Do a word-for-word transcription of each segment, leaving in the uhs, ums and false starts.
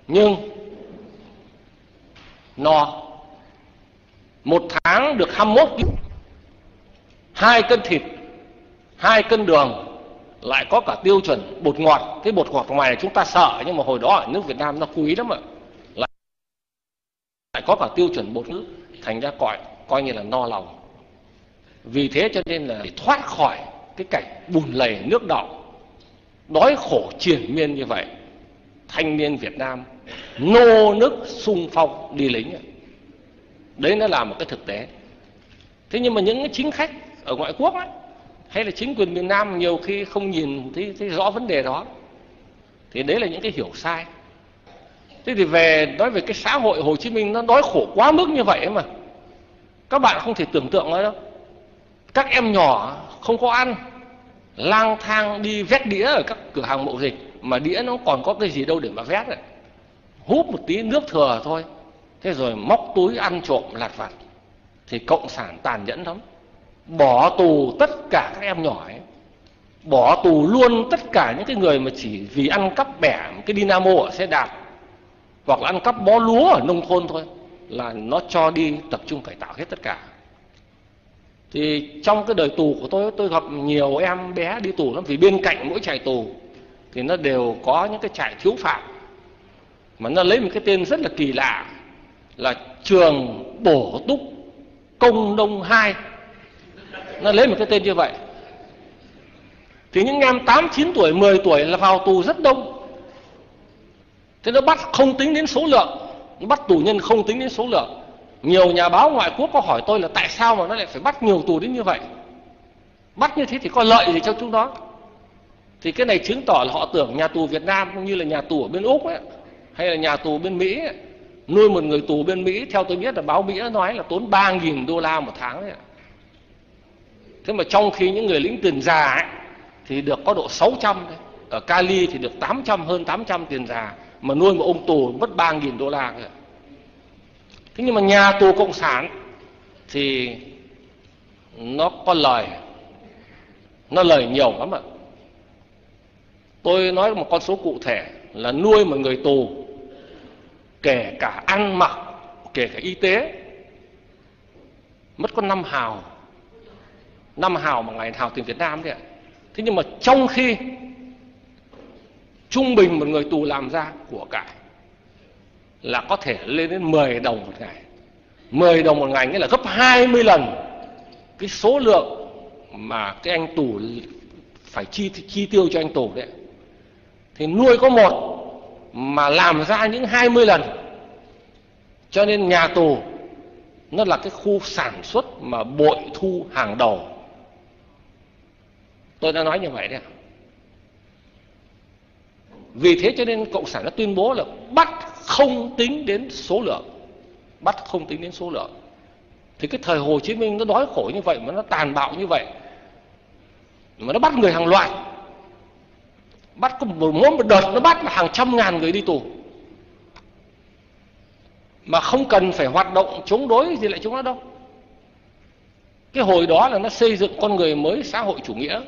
Nhưng no, một tháng được hai mươi mốt ký, hai cân thịt, hai cân đường, lại có cả tiêu chuẩn bột ngọt. Cái bột ngọt ngoài này chúng ta sợ, nhưng mà hồi đó ở nước Việt Nam nó quý lắm ạ. Lại, lại có cả tiêu chuẩn bột ngữ, thành ra coi coi như là no lòng. Vì thế cho nên là để thoát khỏi cái cảnh bùn lầy nước đọng, đói khổ triền miên như vậy, thanh niên Việt Nam nô nức xung phong đi lính. Đấy nó là một cái thực tế. Thế nhưng mà những cái chính khách ở ngoại quốc ấy, hay là chính quyền miền Nam nhiều khi không nhìn thấy, thấy rõ vấn đề đó, thì đấy là những cái hiểu sai. Thế thì về nói về cái xã hội Hồ Chí Minh nó đói khổ quá mức như vậy mà các bạn không thể tưởng tượng nữa đâu. Các em nhỏ không có ăn, lang thang đi vét đĩa ở các cửa hàng mậu dịch, mà đĩa nó còn có cái gì đâu để mà vét này. Húp một tí nước thừa thôi, thế rồi móc túi ăn trộm lặt vặt. Thì cộng sản tàn nhẫn lắm, bỏ tù tất cả các em nhỏ ấy, bỏ tù luôn tất cả những cái người mà chỉ vì ăn cắp bẻ cái dynamo ở xe đạp hoặc là ăn cắp bó lúa ở nông thôn thôi, là nó cho đi tập trung cải tạo hết tất cả. Thì trong cái đời tù của tôi, tôi gặp nhiều em bé đi tù lắm. Vì bên cạnh mỗi trại tù thì nó đều có những cái trại thiếu phạm, mà nó lấy một cái tên rất là kỳ lạ là trường bổ túc công nông hai. Nó lấy một cái tên như vậy. Thì những em tám, chín tuổi, mười tuổi là vào tù rất đông. Thế nó bắt không tính đến số lượng, nó bắt tù nhân không tính đến số lượng. Nhiều nhà báo ngoại quốc có hỏi tôi là tại sao mà nó lại phải bắt nhiều tù đến như vậy, bắt như thế thì có lợi gì cho chúng nó. Thì cái này chứng tỏ là họ tưởng nhà tù Việt Nam cũng như là nhà tù ở bên Úc ấy, hay là nhà tù bên Mỹ ấy, nuôi một người tù bên Mỹ, theo tôi biết là báo Mỹ nó nói là tốn ba nghìn đô la một tháng đấy. Thế mà trong khi những người lính tiền già ấy, thì được có độ sáu trăm đấy. Ở Cali thì được tám trăm, hơn tám trăm tiền già, mà nuôi một ông tù mất ba nghìn đô la. Thế nhưng mà nhà tù cộng sản thì nó có lời, nó lời nhiều lắm ạ. Tôi nói một con số cụ thể là nuôi một người tù, kể cả ăn mặc, kể cả y tế, mất có năm hào. Năm hào mà ngày hào tiền Việt Nam đấy ạ. Thế nhưng mà trong khi trung bình một người tù làm ra của cải là có thể lên đến mười đồng một ngày. mười đồng một ngày nghĩa là gấp hai mươi lần cái số lượng mà cái anh tù phải chi, chi tiêu cho anh tù đấy. Thì nuôi có một mà làm ra những hai mươi lần. Cho nên nhà tù nó là cái khu sản xuất mà bội thu hàng đầu. Tôi đã nói như vậy đấy. Vì thế cho nên cộng sản đã tuyên bố là bắt không tính đến số lượng, bắt không tính đến số lượng. Thì cái thời Hồ Chí Minh nó đói khổ như vậy mà nó tàn bạo như vậy, mà nó bắt người hàng loạt, bắt có một, mỗi một đợt nó bắt là hàng trăm ngàn người đi tù, mà không cần phải hoạt động chống đối gì lại chúng nó đâu. Cái hồi đó là nó xây dựng con người mới xã hội chủ nghĩa.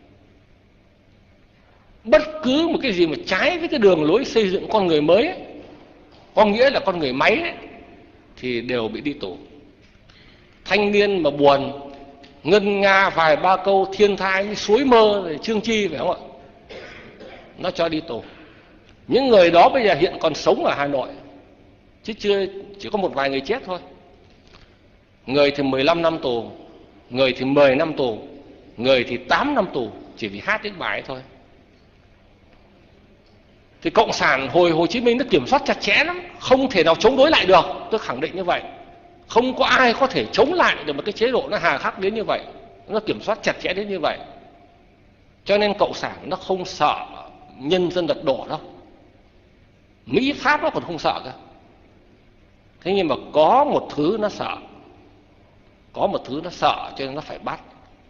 Bất cứ một cái gì mà trái với cái đường lối xây dựng con người mới ấy, có nghĩa là con người máy ấy, thì đều bị đi tù. Thanh niên mà buồn ngân nga vài ba câu thiên thai suối mơ rồi Trương Chi phải không ạ, nó cho đi tù. Những người đó bây giờ hiện còn sống ở Hà Nội, chứ chưa chỉ có một vài người chết thôi. Người thì mười lăm năm tù, người thì mười năm tù, người thì tám năm tù, chỉ vì hát đến bài thôi. Thì cộng sản hồi Hồ Chí Minh nó kiểm soát chặt chẽ lắm, không thể nào chống đối lại được, tôi khẳng định như vậy. Không có ai có thể chống lại được một cái chế độ nó hà khắc đến như vậy, nó kiểm soát chặt chẽ đến như vậy. Cho nên cộng sản nó không sợ nhân dân lật đổ đâu. Mỹ Pháp nó còn không sợ cơ. Thế nhưng mà có một thứ nó sợ, có một thứ nó sợ cho nên nó phải bắt.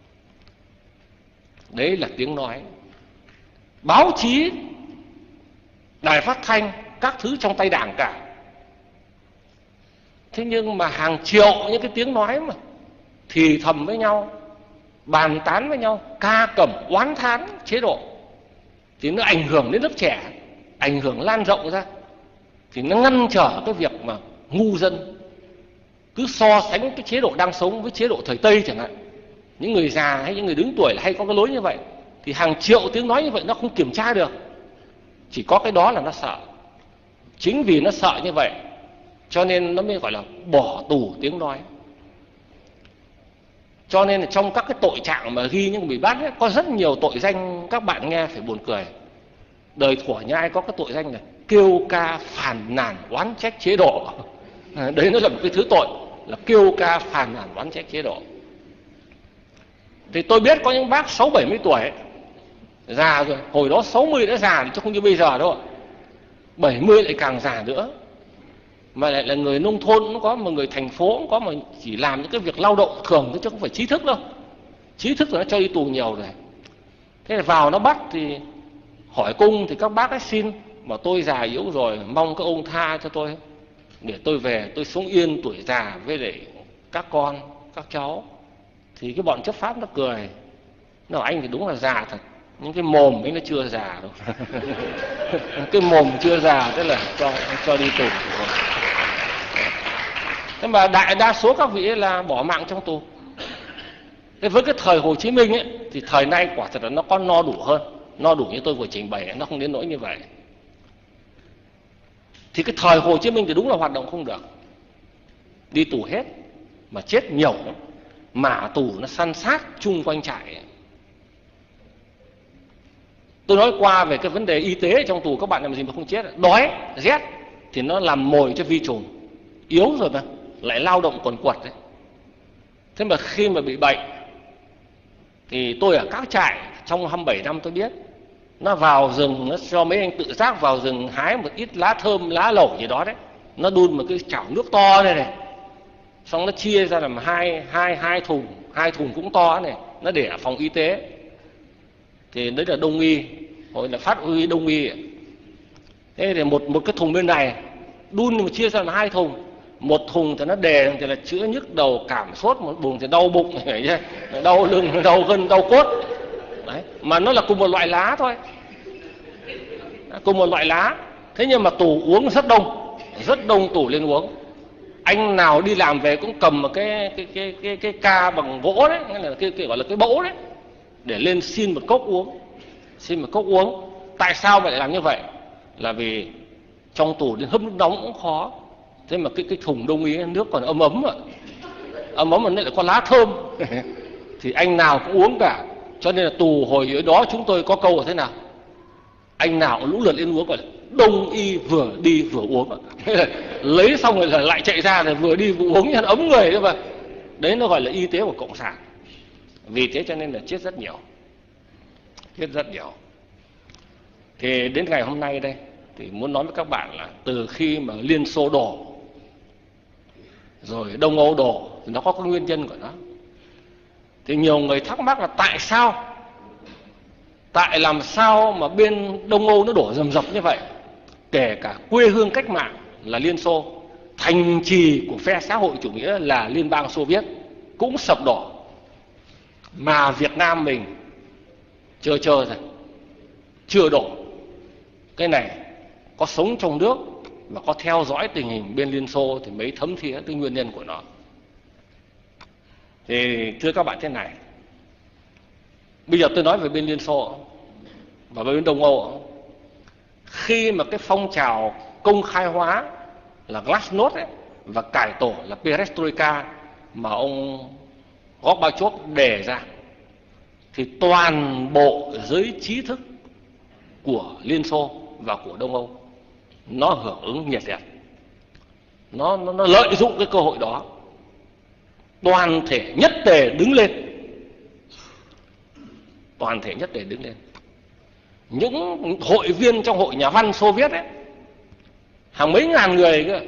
Đấy là tiếng nói. Báo chí, đài phát thanh, các thứ trong tay Đảng cả. Thế nhưng mà hàng triệu những cái tiếng nói mà thì thầm với nhau, bàn tán với nhau, ca cẩm oán thán chế độ, thì nó ảnh hưởng đến lớp trẻ, ảnh hưởng lan rộng ra. thì nó ngăn trở cái việc mà ngu dân cứ so sánh cái chế độ đang sống với chế độ thời Tây chẳng hạn. Những người già hay những người đứng tuổi hay có cái lối như vậy, thì hàng triệu tiếng nói như vậy nó không kiểm tra được. Chỉ có cái đó là nó sợ. Chính vì nó sợ như vậy cho nên nó mới gọi là bỏ tù tiếng nói. Cho nên là trong các cái tội trạng mà ghi những bị bắt ấy, có rất nhiều tội danh các bạn nghe phải buồn cười. Đời thuở nhà ai có cái tội danh này kêu ca phàn nàn oán trách chế độ. Đấy nó là một cái thứ tội là kêu ca phàn nàn oán trách chế độ. Thì tôi biết có những bác sáu bảy mươi tuổi ấy, già rồi, hồi đó sáu mươi đã già chứ không như bây giờ đâu. bảy mươi lại càng già nữa. Mà lại là người nông thôn cũng có, mà người thành phố cũng có, mà chỉ làm những cái việc lao động thường thôi chứ không phải trí thức đâu. Trí thức rồi nó cho đi tù nhiều rồi. Thế là vào nó bắt thì hỏi cung thì các bác ấy xin, mà tôi già yếu rồi, mong các ông tha cho tôi để tôi về tôi sống yên tuổi già với lại các con, các cháu. Thì cái bọn chấp pháp nó cười, nó bảo anh thì đúng là già thật, nhưng cái mồm ấy nó chưa già đâu. Cái mồm chưa già tức là cho cho đi tù. Thế mà đại đa số các vị ấy là bỏ mạng trong tù. Thế với cái thời Hồ Chí Minh ấy thì thời nay quả thật là nó có no đủ hơn, no đủ như tôi vừa trình bày, nó không đến nỗi như vậy. Thì cái thời Hồ Chí Minh thì đúng là hoạt động không được, đi tù hết mà chết nhiều lắm. Mã tù nó săn sát chung quanh trại. Tôi nói qua về cái vấn đề y tế trong tù, các bạn làm gì mà không chết. Đói, rét thì nó làm mồi cho vi trùng. Yếu rồi mà lại lao động quần quật đấy. Thế mà khi mà bị bệnh thì tôi ở các trại trong hai mươi bảy năm tôi biết, nó vào rừng, nó cho mấy anh tự giác vào rừng hái một ít lá thơm, lá lẩu gì đó đấy, nó đun một cái chảo nước to này này, xong nó chia ra làm hai hai hai thùng, hai thùng cũng to này, nó để ở phòng y tế. Thì đấy là đông y, gọi là phát huy đông y. Thế thì một một cái thùng bên này đun mà chia ra làm hai thùng. Một thùng thì nó đề thì là chữa nhức đầu cảm sốt, một thùng thì đau bụng, đau lưng, đau gân, đau cốt. Đấy, mà nó là cùng một loại lá thôi, cùng một loại lá. Thế nhưng mà tù uống rất đông, rất đông tù lên uống. Anh nào đi làm về cũng cầm một cái cái cái cái cái ca bằng gỗ đấy, nghĩa là cái, cái gọi là cái bẫu đấy, để lên xin một cốc uống, xin một cốc uống. Tại sao lại làm như vậy? Là vì trong tù đến hấp nước nóng cũng khó. Thế mà cái cái thùng đông y nước còn ấm ấm ạ, ấm ấm mà lại có lá thơm thì anh nào cũng uống cả. Cho nên là tù hồi đó chúng tôi có câu là thế nào? Anh nào cũng lũ lượt lên uống, gọi là đông y vừa đi vừa uống ạ. Lấy xong rồi là lại chạy ra rồi vừa đi vừa uống cho nó ấm người. Mà đấy nó gọi là y tế của cộng sản. Vì thế cho nên là chết rất nhiều, chết rất nhiều. Thì đến ngày hôm nay đây thì muốn nói với các bạn là từ khi mà Liên Xô đổ rồi Đông Âu đổ thì nó có cái nguyên nhân của nó. Thì nhiều người thắc mắc là tại sao, tại làm sao mà bên Đông Âu nó đổ rầm rập như vậy, kể cả quê hương cách mạng là Liên Xô, thành trì của phe xã hội chủ nghĩa là Liên bang Xô Viết cũng sập đổ, mà Việt Nam mình chưa chờ rồi, chưa đổ. Cái này có sống trong nước và có theo dõi tình hình bên Liên Xô thì mới thấm thía cái nguyên nhân của nó. Thì thưa các bạn thế này, bây giờ tôi nói về bên Liên Xô và bên Đông Âu. Khi mà cái phong trào công khai hóa là Glasnost ấy, và cải tổ là Perestroika mà ông Gorbachev đề ra, thì toàn bộ giới trí thức của Liên Xô và của Đông Âu nó hưởng ứng nhiệt liệt, nó, nó, nó lợi dụng cái cơ hội đó, toàn thể nhất tề đứng lên, toàn thể nhất tề đứng lên. Những hội viên trong hội nhà văn Xô Viết ấy, hàng mấy ngàn người cơ,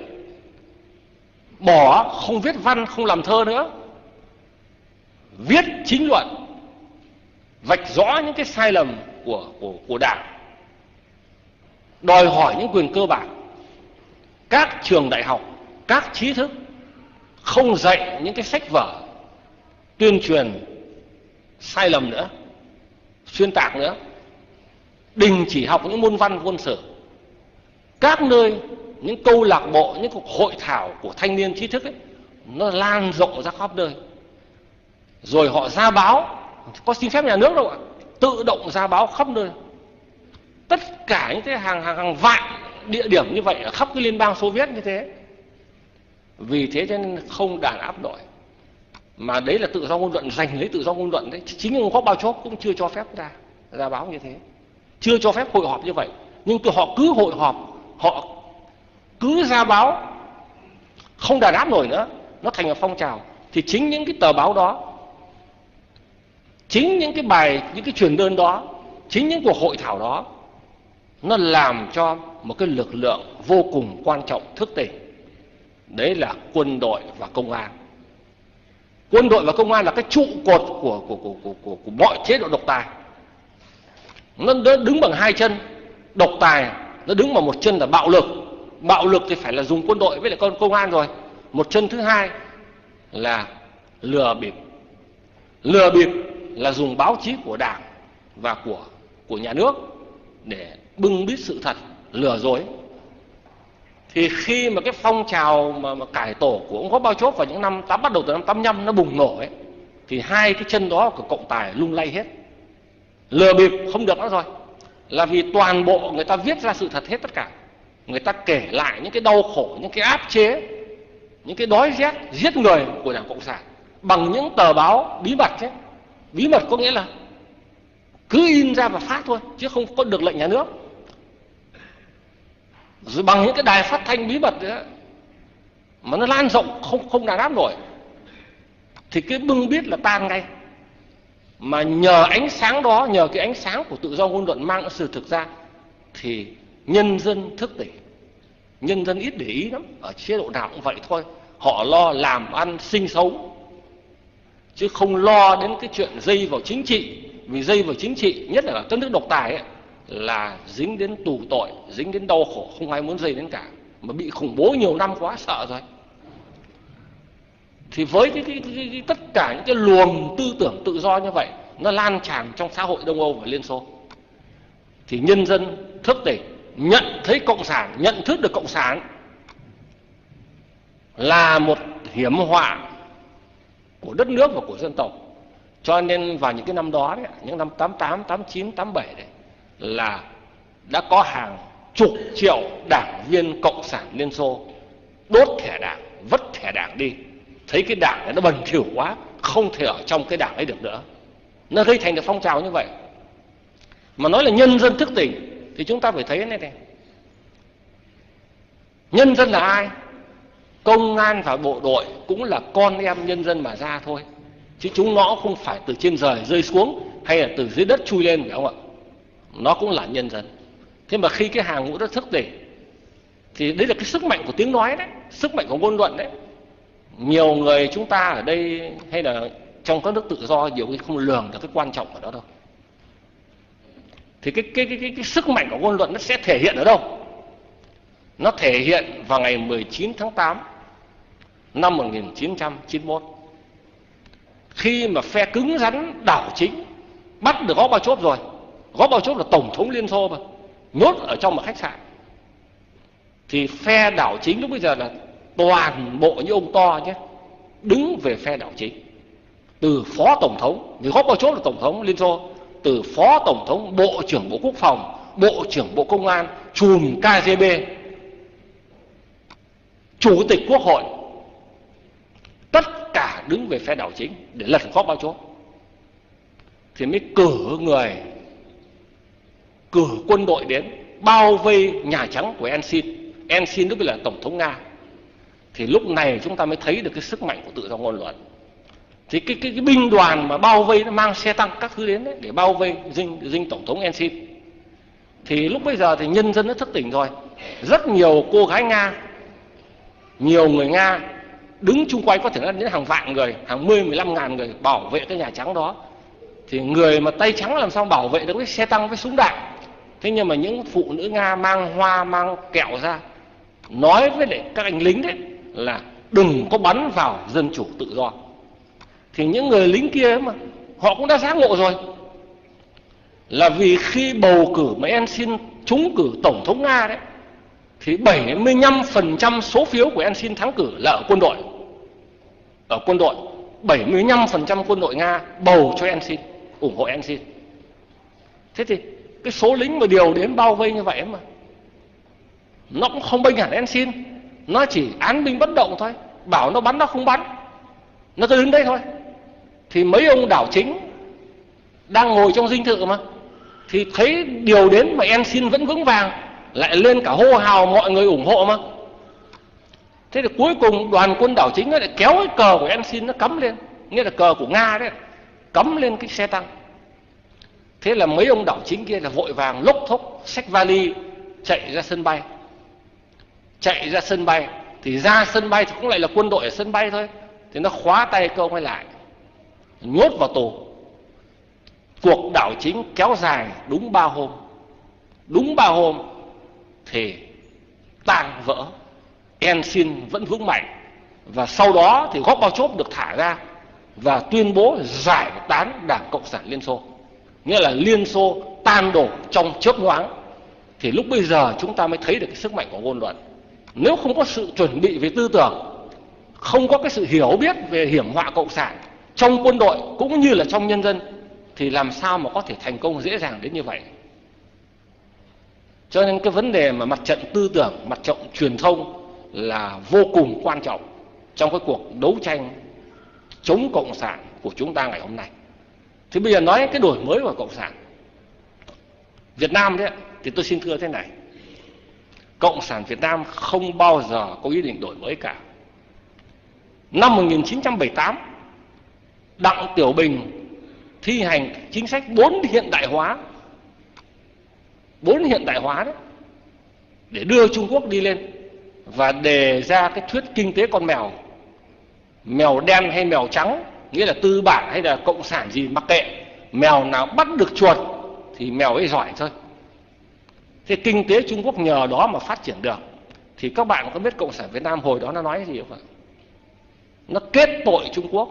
bỏ không viết văn, không làm thơ nữa, viết chính luận, vạch rõ những cái sai lầm của của của Đảng, đòi hỏi những quyền cơ bản. Các trường đại học, các trí thức không dạy những cái sách vở tuyên truyền sai lầm nữa, xuyên tạc nữa, đình chỉ học những môn văn môn sử. Các nơi những câu lạc bộ, những cuộc hội thảo của thanh niên trí thức ấy, nó lan rộng ra khắp nơi. Rồi họ ra báo, có xin phép nhà nước đâu ạ, tự động ra báo khắp nơi. Tất cả những cái hàng hàng, hàng vạn địa điểm như vậy ở khắp cái liên bang Xô Viết như thế. Vì thế cho nên không đàn áp nổi. Mà đấy là tự do ngôn luận, giành lấy tự do ngôn luận đấy. Chính ông Gorbachev cũng chưa cho phép ra ra báo như thế, chưa cho phép hội họp như vậy. Nhưng tụi họ cứ hội họp, họ cứ ra báo, không đàn áp nổi nữa, nó thành một phong trào. Thì chính những cái tờ báo đó, chính những cái bài, những cái truyền đơn đó, chính những cuộc hội thảo đó, nó làm cho một cái lực lượng vô cùng quan trọng thức tỉnh. Đấy là quân đội và công an. Quân đội và công an là cái trụ cột của của của của, của, của, của mọi chế độ độc tài. Nó đứng bằng hai chân. Độc tài nó đứng bằng một chân là bạo lực. Bạo lực thì phải là dùng quân đội với lại con công an rồi. Một chân thứ hai là lừa bịp. Lừa bịp là dùng báo chí của Đảng và của của nhà nước để bưng bít sự thật, lừa dối. Thì khi mà cái phong trào mà, mà cải tổ của ông Gorbachev vào những năm tám, bắt đầu từ năm tám nhăm nó bùng nổ ấy, thì hai cái chân đó của cộng tài lung lay hết. Lừa bịp không được nữa rồi, là vì toàn bộ người ta viết ra sự thật hết tất cả. Người ta kể lại những cái đau khổ, những cái áp chế, những cái đói rét, giết người của Đảng Cộng sản bằng những tờ báo bí mật chứ. Bí mật có nghĩa là cứ in ra và phát thôi, chứ không có được lệnh nhà nước. Rồi bằng những cái đài phát thanh bí mật nữa, mà nó lan rộng không không đàn áp nổi, thì cái bưng bít là tan ngay. Mà nhờ ánh sáng đó, nhờ cái ánh sáng của tự do ngôn luận mang sự thực ra, thì nhân dân thức tỉnh. Nhân dân ít để ý lắm, ở chế độ nào cũng vậy thôi. Họ lo làm ăn sinh sống, chứ không lo đến cái chuyện dây vào chính trị. Vì dây vào chính trị, nhất là ở các nước độc tài ấy, là dính đến tù tội, dính đến đau khổ, không ai muốn dây đến cả. Mà bị khủng bố nhiều năm quá sợ rồi. Thì với cái, cái, cái, cái, tất cả những cái luồng tư tưởng tự do như vậy, nó lan tràn trong xã hội Đông Âu và Liên Xô, thì nhân dân thức tỉnh, nhận thấy Cộng sản, nhận thức được Cộng sản là một hiểm họa của đất nước và của dân tộc. Cho nên vào những cái năm đó đấy, những năm tám tám, tám chín, tám bảy đấy, là đã có hàng chục triệu đảng viên Cộng sản Liên Xô đốt thẻ đảng, vứt thẻ đảng đi. Thấy cái đảng này nó bẩn thỉu quá, không thể ở trong cái đảng ấy được nữa. Nó gây thành được phong trào như vậy. Mà nói là nhân dân thức tỉnh thì chúng ta phải thấy này này. Nhân dân là ai? Công an và bộ đội cũng là con em nhân dân mà ra thôi, chứ chúng nó không phải từ trên trời rơi xuống hay là từ dưới đất chui lên, phải không ạ? Nó cũng là nhân dân. Thế mà khi cái hàng ngũ đó thức tỉnh, thì đấy là cái sức mạnh của tiếng nói đấy, sức mạnh của ngôn luận đấy. Nhiều người chúng ta ở đây hay là trong các nước tự do nhiều khi không lường được cái quan trọng của đó đâu. Thì cái, cái, cái, cái, cái sức mạnh của ngôn luận nó sẽ thể hiện ở đâu? Nó thể hiện vào ngày mười chín tháng tám năm một nghìn chín trăm chín mươi mốt, khi mà phe cứng rắn đảo chính bắt được Gorbachev rồi. Gorbachev là tổng thống Liên Xô mà, nhốt ở trong một khách sạn. Thì phe đảo chính lúc bây giờ là toàn bộ những ông to nhé, đứng về phe đảo chính. Từ phó tổng thống, vì Gorbachev là tổng thống Liên Xô, từ phó tổng thống, bộ trưởng bộ quốc phòng, bộ trưởng bộ công an, chùm ca giê bê, chủ tịch quốc hội, tất cả đứng về phe đảo chính để lật Gorbachev. Thì mới cử người, cử quân đội đến bao vây Nhà Trắng của Yeltsin. Yeltsin lúc bây giờ là tổng thống Nga. Thì lúc này chúng ta mới thấy được cái sức mạnh của tự do ngôn luận. Thì cái, cái, cái binh đoàn mà bao vây, nó mang xe tăng các thứ đến đấy để bao vây dinh, dinh tổng thống Yeltsin. Thì lúc bây giờ thì nhân dân nó thức tỉnh rồi. Rất nhiều cô gái Nga, nhiều người Nga đứng chung quanh, có thể là đến hàng vạn người, hàng mười, mười lăm ngàn người bảo vệ cái Nhà Trắng đó. Thì người mà tay trắng làm sao bảo vệ được cái xe tăng với súng đạn. Thế nhưng mà những phụ nữ Nga mang hoa, mang kẹo ra, nói với lại các anh lính đấy là đừng có bắn vào dân chủ tự do. Thì những người lính kia mà họ cũng đã giác ngộ rồi, là vì khi bầu cử mà Yeltsin trúng cử tổng thống Nga đấy, thì bảy mươi lăm phần trăm số phiếu của Yeltsin thắng cử là ở quân đội. Ở quân đội, bảy mươi lăm phần trăm quân đội Nga bầu cho Yeltsin, ủng hộ Yeltsin. Thế thì cái số lính mà điều đến bao vây như vậy mà nó cũng không bênh hẳn Yeltsin, nó chỉ án binh bất động thôi, bảo nó bắn nó không bắn, nó cứ đứng đấy thôi. Thì mấy ông đảo chính đang ngồi trong dinh thự mà, thì thấy điều đến mà Yeltsin vẫn vững vàng, lại lên cả hô hào mọi người ủng hộ mà. Thế thì cuối cùng đoàn quân đảo chính nó lại kéo cái cờ của Yeltsin nó cắm lên, nghĩa là cờ của Nga đấy, cắm lên cái xe tăng. Thế là mấy ông đảo chính kia là vội vàng lốc thốc xách vali chạy ra sân bay. Chạy ra sân bay thì ra sân bay thì cũng lại là quân đội ở sân bay thôi, thì nó khóa tay cơ ông ấy lại, nhốt vào tù. Cuộc đảo chính kéo dài đúng ba hôm. Đúng ba hôm thì tan vỡ. Yeltsin vẫn vững mạnh, và sau đó thì Gorbachev được thả ra và tuyên bố giải tán Đảng Cộng sản Liên Xô, nghĩa là Liên Xô tan đổ trong chớp nhoáng. Thì lúc bây giờ chúng ta mới thấy được cái sức mạnh của ngôn luận. Nếu không có sự chuẩn bị về tư tưởng, không có cái sự hiểu biết về hiểm họa cộng sản trong quân đội cũng như là trong nhân dân, thì làm sao mà có thể thành công dễ dàng đến như vậy. Cho nên cái vấn đề mà mặt trận tư tưởng, mặt trận truyền thông là vô cùng quan trọng trong cái cuộc đấu tranh chống cộng sản của chúng ta ngày hôm nay. Thì bây giờ nói cái đổi mới của cộng sản Việt Nam đấy, thì tôi xin thưa thế này: Cộng sản Việt Nam không bao giờ có ý định đổi mới cả. Năm một nghìn chín trăm bảy mươi tám, Đặng Tiểu Bình thi hành chính sách bốn hiện đại hóa, bốn hiện đại hóa đấy, để đưa Trung Quốc đi lên, và đề ra cái thuyết kinh tế con mèo, mèo đen hay mèo trắng, nghĩa là tư bản hay là cộng sản gì mặc kệ, mèo nào bắt được chuột thì mèo ấy giỏi thôi. Thế kinh tế Trung Quốc nhờ đó mà phát triển được. Thì các bạn có biết Cộng sản Việt Nam hồi đó nó nói gì không ạ? Nó kết tội Trung Quốc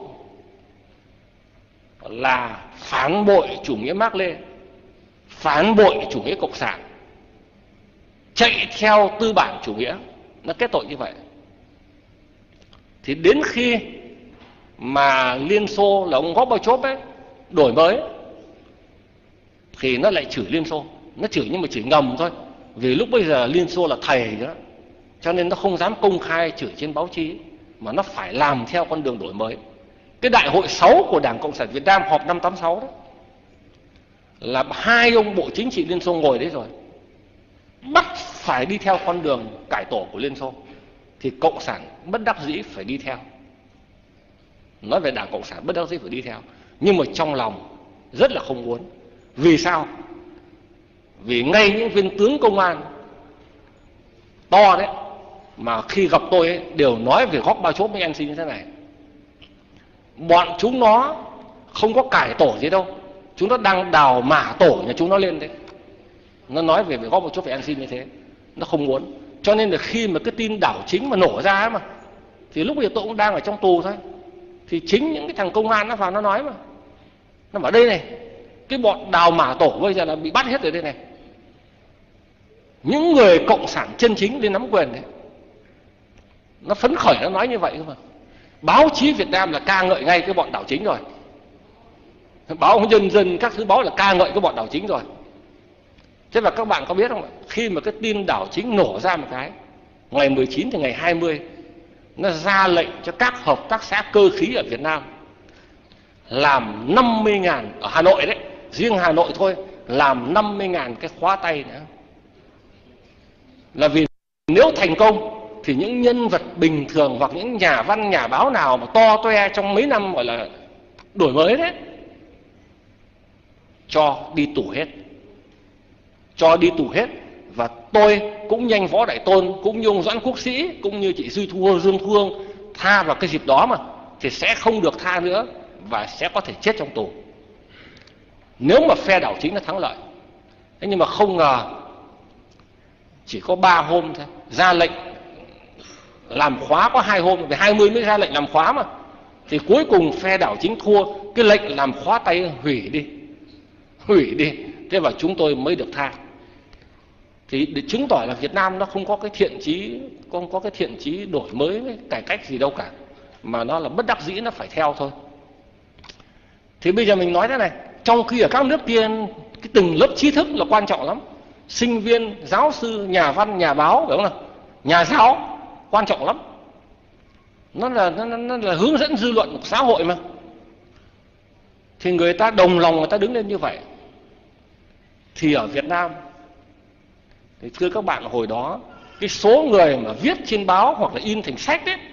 là phản bội chủ nghĩa Mác Lê, phản bội chủ nghĩa cộng sản, chạy theo tư bản chủ nghĩa. Nó kết tội như vậy. Thì đến khi mà Liên Xô là ông Gorbachev ấy đổi mới, thì nó lại chửi Liên Xô. Nó chửi nhưng mà chửi ngầm thôi, vì lúc bây giờ Liên Xô là thầy đó, cho nên nó không dám công khai chửi trên báo chí, mà nó phải làm theo con đường đổi mới. Cái đại hội sáu của Đảng Cộng sản Việt Nam họp năm tám sáu đó, là hai ông bộ chính trị Liên Xô ngồi đấy rồi, bắt phải đi theo con đường cải tổ của Liên Xô, thì Cộng sản bất đắc dĩ phải đi theo. Nói về Đảng Cộng sản bất đắc dĩ phải đi theo, nhưng mà trong lòng rất là không muốn. Vì sao? Vì ngay những viên tướng công an to đấy mà khi gặp tôi ấy, đều nói về Gorbachev với Yeltsin như thế này: bọn chúng nó không có cải tổ gì đâu, chúng nó đang đào mả tổ nhà chúng nó lên đấy. Nó nói về Gorbachev và Yeltsin như thế, nó không muốn. Cho nên là khi mà cái tin đảo chính mà nổ ra ấy mà, thì lúc bây giờ tôi cũng đang ở trong tù thôi, thì chính những cái thằng công an nó vào nó nói mà, nó bảo đây này, cái bọn đào mả tổ bây giờ là bị bắt hết rồi đây này. Những người cộng sản chân chính lên nắm quyền đấy, nó phấn khởi nó nói như vậy cơ mà. Báo chí Việt Nam là ca ngợi ngay cái bọn đảo chính rồi, báo Nhân dân các thứ báo là ca ngợi cái bọn đảo chính rồi. Thế và các bạn có biết không ạ, khi mà cái tin đảo chính nổ ra một cái, ngày mười chín thì ngày hai mươi, nó ra lệnh cho các hợp tác xã cơ khí ở Việt Nam làm năm mươi ngàn, ở Hà Nội đấy, riêng Hà Nội thôi, làm năm mươi ngàn cái khóa tay nữa. Là vì nếu thành công thì những nhân vật bình thường hoặc những nhà văn, nhà báo nào mà to toe trong mấy năm gọi là đổi mới đấy, cho đi tù hết. Cho đi tù hết. Và tôi cũng nhanh Võ Đại Tôn, cũng như ông Doãn Quốc Sĩ, cũng như chị Duy Thu Hương, Dương Thu Hương tha vào cái dịp đó mà, thì sẽ không được tha nữa và sẽ có thể chết trong tù nếu mà phe đảo chính nó thắng lợi. Thế nhưng mà không ngờ chỉ có ba hôm thôi, ra lệnh làm khóa có hai hôm, vì hai mươi mới ra lệnh làm khóa mà, thì cuối cùng phe đảo chính thua, cái lệnh làm khóa tay hủy đi, hủy đi. Thế và chúng tôi mới được tha. thì để chứng tỏ là Việt Nam nó không có cái thiện chí, không có cái thiện chí đổi mới, cải cách gì đâu cả, mà nó là bất đắc dĩ nó phải theo thôi. Thì bây giờ mình nói thế này, trong khi ở các nước kia cái từng lớp trí thức là quan trọng lắm, sinh viên, giáo sư, nhà văn, nhà báo, phải không nào, nhà giáo quan trọng lắm, nó là nó, nó là hướng dẫn dư luận của xã hội mà, thì người ta đồng lòng người ta đứng lên như vậy. Thì ở Việt Nam thì thưa các bạn, hồi đó cái số người mà viết trên báo hoặc là in thành sách đấy,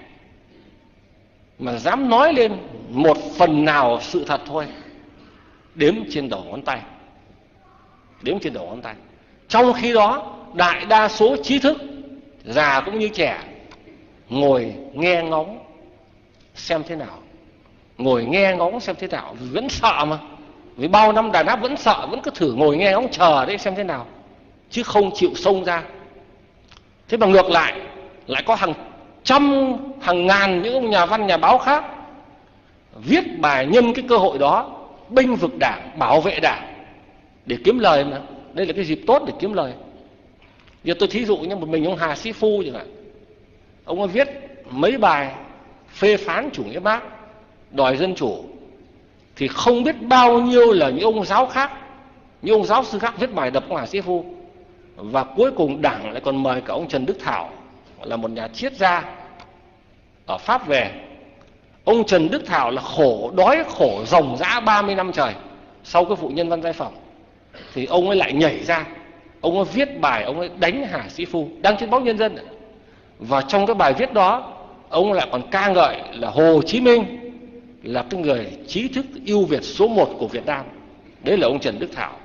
mà dám nói lên một phần nào sự thật thôi, đếm trên đầu ngón tay, đếm trên đầu ngón tay. Trong khi đó đại đa số trí thức, già cũng như trẻ, ngồi nghe ngóng xem thế nào, ngồi nghe ngóng xem thế nào, vì vẫn sợ mà, vì bao năm đàn áp vẫn sợ, vẫn cứ thử ngồi nghe ngóng chờ đấy xem thế nào, chứ không chịu xông ra. Thế mà ngược lại lại có hàng trăm, hàng ngàn những nhà văn, nhà báo khác viết bài nhân cái cơ hội đó, bênh vực Đảng, bảo vệ Đảng để kiếm lời mà. Đây là cái dịp tốt để kiếm lời. Giờ tôi thí dụ như một mình ông Hà Sĩ Phu chẳng hạn, ông ấy viết mấy bài phê phán chủ nghĩa Mác, đòi dân chủ, thì không biết bao nhiêu là những ông giáo khác, những ông giáo sư khác viết bài đập ông Hà Sĩ Phu. Và cuối cùng Đảng lại còn mời cả ông Trần Đức Thảo, là một nhà triết gia ở Pháp về. Ông Trần Đức Thảo là khổ đói khổ ròng rã ba mươi năm trời sau cái vụ Nhân văn Giai Phẩm, thì ông ấy lại nhảy ra, ông ấy viết bài, ông ấy đánh Hà Sĩ Phu, đăng trên báo Nhân dân. Và trong cái bài viết đó, ông lại còn ca ngợi là Hồ Chí Minh là cái người trí thức ưu việt số một của Việt Nam. Đấy là ông Trần Đức Thảo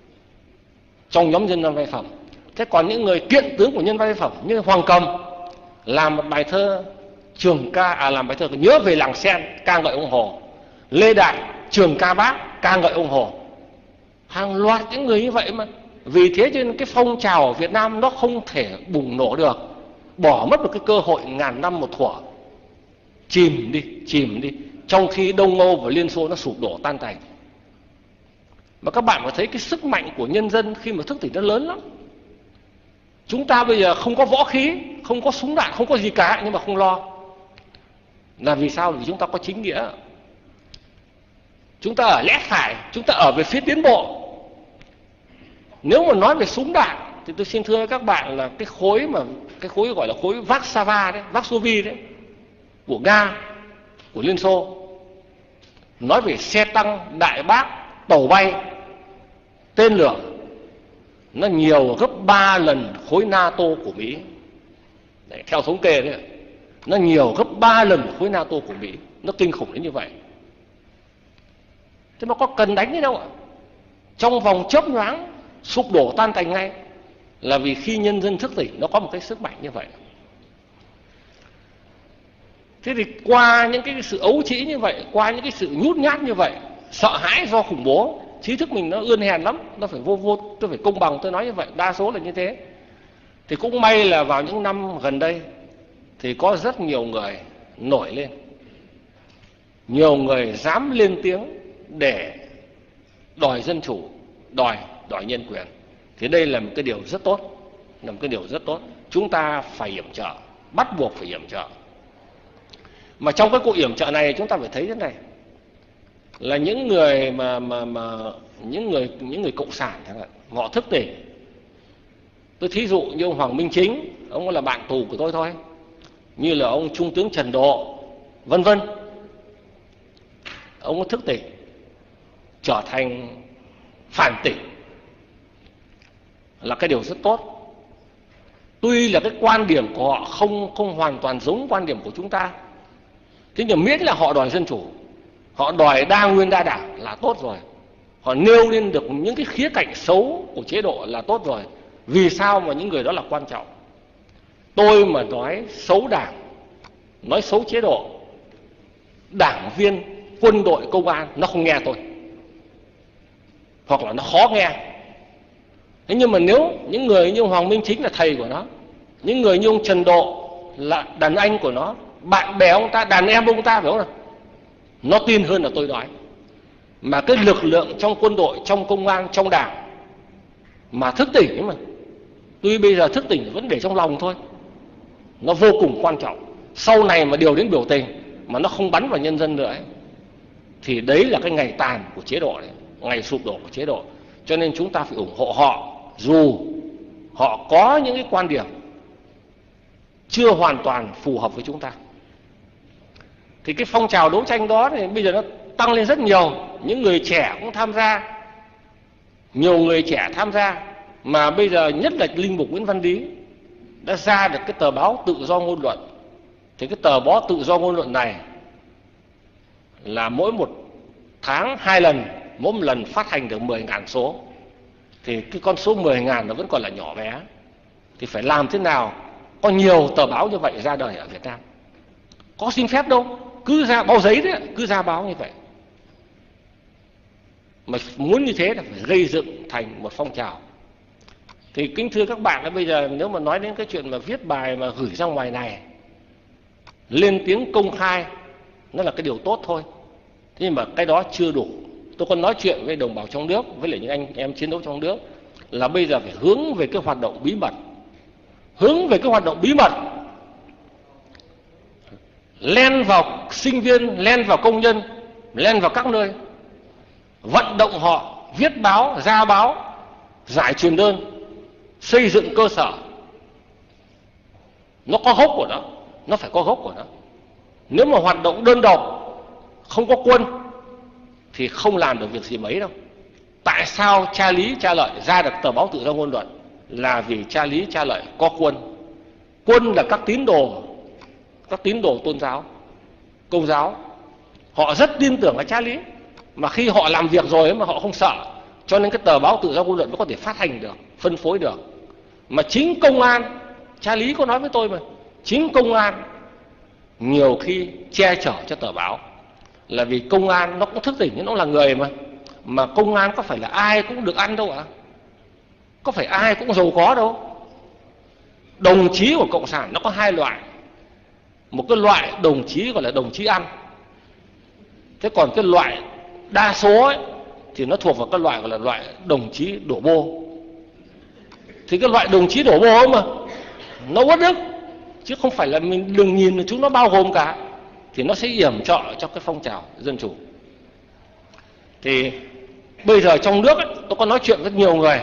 trong nhóm Nhân văn Giai Phẩm. Thế còn những người kiện tướng của Nhân văn Giai Phẩm như Hoàng Cầm làm một bài thơ trường ca, à làm bài thơ nhớ về làng Sen, ca ngợi ông Hồ. Lê Đại trường ca Bác, ca ngợi ông Hồ. Hàng loạt những người như vậy mà. Vì thế cho nên cái phong trào ở Việt Nam nó không thể bùng nổ được, bỏ mất một cái cơ hội ngàn năm một thuở, chìm đi, chìm đi, trong khi Đông Âu và Liên Xô nó sụp đổ tan tành. Mà các bạn có thấy cái sức mạnh của nhân dân khi mà thức tỉnh nó lớn lắm. Chúng ta bây giờ không có võ khí, không có súng đạn, không có gì cả, nhưng mà không lo. Là vì sao? Vì chúng ta có chính nghĩa. Chúng ta ở lẽ phải, chúng ta ở về phía tiến bộ. Nếu mà nói về súng đạn thì tôi xin thưa các bạn là cái khối mà cái khối gọi là khối Warsaw đấy, Varsovie đấy, của Nga, của Liên Xô. Nói về xe tăng, đại bác, tàu bay, tên lửa, nó nhiều gấp ba lần khối NATO của Mỹ. Đấy, theo thống kê đấy, nó nhiều gấp ba lần khối NATO của Mỹ. Nó kinh khủng đến như vậy. Thế mà có cần đánh đấy đâu ạ? Trong vòng chớp nhoáng sụp đổ tan tành ngay, là vì khi nhân dân thức tỉnh nó có một cái sức mạnh như vậy. Thế thì qua những cái sự ấu trĩ như vậy, qua những cái sự nhút nhát như vậy, sợ hãi do khủng bố, trí thức mình nó ươn hèn lắm, nó phải vô vô, tôi phải công bằng, tôi nói như vậy, đa số là như thế. Thì cũng may là vào những năm gần đây thì có rất nhiều người nổi lên, nhiều người dám lên tiếng để đòi dân chủ, đòi đòi nhân quyền. Thì đây là một cái điều rất tốt, là một cái điều rất tốt. Chúng ta phải yểm trợ, bắt buộc phải yểm trợ. Mà trong cái cuộc yểm trợ này chúng ta phải thấy thế này, là những người mà mà mà những người những người cộng sản chẳng hạn, họ thức tỉnh. Tôi thí dụ như ông Hoàng Minh Chính, ông là bạn tù của tôi thôi, như là ông Trung tướng Trần Độ, vân vân. Ông có thức tỉnh, trở thành phản tỉnh, là cái điều rất tốt. Tuy là cái quan điểm của họ không không hoàn toàn giống quan điểm của chúng ta, thế nhưng miễn là họ đòi dân chủ, họ đòi đa nguyên đa đảng là tốt rồi. Họ nêu lên được những cái khía cạnh xấu của chế độ là tốt rồi. Vì sao mà những người đó là quan trọng? Tôi mà nói xấu đảng, nói xấu chế độ, đảng viên, quân đội, công an nó không nghe tôi, hoặc là nó khó nghe. Thế nhưng mà nếu những người như Hoàng Minh Chính là thầy của nó, những người như ông Trần Độ là đàn anh của nó, bạn bè ông ta, đàn em ông ta, phải không nào? Nó tin hơn là tôi nói. Mà cái lực lượng trong quân đội, trong công an, trong đảng mà thức tỉnh ấy mà, Tuy bây giờ thức tỉnh vẫn để trong lòng thôi. Nó vô cùng quan trọng. Sau này mà điều đến biểu tình mà nó không bắn vào nhân dân nữa ấy, thì đấy là cái ngày tàn của chế độ đấy, ngày sụp đổ của chế độ. Cho nên chúng ta phải ủng hộ họ, dù họ có những cái quan điểm chưa hoàn toàn phù hợp với chúng ta. Thì cái phong trào đấu tranh đó thì bây giờ nó tăng lên rất nhiều. Những người trẻ cũng tham gia, nhiều người trẻ tham gia. Mà bây giờ nhất là linh mục Nguyễn Văn Lý đã ra được cái tờ báo Tự do ngôn luận. Thì cái tờ báo Tự do ngôn luận này là mỗi một tháng hai lần, mỗi một lần phát hành được mười nghìn số. Thì cái con số mười nghìn nó vẫn còn là nhỏ bé. Thì phải làm thế nào có nhiều tờ báo như vậy ra đời ở Việt Nam. Có xin phép đâu, cứ ra báo giấy đấy, cứ ra báo như vậy. Mà muốn như thế là phải gây dựng thành một phong trào. Thì kính thưa các bạn, bây giờ nếu mà nói đến cái chuyện mà viết bài mà gửi ra ngoài này, lên tiếng công khai, nó là cái điều tốt thôi. Thế nhưng mà cái đó chưa đủ. Tôi còn nói chuyện với đồng bào trong nước, với lại những anh em chiến đấu trong nước, là bây giờ phải hướng về cái hoạt động bí mật. Hướng về cái hoạt động bí mật, len vào sinh viên, len vào công nhân, len vào các nơi, vận động họ viết báo, ra báo, giải truyền đơn, xây dựng cơ sở. Nó có gốc của nó, nó phải có gốc của nó. Nếu mà hoạt động đơn độc, không có quân, thì không làm được việc gì mấy đâu. Tại sao cha Lý cha Lợi ra được tờ báo Tự do ngôn luận? Là vì cha Lý cha Lợi có quân. Quân là các tín đồ, các tín đồ tôn giáo, Công giáo. Họ rất tin tưởng vào cha Lý. Mà khi họ làm việc rồi mà họ không sợ, cho nên cái tờ báo Tự do ngôn luận nó có thể phát hành được, phân phối được. Mà chính công an, cha Lý có nói với tôi mà, chính công an nhiều khi che chở cho tờ báo. Là vì công an nó cũng thức tỉnh, nó là người mà. Mà công an có phải là ai cũng được ăn đâu ạ? À? Có phải ai cũng giàu có đâu. Đồng chí của Cộng sản nó có hai loại. Một cái loại đồng chí gọi là đồng chí ăn. Thế còn cái loại đa số ấy, thì nó thuộc vào cái loại gọi là loại đồng chí đổ bô. Thì cái loại đồng chí đổ bô ấy mà, nó uất ức, chứ không phải là mình đừng nhìn là chúng nó bao gồm cả. Thì nó sẽ yểm trợ cho cái phong trào dân chủ. Thì bây giờ trong nước ấy, tôi có nói chuyện với nhiều người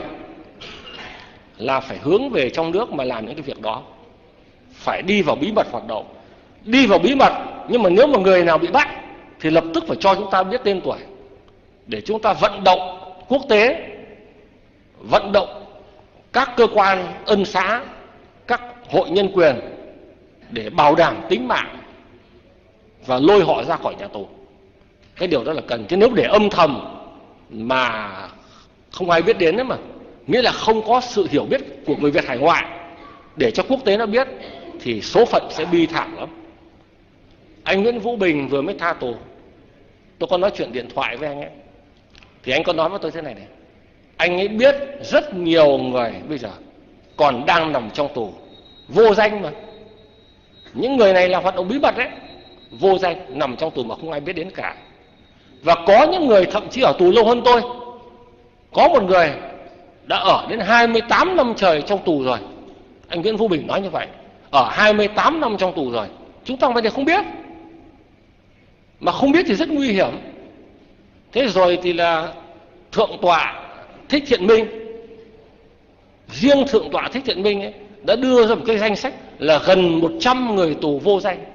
là phải hướng về trong nước mà làm những cái việc đó. Phải đi vào bí mật hoạt động. Đi vào bí mật, nhưng mà nếu mà người nào bị bắt thì lập tức phải cho chúng ta biết tên tuổi, để chúng ta vận động quốc tế, vận động các cơ quan ân xá, các hội nhân quyền để bảo đảm tính mạng và lôi họ ra khỏi nhà tù. Cái điều đó là cần. Chứ nếu để âm thầm mà không ai biết đến đấy mà, nghĩa là không có sự hiểu biết của người Việt hải ngoại để cho quốc tế nó biết, thì số phận sẽ bi thảm lắm. Anh Nguyễn Vũ Bình vừa mới tha tù, tôi có nói chuyện điện thoại với anh ấy, thì anh có nói với tôi thế này này: anh ấy biết rất nhiều người bây giờ còn đang nằm trong tù, vô danh mà. Những người này là hoạt động bí mật đấy, vô danh, nằm trong tù mà không ai biết đến cả. Và có những người thậm chí ở tù lâu hơn tôi. Có một người đã ở đến hai mươi tám năm trời trong tù rồi. Anh Nguyễn Vũ Bình nói như vậy, ở hai mươi tám năm trong tù rồi. Chúng ta bây giờ không biết. Mà không biết thì rất nguy hiểm. Thế rồi thì là Thượng tọa Thích Thiện Minh, riêng Thượng tọa Thích Thiện Minh ấy, đã đưa ra một cái danh sách là gần một trăm người tù vô danh.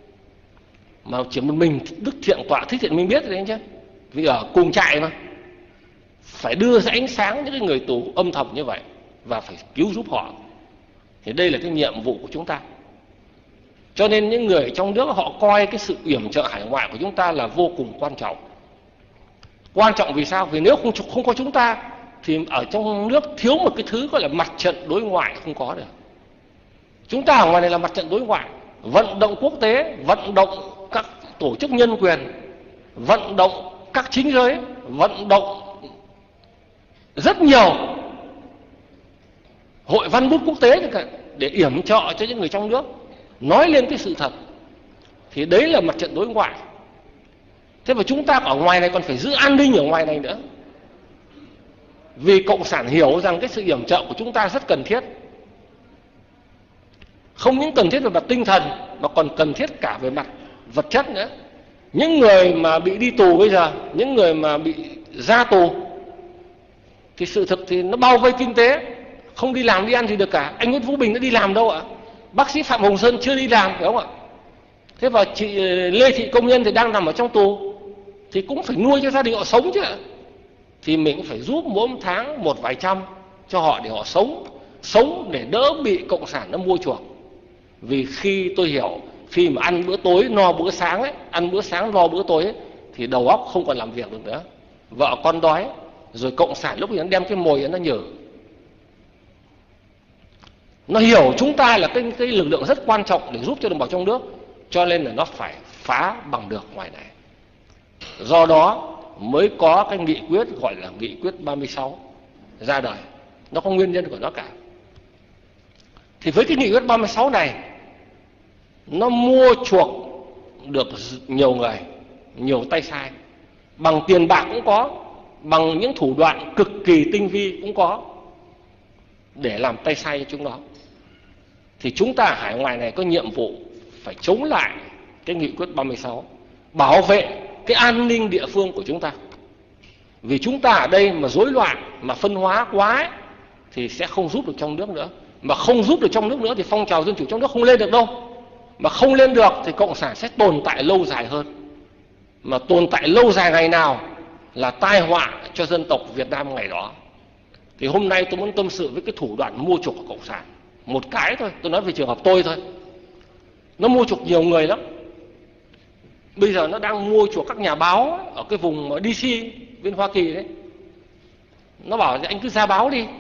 Mà chỉ một mình Đức Thiện tọa Thích Thiện Minh biết đấy chứ, vì ở cùng trại mà. Phải đưa ra ánh sáng những cái người tù âm thầm như vậy và phải cứu giúp họ. Thì đây là cái nhiệm vụ của chúng ta. Cho nên những người trong nước họ coi cái sự yểm trợ hải ngoại của chúng ta là vô cùng quan trọng. Quan trọng vì sao? Vì nếu không, không có chúng ta thì ở trong nước thiếu một cái thứ gọi là mặt trận đối ngoại, không có được. Chúng ta ở ngoài này là mặt trận đối ngoại, vận động quốc tế, vận động các tổ chức nhân quyền, vận động các chính giới, vận động rất nhiều hội văn bút quốc tế để yểm trợ cho những người trong nước nói lên cái sự thật. Thì đấy là mặt trận đối ngoại. Thế mà chúng ta ở ngoài này còn phải giữ an ninh ở ngoài này nữa. Vì Cộng sản hiểu rằng cái sự yểm trợ của chúng ta rất cần thiết. Không những cần thiết về mặt tinh thần mà còn cần thiết cả về mặt vật chất nữa. Những người mà bị đi tù bây giờ, những người mà bị ra tù thì sự thực thì nó bao vây kinh tế, không đi làm đi ăn gì được cả. Anh Nguyễn Phú Bình đã đi làm đâu ạ? Bác sĩ Phạm Hồng Sơn chưa đi làm, phải không ạ? Thế và chị Lê Thị Công Nhân thì đang nằm ở trong tù, thì cũng phải nuôi cho gia đình họ sống chứ ạ. Thì mình cũng phải giúp mỗi tháng một vài trăm cho họ để họ sống, sống để đỡ bị cộng sản nó mua chuộc. Vì khi tôi hiểu, khi mà ăn bữa tối no bữa sáng ấy, ăn bữa sáng no bữa tối ấy, thì đầu óc không còn làm việc được nữa, vợ con đói, rồi cộng sản lúc ấy nó đem cái mồi ấy, nó nhử. Nó hiểu chúng ta là cái, cái lực lượng rất quan trọng để giúp cho đồng bào trong nước, cho nên là nó phải phá bằng được ngoài này. Do đó mới có cái nghị quyết gọi là nghị quyết ba mươi sáu ra đời. Nó có nguyên nhân của nó cả. Thì với cái nghị quyết ba mươi sáu này, nó mua chuộc được nhiều người, nhiều tay sai. Bằng tiền bạc cũng có, bằng những thủ đoạn cực kỳ tinh vi cũng có, để làm tay sai cho chúng nó. Thì chúng ta ở hải ngoại này có nhiệm vụ phải chống lại cái nghị quyết ba mươi sáu, bảo vệ cái an ninh địa phương của chúng ta. Vì chúng ta ở đây mà rối loạn, mà phân hóa quá ấy, thì sẽ không giúp được trong nước nữa. Mà không giúp được trong nước nữa thì phong trào dân chủ trong nước không lên được đâu. Mà không lên được thì cộng sản sẽ tồn tại lâu dài hơn. Mà tồn tại lâu dài ngày nào là tai họa cho dân tộc Việt Nam ngày đó. Thì hôm nay tôi muốn tâm sự với cái thủ đoạn mua chuộc của cộng sản. Một cái thôi, tôi nói về trường hợp tôi thôi. Nó mua chuộc nhiều người lắm. Bây giờ nó đang mua chuộc các nhà báo ở cái vùng đê xê bên Hoa Kỳ đấy. Nó bảo anh cứ ra báo đi,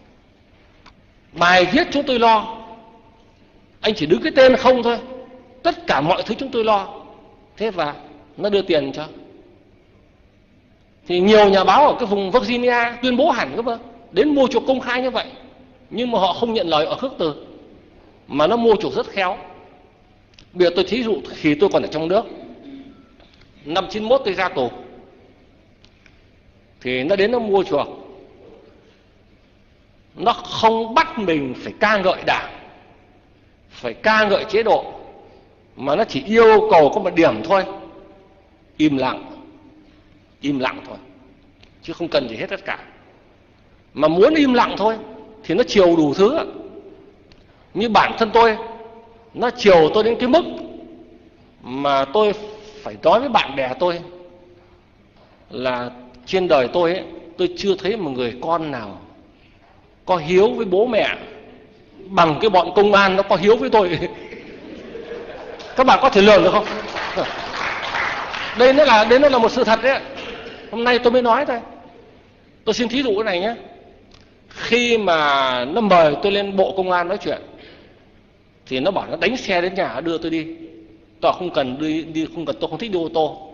bài viết chúng tôi lo, anh chỉ đứng cái tên không thôi, tất cả mọi thứ chúng tôi lo. Thế và nó đưa tiền cho. Thì nhiều nhà báo ở cái vùng Virginia tuyên bố hẳn cơ mà, đến mua chuộc công khai như vậy. Nhưng mà họ không nhận lời ở khước từ, mà nó mua chuộc rất khéo. Bây giờ tôi thí dụ khi tôi còn ở trong nước, năm chín mốt tôi ra tù, thì nó đến nó mua chuộc. Nó không bắt mình phải ca ngợi đảng, phải ca ngợi chế độ, mà nó chỉ yêu cầu có một điểm thôi: im lặng. Im lặng thôi, chứ không cần gì hết tất cả. Mà muốn im lặng thôi thì nó chiều đủ thứ. Như bản thân tôi, nó chiều tôi đến cái mức mà tôi phải nói với bạn bè tôi là trên đời tôi ấy, tôi chưa thấy một người con nào có hiếu với bố mẹ bằng cái bọn công an nó có hiếu với tôi. Các bạn có thể lường được không? Đây nó là đây nó là một sự thật đấy. Hôm nay tôi mới nói thôi. Tôi xin thí dụ cái này nhé. Khi mà nó mời tôi lên bộ công an nói chuyện, thì nó bảo nó đánh xe đến nhà đưa tôi đi. Tôi không cần đi, đi không cần, tôi không thích đi ô tô.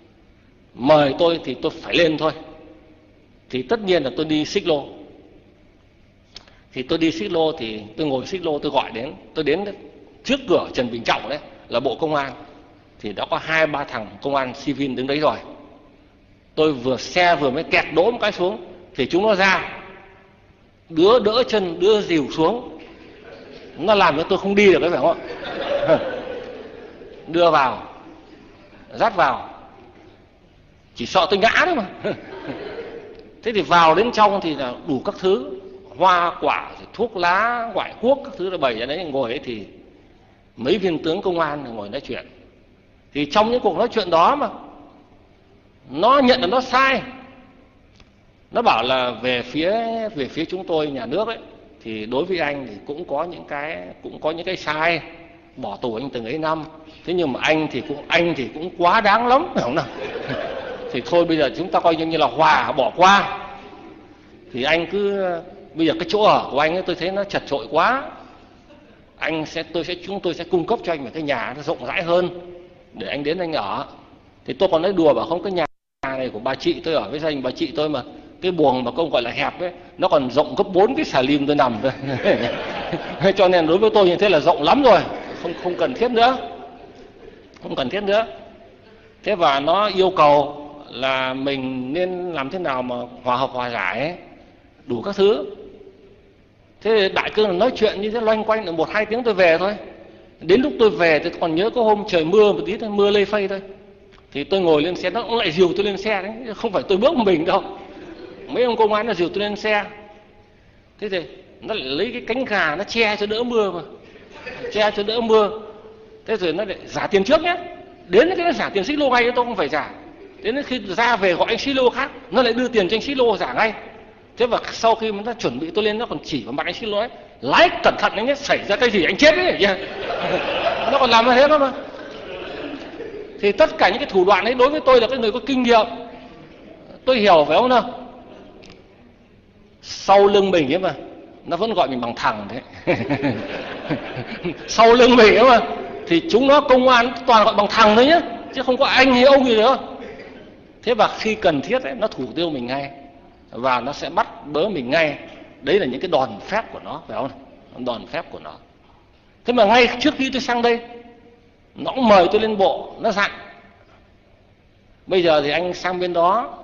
Mời tôi thì tôi phải lên thôi. Thì tất nhiên là tôi đi xích lô. Thì tôi đi xích lô thì tôi ngồi xích lô, tôi gọi đến, tôi đến trước cửa Trần Bình Trọng đấy, là bộ công an. Thì đã có hai ba thằng công an civil đứng đấy rồi. Tôi vừa xe vừa mới kẹt đỗ một cái xuống, thì chúng nó ra, đứa đỡ chân, đứa dìu xuống. Nó làm cho tôi không đi được, đấy phải không ạ? Đưa vào, dắt vào, chỉ sợ tôi ngã đấy mà. Thế thì vào đến trong thì là đủ các thứ, hoa quả, thuốc lá, ngoại quốc, các thứ là bày ra đấy. Ngồi ấy thì mấy viên tướng công an ngồi nói chuyện. Thì trong những cuộc nói chuyện đó mà nó nhận là nó sai. Nó bảo là về phía về phía chúng tôi nhà nước ấy, thì đối với anh thì cũng có những cái cũng có những cái sai, bỏ tù anh từng ấy năm. Thế nhưng mà anh thì cũng anh thì cũng quá đáng lắm, phải không nào? Thì thôi bây giờ chúng ta coi như là hòa bỏ qua. Thì anh cứ bây giờ cái chỗ ở của anh ấy tôi thấy nó chật chội quá. Anh sẽ tôi sẽ chúng tôi sẽ cung cấp cho anh một cái nhà nó rộng rãi hơn để anh đến anh ở. Thì tôi còn nói đùa bảo không, cái nhà này của bà chị tôi ở với gia đình bà chị tôi mà, cái buồng mà công gọi là hẹp ấy, nó còn rộng gấp bốn cái xà lim tôi nằm thôi. Cho nên đối với tôi như thế là rộng lắm rồi, không không cần thiết nữa, không cần thiết nữa. Thế và nó yêu cầu là mình nên làm thế nào mà hòa hợp hòa giải ấy, đủ các thứ. Thế đại cương nói chuyện như thế loanh quanh được một hai tiếng tôi về thôi. Đến lúc tôi về tôi còn nhớ có hôm trời mưa một tí thôi, mưa lây phây thôi, thì tôi ngồi lên xe, nó cũng lại dìu tôi lên xe đấy, không phải tôi bước một mình đâu, mấy ông công an nó dìu tôi lên xe. Thế thì nó lại lấy cái cánh gà nó che cho đỡ mưa mà, che cho đỡ mưa. Thế rồi nó lại trả tiền trước nhé, đến cái nó trả tiền xích lô ngay, tôi không phải trả. Đến khi ra về gọi anh xích lô khác, nó lại đưa tiền cho anh xích lô trả ngay. Thế và sau khi nó chuẩn bị tôi lên, nó còn chỉ vào mặt anh xích lô ấy, lái cẩn thận anh nhé, xảy ra cái gì anh chết đấy. Nó còn làm như thế đó mà. Thì tất cả những cái thủ đoạn ấy đối với tôi là cái người có kinh nghiệm, tôi hiểu phải không nào? Sau lưng mình ấy mà nó vẫn gọi mình bằng thằng thế. Sau lưng mình ấy mà thì chúng nó công an toàn gọi bằng thằng thôi nhé, chứ không có anh hay ông gì nữa. Thế và khi cần thiết ấy, nó thủ tiêu mình ngay và nó sẽ bắt bớ mình ngay. Đấy là những cái đòn phép của nó, phải không? Đòn phép của nó. Thế mà ngay trước khi tôi sang đây, nó cũng mời tôi lên bộ, nó dặn bây giờ thì anh sang bên đó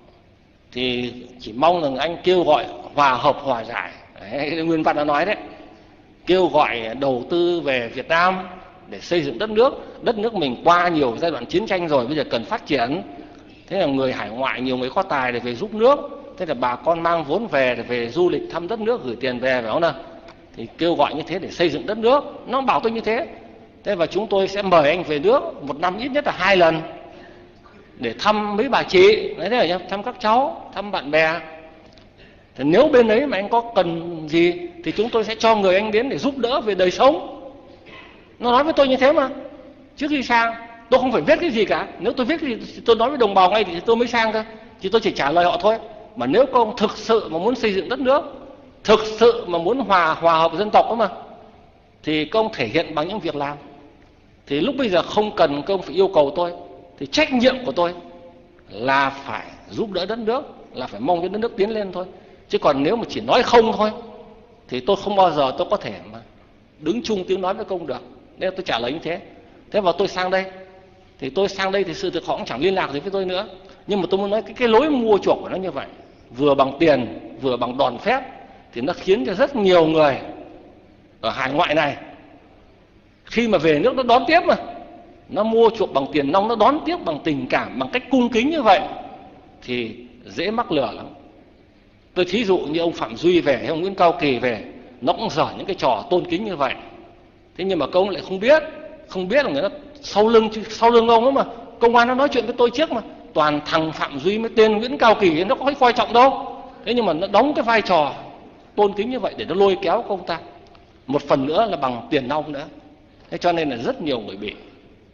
thì chỉ mong rằng anh kêu gọi hòa hợp hòa giải. Đấy, nguyên văn nó nói đấy, kêu gọi đầu tư về Việt Nam để xây dựng đất nước. Đất nước mình qua nhiều giai đoạn chiến tranh rồi, bây giờ cần phát triển. Thế là người hải ngoại, nhiều người có tài để về giúp nước. Thế là bà con mang vốn về để về du lịch thăm đất nước, gửi tiền về, phải không nào? Thì kêu gọi như thế để xây dựng đất nước. Nó bảo tôi như thế. Thế và chúng tôi sẽ mời anh về nước một năm ít nhất là hai lần để thăm mấy bà chị, đấy đấy, thăm các cháu, thăm bạn bè. Thì nếu bên đấy mà anh có cần gì thì chúng tôi sẽ cho người anh đến để giúp đỡ về đời sống. Nó nói với tôi như thế mà. Trước khi sang tôi không phải viết cái gì cả. Nếu tôi viết cái gì thì tôi nói với đồng bào ngay thì tôi mới sang thôi. Thì tôi chỉ trả lời họ thôi. Mà nếu các ông thực sự mà muốn xây dựng đất nước, thực sự mà muốn hòa hòa hợp dân tộc đó mà, thì các ông thể hiện bằng những việc làm. Thì lúc bây giờ không cần các ông phải yêu cầu tôi. Thì trách nhiệm của tôi là phải giúp đỡ đất nước, là phải mong cho đất nước tiến lên thôi. Chứ còn nếu mà chỉ nói không thôi thì tôi không bao giờ tôi có thể mà đứng chung tiếng nói với công được. Nên tôi trả lời như thế. Thế và tôi sang đây, thì tôi sang đây thì sự thực họ cũng chẳng liên lạc gì với tôi nữa. Nhưng mà tôi muốn nói cái, cái lối mua chuộc của nó như vậy, vừa bằng tiền, vừa bằng đòn phép, thì nó khiến cho rất nhiều người ở hải ngoại này khi mà về nước nó đón tiếp mà, nó mua chuộc bằng tiền nong, nó đón tiếp bằng tình cảm, bằng cách cung kính như vậy, thì dễ mắc lừa lắm. Tôi thí dụ như ông Phạm Duy về hay ông Nguyễn Cao Kỳ về, nó cũng dở những cái trò tôn kính như vậy. Thế nhưng mà công lại không biết, không biết là người ta sau lưng sau lưng ông đó mà, công an nó nói chuyện với tôi trước mà, toàn thằng Phạm Duy mới tên Nguyễn Cao Kỳ nó có phải coi trọng đâu. Thế nhưng mà nó đóng cái vai trò tôn kính như vậy để nó lôi kéo công ta. Một phần nữa là bằng tiền nong nữa. Thế cho nên là rất nhiều người bị.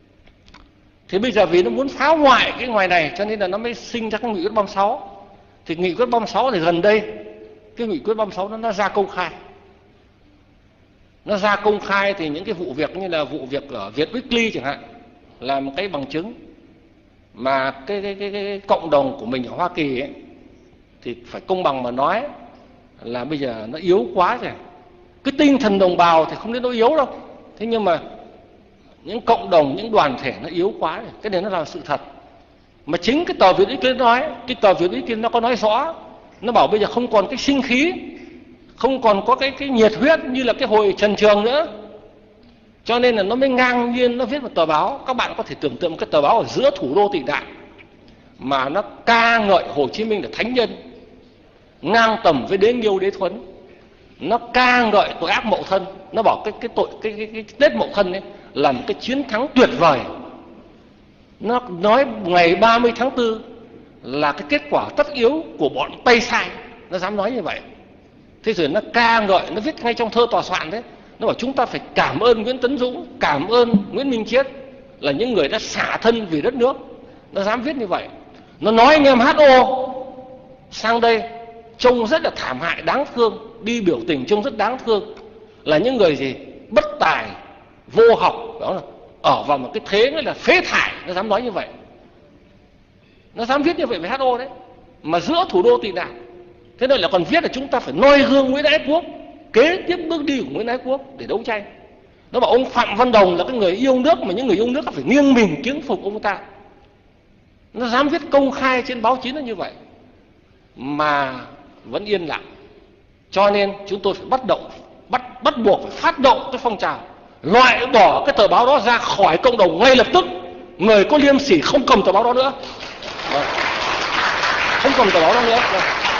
Thế bây giờ vì nó muốn phá hoại cái ngoài này cho nên là nó mới sinh ra cái nghị quyết ba mươi sáu. Thì nghị quyết ba mươi sáu thì gần đây cái nghị quyết ba mươi sáu nó, nó ra công khai. Nó ra công khai thì những cái vụ việc như là vụ việc ở Việt Weekly chẳng hạn là một cái bằng chứng mà cái, cái, cái, cái cộng đồng của mình ở Hoa Kỳ ấy, thì phải công bằng mà nói là bây giờ nó yếu quá rồi. Cái tinh thần đồng bào thì không đến nó yếu đâu. Thế nhưng mà những cộng đồng, những đoàn thể nó yếu quá rồi. Cái này nó là sự thật. Mà chính cái tờ Việt Weekly nói, cái tờ Việt Weekly nó có nói rõ, nó bảo bây giờ không còn cái sinh khí, không còn có cái cái nhiệt huyết như là cái hồi Trần Trường nữa. Cho nên là nó mới ngang nhiên nó viết một tờ báo. Các bạn có thể tưởng tượng một cái tờ báo ở giữa thủ đô tị nạn mà nó ca ngợi Hồ Chí Minh là thánh nhân, ngang tầm với Đế Nghiêu Đế Thuấn. Nó ca ngợi tội ác Mậu Thân. Nó bảo cái cái tội cái cái, cái Tết Mậu Thân ấy là một cái chiến thắng tuyệt vời. Nó nói ngày ba mươi tháng tư là cái kết quả tất yếu của bọn Tây Sai. Nó dám nói như vậy. Thế rồi nó ca ngợi, nó viết ngay trong thơ tòa soạn đấy. Nó bảo chúng ta phải cảm ơn Nguyễn Tấn Dũng, cảm ơn Nguyễn Minh Chiết là những người đã xả thân vì đất nước. Nó dám viết như vậy. Nó nói anh em hát ô sang đây trông rất là thảm hại, đáng thương, đi biểu tình trông rất đáng thương, là những người gì bất tài, vô học, đó là ở vào một cái thế nghĩa là phế thải. Nó dám nói như vậy. Nó dám viết như vậy với hát ô đấy, mà giữa thủ đô tị nạn. Thế nên là còn viết là chúng ta phải noi gương Nguyễn Ái Quốc, kế tiếp bước đi của Nguyễn Ái Quốc để đấu tranh. Nó bảo ông Phạm Văn Đồng là cái người yêu nước, mà những người yêu nước phải nghiêng mình kiếng phục ông ta. Nó dám viết công khai trên báo chí nó như vậy mà vẫn yên lặng. Cho nên chúng tôi phải bắt động, bắt bắt buộc phải phát động cái phong trào loại bỏ cái tờ báo đó ra khỏi cộng đồng ngay lập tức. Người có liêm sỉ không cầm tờ báo đó nữa, không cầm tờ báo đó nữa.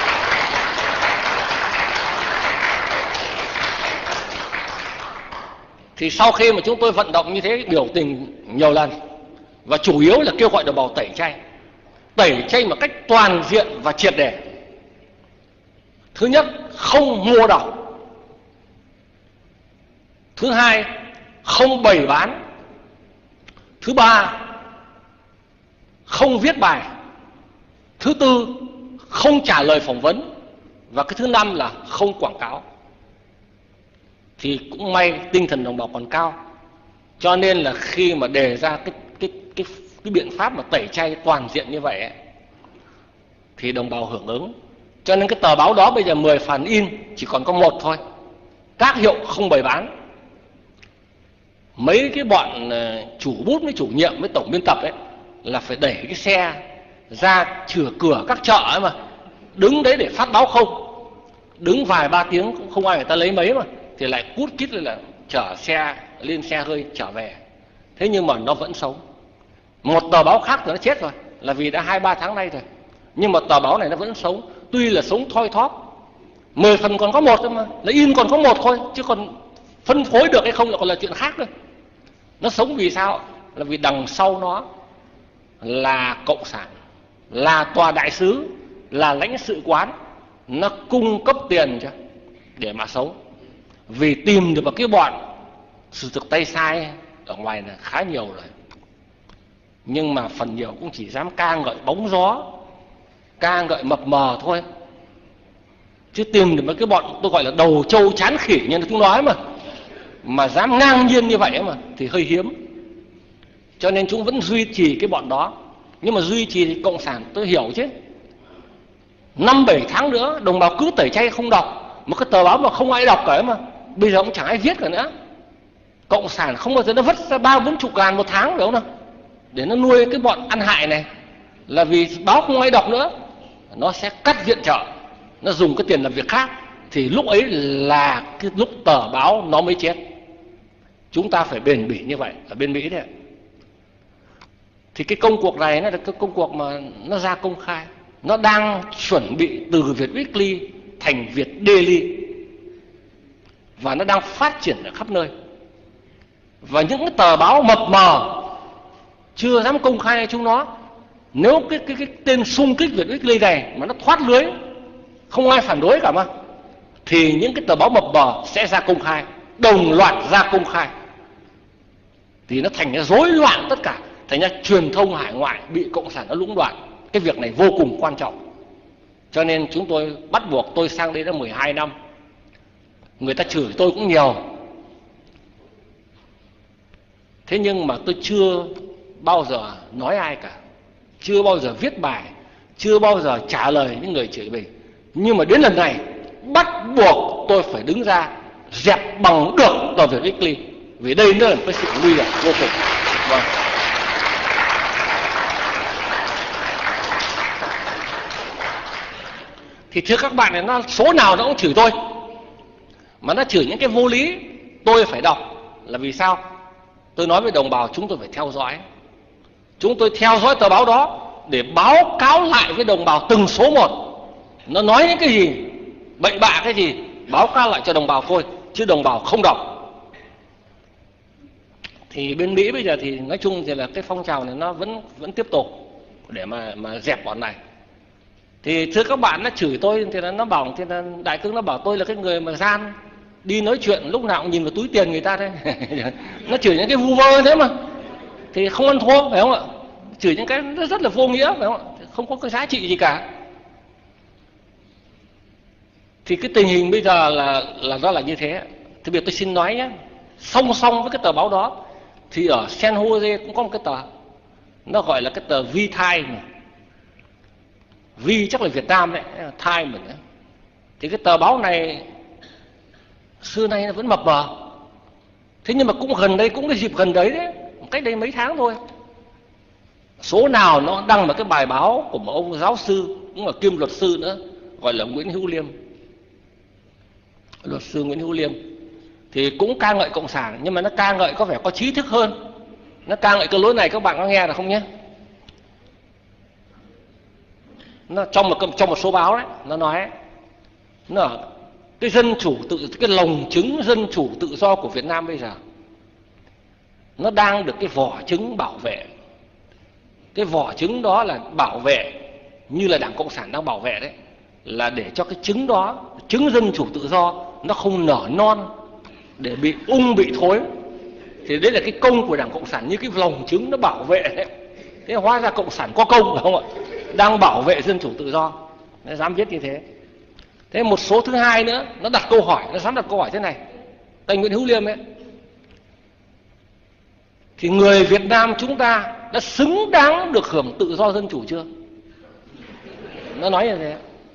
Thì sau khi mà chúng tôi vận động như thế, biểu tình nhiều lần, và chủ yếu là kêu gọi đồng bào tẩy chay, tẩy chay một cách toàn diện và triệt để. Thứ nhất, không mua đọc. Thứ hai, không bày bán. Thứ ba, không viết bài. Thứ tư, không trả lời phỏng vấn. Và cái thứ năm là không quảng cáo. Thì cũng may tinh thần đồng bào còn cao, cho nên là khi mà đề ra cái cái cái cái biện pháp mà tẩy chay toàn diện như vậy ấy, thì đồng bào hưởng ứng. Cho nên cái tờ báo đó bây giờ mười phần in chỉ còn có một thôi. Các hiệu không bày bán. Mấy cái bọn chủ bút với chủ nhiệm với tổng biên tập ấy là phải đẩy cái xe ra chửa cửa các chợ ấy mà, đứng đấy để phát báo không. Đứng vài ba tiếng cũng không ai người ta lấy mấy mà, thì lại cút kít lên là chở xe lên xe hơi trở về. Thế nhưng mà nó vẫn sống. Một tờ báo khác thì nó chết rồi, là vì đã hai ba tháng nay rồi. Nhưng mà tờ báo này nó vẫn sống, tuy là sống thoi thóp. Mười phần còn có một thôi mà, là in còn có một thôi, chứ còn phân phối được hay không là còn là chuyện khác nữa. Nó sống vì sao? Là vì đằng sau nó là cộng sản, là tòa đại sứ, là lãnh sự quán, nó cung cấp tiền cho để mà sống. Vì tìm được một cái bọn sử dụng tay sai ở ngoài là khá nhiều rồi, nhưng mà phần nhiều cũng chỉ dám ca ngợi bóng gió, ca ngợi mập mờ thôi. Chứ tìm được một cái bọn tôi gọi là đầu trâu chán khỉ như chúng nói mà mà dám ngang nhiên như vậy mà thì hơi hiếm. Cho nên chúng vẫn duy trì cái bọn đó. Nhưng mà duy trì thì cộng sản tôi hiểu chứ. Năm bảy tháng nữa đồng bào cứ tẩy chay không đọc, một cái tờ báo mà không ai đọc cả mà bây giờ cũng chẳng ai viết cả nữa. Cộng sản không bao giờ nó vất ra ba bốn chục ngàn một tháng phải không nào, để nó nuôi cái bọn ăn hại này. Là vì báo không ai đọc nữa, nó sẽ cắt viện trợ, nó dùng cái tiền làm việc khác. Thì lúc ấy là cái lúc tờ báo nó mới chết. Chúng ta phải bền bỉ như vậy ở bên Mỹ đấy. Thì cái công cuộc này nó là cái công cuộc mà nó ra công khai. Nó đang chuẩn bị từ Việt Weekly thành Việt Daily, và nó đang phát triển ở khắp nơi. Và những cái tờ báo mập mờ chưa dám công khai chúng nó, nếu cái, cái, cái tên xung kích Việt Weekly này mà nó thoát lưới, không ai phản đối cả mà, thì những cái tờ báo mập mờ sẽ ra công khai, đồng loạt ra công khai. Thì nó thành ra rối loạn tất cả, thành ra truyền thông hải ngoại bị cộng sản nó lũng đoạn. Cái việc này vô cùng quan trọng. Cho nên chúng tôi bắt buộc, tôi sang đây đã mười hai năm, người ta chửi tôi cũng nhiều. Thế nhưng mà tôi chưa bao giờ nói ai cả, chưa bao giờ viết bài, chưa bao giờ trả lời những người chửi mình. Nhưng mà đến lần này bắt buộc tôi phải đứng ra dẹp bằng được tờ Việt Weekly, vì đây nó là cái sự nguy hiểm vô cùng. Vâng. Thì thưa các bạn này, nó số nào nó cũng chửi tôi, mà nó chửi những cái vô lý tôi phải đọc. Là vì sao? Tôi nói với đồng bào chúng tôi phải theo dõi. Chúng tôi theo dõi tờ báo đó để báo cáo lại với đồng bào từng số một. Nó nói những cái gì, bậy bạ cái gì, báo cáo lại cho đồng bào thôi, chứ đồng bào không đọc. Thì bên Mỹ bây giờ thì nói chung thì là cái phong trào này nó vẫn vẫn tiếp tục để mà mà dẹp bọn này. Thì thưa các bạn, nó chửi tôi thì nó bảo, thì là đại tướng nó bảo tôi là cái người mà gian, đi nói chuyện lúc nào cũng nhìn vào túi tiền người ta đấy. Nó chửi những cái vu vơ thế mà, thì không ăn thua phải không ạ? Chửi những cái rất là vô nghĩa phải không ạ? Không có cái giá trị gì cả. Thì cái tình hình bây giờ là là nó là như thế. Thì bây giờ tôi xin nói nhé, song song với cái tờ báo đó thì ở San Jose cũng có một cái tờ, nó gọi là cái tờ V-Time này. V chắc là Việt Nam đấy, Time mình đấy. Thì cái tờ báo này xưa nay nó vẫn mập mờ. Thế nhưng mà cũng gần đây, cũng cái dịp gần đấy đấy, cách đây mấy tháng thôi, số nào nó đăng một cái bài báo của một ông giáo sư, cũng là kiêm luật sư nữa, gọi là Nguyễn Hữu Liêm. luật sư Nguyễn Hữu Liêm, thì cũng ca ngợi cộng sản, nhưng mà nó ca ngợi có vẻ có trí thức hơn. Nó ca ngợi cái lối này, các bạn có nghe được không nhé? Nó trong một trong một số báo đấy, nó nói nó cái dân chủ tự cái lồng trứng dân chủ tự do của Việt Nam bây giờ nó đang được cái vỏ trứng bảo vệ. Cái vỏ trứng đó là bảo vệ như là Đảng Cộng sản đang bảo vệ đấy, là để cho cái trứng đó, trứng dân chủ tự do nó không nở non để bị ung bị thối. Thì đấy là cái công của Đảng Cộng sản, như cái lồng trứng nó bảo vệ đấy. Thế hóa ra Cộng sản có công phải không ạ? Đang bảo vệ dân chủ tự do, nó dám viết như thế. Thế một số thứ hai nữa, nó đặt câu hỏi, nó dám đặt câu hỏi thế này. Anh Nguyễn Hữu Liêm ấy, thì người Việt Nam chúng ta đã xứng đáng được hưởng tự do dân chủ chưa? Nó nói như thế.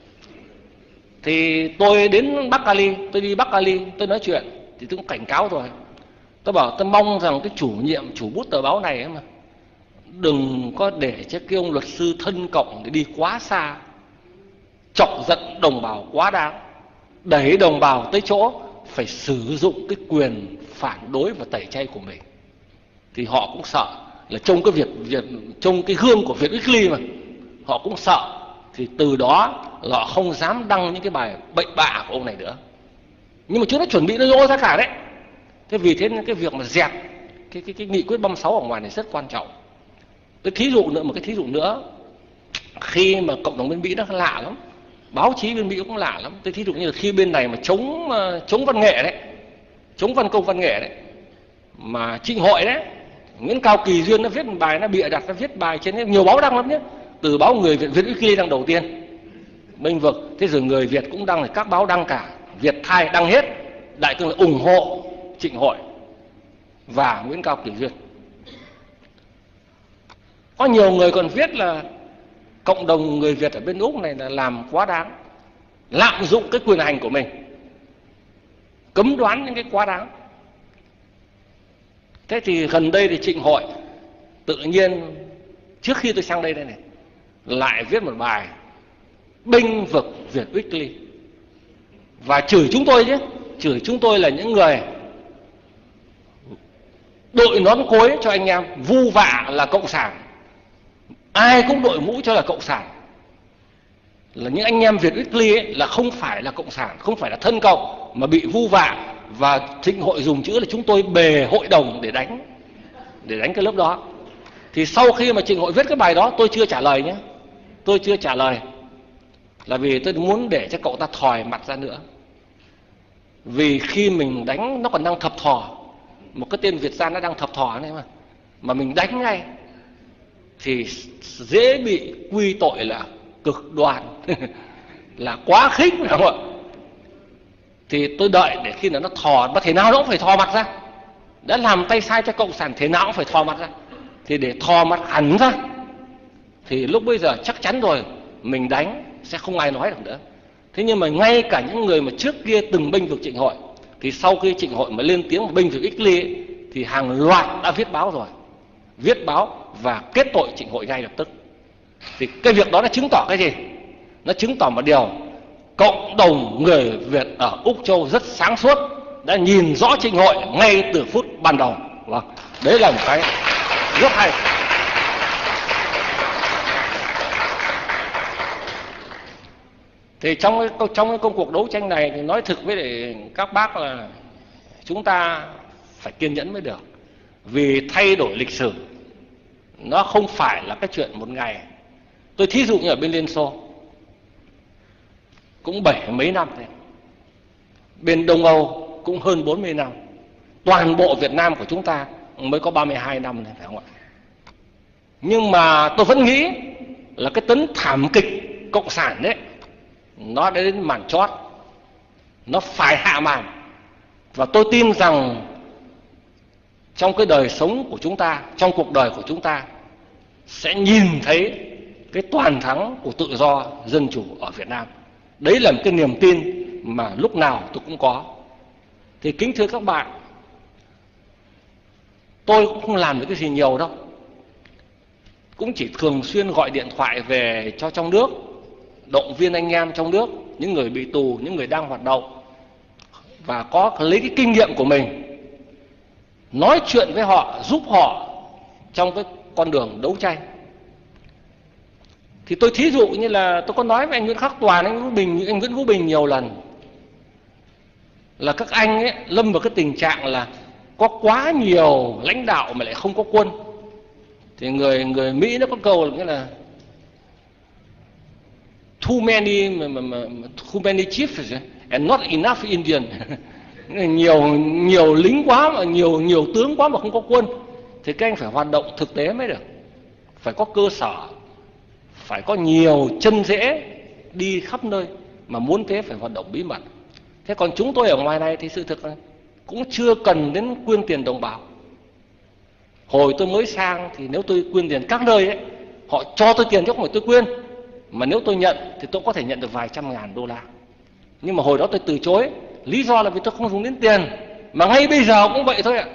Thì tôi đến Bắc Cali, tôi đi Bắc Cali, tôi nói chuyện, thì tôi cũng cảnh cáo rồi. Tôi bảo tôi mong rằng cái chủ nhiệm, chủ bút tờ báo này ấy mà, đừng có để cho cái ông luật sư thân cộng để đi quá xa, chọc giận đồng bào quá đáng, đẩy đồng bào tới chỗ phải sử dụng cái quyền phản đối và tẩy chay của mình. Thì họ cũng sợ là trông cái việc, việc trông cái gương của Việt Weekly mà, họ cũng sợ. Thì từ đó là họ không dám đăng những cái bài bệnh bạ của ông này nữa. Nhưng mà chúng nó chuẩn bị nó dỗ ra cả đấy. Thế vì thế cái việc mà dẹp cái, cái, cái nghị quyết ba mươi sáu ở ngoài này rất quan trọng. Tôi thí dụ nữa, một cái thí dụ nữa, khi mà cộng đồng bên Mỹ nó lạ lắm, báo chí bên Mỹ cũng lạ lắm. Tôi thí dụ như là khi bên này mà chống chống văn nghệ đấy, chống văn công văn nghệ đấy, mà Trịnh Hội đấy, Nguyễn Cao Kỳ Duyên nó viết một bài, nó bịa đặt, nó viết bài trên nhiều báo đăng lắm nhé. Từ báo Người Việt, Việt Weekly đăng đầu tiên, Minh Vực, thế rồi Người Việt cũng đăng, các báo đăng cả, Việt Thai đăng hết, đại cương là ủng hộ Trịnh Hội và Nguyễn Cao Kỳ Duyên. Có nhiều người còn viết là cộng đồng người Việt ở bên Úc này là làm quá đáng, lạm dụng cái quyền hành của mình, cấm đoán những cái quá đáng. Thế thì gần đây thì Trịnh Hội tự nhiên trước khi tôi sang đây đây này lại viết một bài bênh vực Việt Weekly và chửi chúng tôi chứ, chửi chúng tôi là những người đội nón cối cho anh em, vu vạ là cộng sản, ai cũng đội mũ cho là cộng sản, là những anh em Việt Weekly ấy là không phải là cộng sản, không phải là thân cộng mà bị vu vạ. Và Trịnh Hội dùng chữ là chúng tôi bề hội đồng để đánh, để đánh cái lớp đó. Thì sau khi mà Trịnh Hội viết cái bài đó, tôi chưa trả lời nhé, tôi chưa trả lời, là vì tôi muốn để cho cậu ta thòi mặt ra nữa. Vì khi mình đánh nó còn đang thập thò, một cái tên Việt gian nó đang thập thò này mà, mà mình đánh ngay thì dễ bị quy tội là cực đoan, là quá khích, phải không ạ? Thì tôi đợi để khi nào nó thò, mà thế nào nó cũng phải thò mặt ra, đã làm tay sai cho cộng sản thế nào cũng phải thò mặt ra, thì để thò mặt hẳn ra thì lúc bây giờ chắc chắn rồi mình đánh sẽ không ai nói được nữa. Thế nhưng mà ngay cả những người mà trước kia từng bênh vực Trịnh Hội, thì sau khi Trịnh Hội mà lên tiếng bênh vực Weekly thì hàng loạt đã viết báo rồi, viết báo và kết tội Trịnh Hội ngay lập tức. Thì cái việc đó nó chứng tỏ cái gì? Nó chứng tỏ một điều, cộng đồng người Việt ở Úc Châu rất sáng suốt, đã nhìn rõ Trịnh Hội ngay từ phút ban đầu. Vâng, đấy là một cái rất hay. Thì trong cái, trong cái công cuộc đấu tranh này thì nói thực với lại các bác là chúng ta phải kiên nhẫn mới được. Vì thay đổi lịch sử nó không phải là cái chuyện một ngày. Tôi thí dụ như ở bên Liên Xô cũng bảy mấy năm thôi, bên Đông Âu cũng hơn bốn mươi năm, toàn bộ Việt Nam của chúng ta mới có ba mươi hai năm này, phải không ạ? Nhưng mà tôi vẫn nghĩ là cái tấn thảm kịch cộng sản đấy nó đã đến màn chót, nó phải hạ màn. Và tôi tin rằng trong cái đời sống của chúng ta, trong cuộc đời của chúng ta sẽ nhìn thấy cái toàn thắng của tự do dân chủ ở Việt Nam. Đấy là một cái niềm tin mà lúc nào tôi cũng có. Thì kính thưa các bạn, tôi cũng không làm được cái gì nhiều đâu, cũng chỉ thường xuyên gọi điện thoại về cho trong nước, động viên anh em trong nước, những người bị tù, những người đang hoạt động, và có lấy cái kinh nghiệm của mình nói chuyện với họ, giúp họ trong cái con đường đấu tranh. Thì tôi thí dụ như là tôi có nói với anh Nguyễn Khắc Toàn, anh Vũ Bình, anh Nguyễn Vũ Bình nhiều lần là các anh ấy lâm vào cái tình trạng là có quá nhiều lãnh đạo mà lại không có quân. Thì người người Mỹ nó có câu là nghĩa là too many mà, mà, mà, too many chiefs and not enough Indian. nhiều nhiều lính quá mà nhiều nhiều tướng quá mà không có quân. Thì các anh phải hoạt động thực tế mới được, phải có cơ sở, phải có nhiều chân rễ đi khắp nơi, mà muốn thế phải hoạt động bí mật. Thế còn chúng tôi ở ngoài này thì sự thực là cũng chưa cần đến quyên tiền đồng bào. Hồi tôi mới sang thì nếu tôi quyên tiền các nơi ấy, họ cho tôi tiền chứ không phải tôi quyên, mà nếu tôi nhận thì tôi có thể nhận được vài trăm ngàn đô la. Nhưng mà hồi đó tôi từ chối, lý do là vì tôi không dùng đến tiền. Mà ngay bây giờ cũng vậy thôi ạ.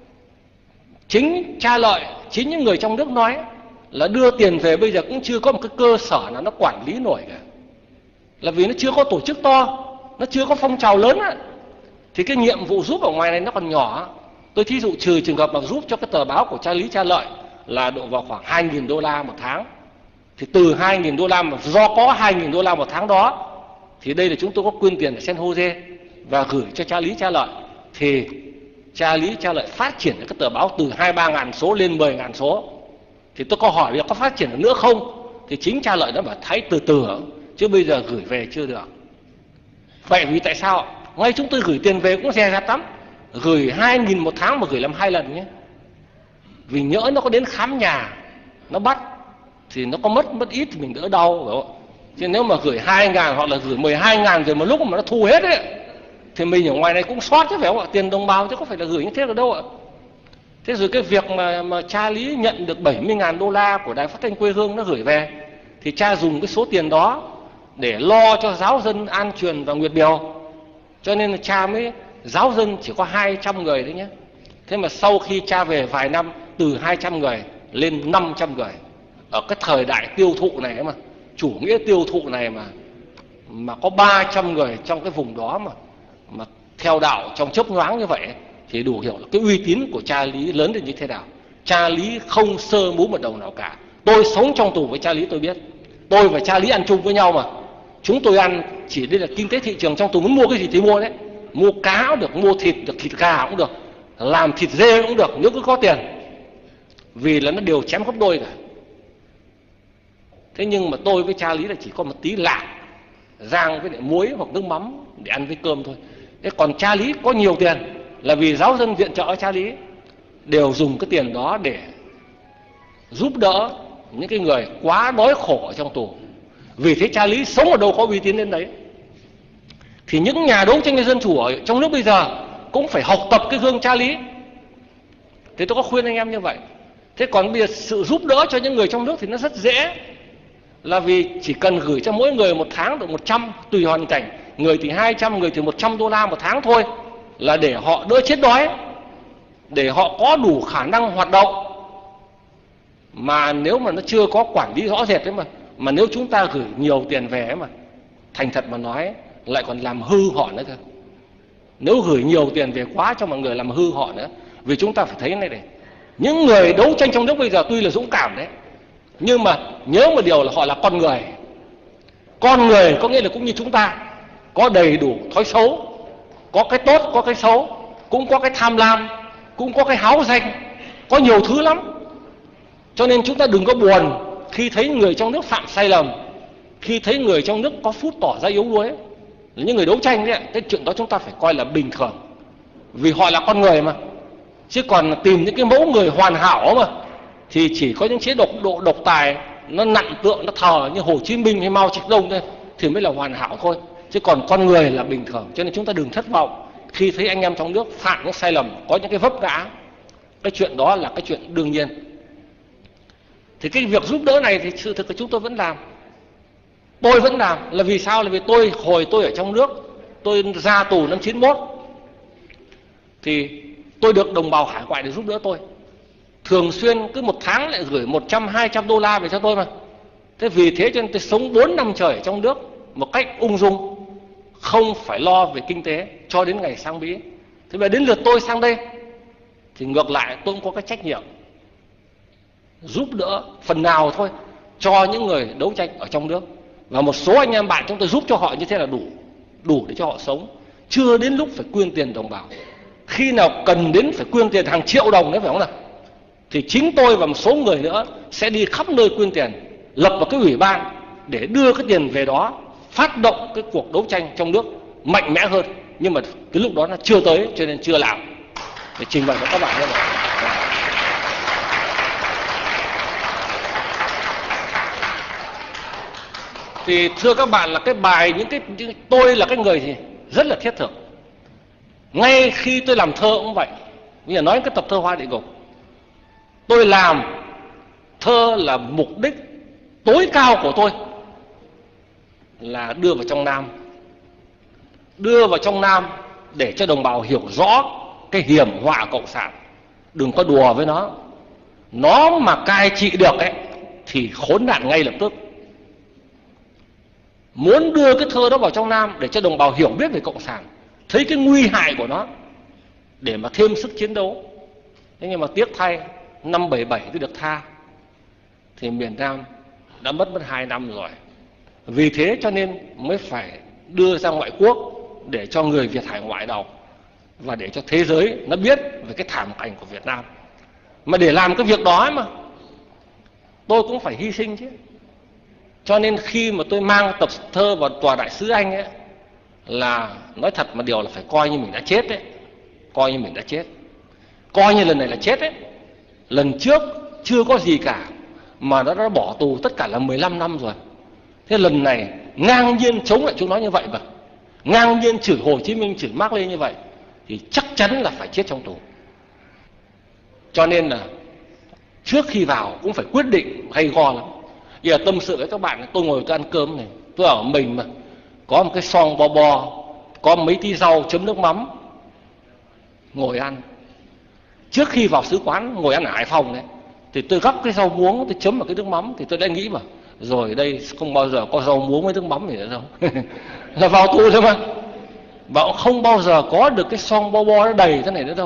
Chính cha Lợi, chính những người trong nước nói là đưa tiền về bây giờ cũng chưa có một cái cơ sở nào nó quản lý nổi cả. Là vì nó chưa có tổ chức to, nó chưa có phong trào lớn á. Thì cái nhiệm vụ giúp ở ngoài này nó còn nhỏ. Tôi thí dụ trừ trường hợp mà giúp cho cái tờ báo của cha Lý cha Lợi là độ vào khoảng hai nghìn đô la một tháng. Thì từ hai nghìn đô la mà do có hai nghìn đô la một tháng đó, thì đây là chúng tôi có quyên tiền ở San Jose và gửi cho cha Lý cha Lợi. Thì cha Lý cha Lợi phát triển cái tờ báo từ hai ba ngàn số lên mười ngàn số. Thì tôi có hỏi là có phát triển được nữa không? Thì chính cha Lợi đã bảo thấy từ từ, chứ bây giờ gửi về chưa được. Vậy vì tại sao? Ngay chúng tôi gửi tiền về cũng dè dặt lắm. Gửi hai nghìn một tháng mà gửi làm hai lần nhé. Vì nhỡ nó có đến khám nhà, nó bắt, thì nó có mất mất ít thì mình đỡ đau, phải không? Chứ nếu mà gửi hai ngàn hoặc là gửi mười hai ngàn rồi một lúc mà nó thu hết ấy, thì mình ở ngoài này cũng sót chứ phải không ạ? Tiền đồng bào chứ có phải là gửi như thế được đâu ạ. Thế rồi cái việc mà, mà cha Lý nhận được bảy mươi ngàn đô la của Đài Phát thanh Quê Hương nó gửi về, thì cha dùng cái số tiền đó để lo cho giáo dân An Truyền và Nguyệt Biều. Cho nên là cha mới, giáo dân chỉ có hai trăm người đấy nhé. Thế mà sau khi cha về vài năm, từ hai trăm người lên năm trăm người. Ở cái thời đại tiêu thụ này mà, chủ nghĩa tiêu thụ này mà mà có ba trăm người trong cái vùng đó mà mà theo đạo trong chớp nhoáng như vậy, thì đủ hiểu là cái uy tín của cha Lý lớn đến như thế nào. Cha Lý không sơ múa một đầu nào cả. Tôi sống trong tù với cha Lý tôi biết. Tôi và cha Lý ăn chung với nhau mà. Chúng tôi ăn chỉ đây là kinh tế thị trường, trong tù muốn mua cái gì thì mua đấy. Mua cá cũng được, mua thịt được, thịt gà cũng được, làm thịt dê cũng được, nếu cứ có tiền. Vì là nó đều chém gấp đôi cả. Thế nhưng mà tôi với cha Lý là chỉ có một tí lạc, rang với lại muối hoặc nước mắm để ăn với cơm thôi. Thế còn cha Lý có nhiều tiền là vì giáo dân viện trợ cha Lý đều dùng cái tiền đó để giúp đỡ những cái người quá đói khổ ở trong tù. Vì thế cha Lý sống ở đâu có uy tín đến đấy. Thì những nhà đấu tranh dân chủ ở trong nước bây giờ cũng phải học tập cái gương cha Lý. Thế tôi có khuyên anh em như vậy. Thế còn bây giờ sự giúp đỡ cho những người trong nước thì nó rất dễ. Là vì chỉ cần gửi cho mỗi người một tháng được một trăm, tùy hoàn cảnh. Người thì hai trăm, người thì một trăm đô la một tháng thôi. Là để họ đỡ chết đói, để họ có đủ khả năng hoạt động. Mà nếu mà nó chưa có quản lý rõ rệt đấy mà Mà nếu chúng ta gửi nhiều tiền về ấy mà, thành thật mà nói lại còn làm hư họ nữa cơ. Nếu gửi nhiều tiền về quá cho mọi người làm hư họ nữa. Vì chúng ta phải thấy này này, những người đấu tranh trong nước bây giờ tuy là dũng cảm đấy, nhưng mà nhớ một điều là họ là con người. Con người có nghĩa là cũng như chúng ta, có đầy đủ thói xấu, có cái tốt, có cái xấu, cũng có cái tham lam, cũng có cái háo danh, có nhiều thứ lắm. Cho nên chúng ta đừng có buồn khi thấy người trong nước phạm sai lầm, khi thấy người trong nước có phút tỏ ra yếu đuối. Những người đấu tranh đấy, cái chuyện đó chúng ta phải coi là bình thường, vì họ là con người mà. Chứ còn tìm những cái mẫu người hoàn hảo mà thì chỉ có những chế độ độ độc tài, nó nặng tượng, nó thờ như Hồ Chí Minh hay Mao Trạch Đông thôi, thì mới là hoàn hảo thôi. Chứ còn con người là bình thường. Cho nên chúng ta đừng thất vọng khi thấy anh em trong nước phạm những sai lầm, có những cái vấp ngã. Cái chuyện đó là cái chuyện đương nhiên. Thì cái việc giúp đỡ này thì sự thực là chúng tôi vẫn làm. Tôi vẫn làm. Là vì sao? Là vì tôi, hồi tôi ở trong nước, tôi ra tù năm chín mốt, thì tôi được đồng bào hải ngoại để giúp đỡ tôi. Thường xuyên cứ một tháng lại gửi một trăm, hai trăm đô la về cho tôi mà. Thế vì thế cho nên tôi sống bốn năm trời ở trong nước một cách ung dung, không phải lo về kinh tế cho đến ngày sang Mỹ. Thế mà đến lượt tôi sang đây thì ngược lại tôi cũng có cái trách nhiệm giúp đỡ phần nào thôi cho những người đấu tranh ở trong nước. Và một số anh em bạn chúng tôi giúp cho họ như thế là đủ, đủ để cho họ sống. Chưa đến lúc phải quyên tiền đồng bào. Khi nào cần đến phải quyên tiền hàng triệu đồng đấy phải không nào? Thì chính tôi và một số người nữa sẽ đi khắp nơi quyên tiền, lập một cái ủy ban để đưa cái tiền về đó, phát động cái cuộc đấu tranh trong nước mạnh mẽ hơn. Nhưng mà cái lúc đó nó chưa tới cho nên chưa làm. Để trình bày với các bạn như vậy. Thì thưa các bạn là cái bài những cái, những, tôi là cái người gì rất là thiết thực. Ngay khi tôi làm thơ cũng vậy. Bây giờ nói cái tập thơ Hoa Địa Ngục, tôi làm thơ là mục đích tối cao của tôi là đưa vào trong Nam, đưa vào trong Nam để cho đồng bào hiểu rõ cái hiểm họa cộng sản. Đừng có đùa với nó. Nó mà cai trị được ấy thì khốn nạn ngay lập tức. Muốn đưa cái thơ đó vào trong Nam để cho đồng bào hiểu biết về cộng sản, thấy cái nguy hại của nó để mà thêm sức chiến đấu. Thế nhưng mà tiếc thay, năm bảy bảy tôi được tha, thì miền Nam đã mất mất hai năm rồi. Vì thế cho nên mới phải đưa ra ngoại quốc để cho người Việt hải ngoại đọc và để cho thế giới nó biết về cái thảm cảnh của Việt Nam. Mà để làm cái việc đó mà tôi cũng phải hy sinh chứ. Cho nên khi mà tôi mang tập thơ vào tòa đại sứ Anh ấy, là nói thật mà điều là phải coi như mình đã chết đấy. Coi như mình đã chết. Coi như lần này là chết đấy. Lần trước chưa có gì cả mà nó đã bỏ tù tất cả là mười lăm năm rồi. Thế lần này ngang nhiên chống lại chúng nó như vậy mà, ngang nhiên chửi Hồ Chí Minh, chửi Mác Lê như vậy, thì chắc chắn là phải chết trong tù. Cho nên là trước khi vào cũng phải quyết định hay go lắm. Giờ tâm sự với các bạn, tôi ngồi tôi ăn cơm này, tôi ở mình mà, có một cái xoong bo bo, có mấy tí rau chấm nước mắm, ngồi ăn. Trước khi vào sứ quán ngồi ăn ở Hải Phòng đấy, thì tôi gắp cái rau muống, tôi chấm vào cái nước mắm, thì tôi đã nghĩ mà, rồi đây không bao giờ có rau muống với nước mắm gì nữa đâu. Là vào tù thôi mà. Và không bao giờ có được cái xoong bo bo nó đầy thế này nữa đâu.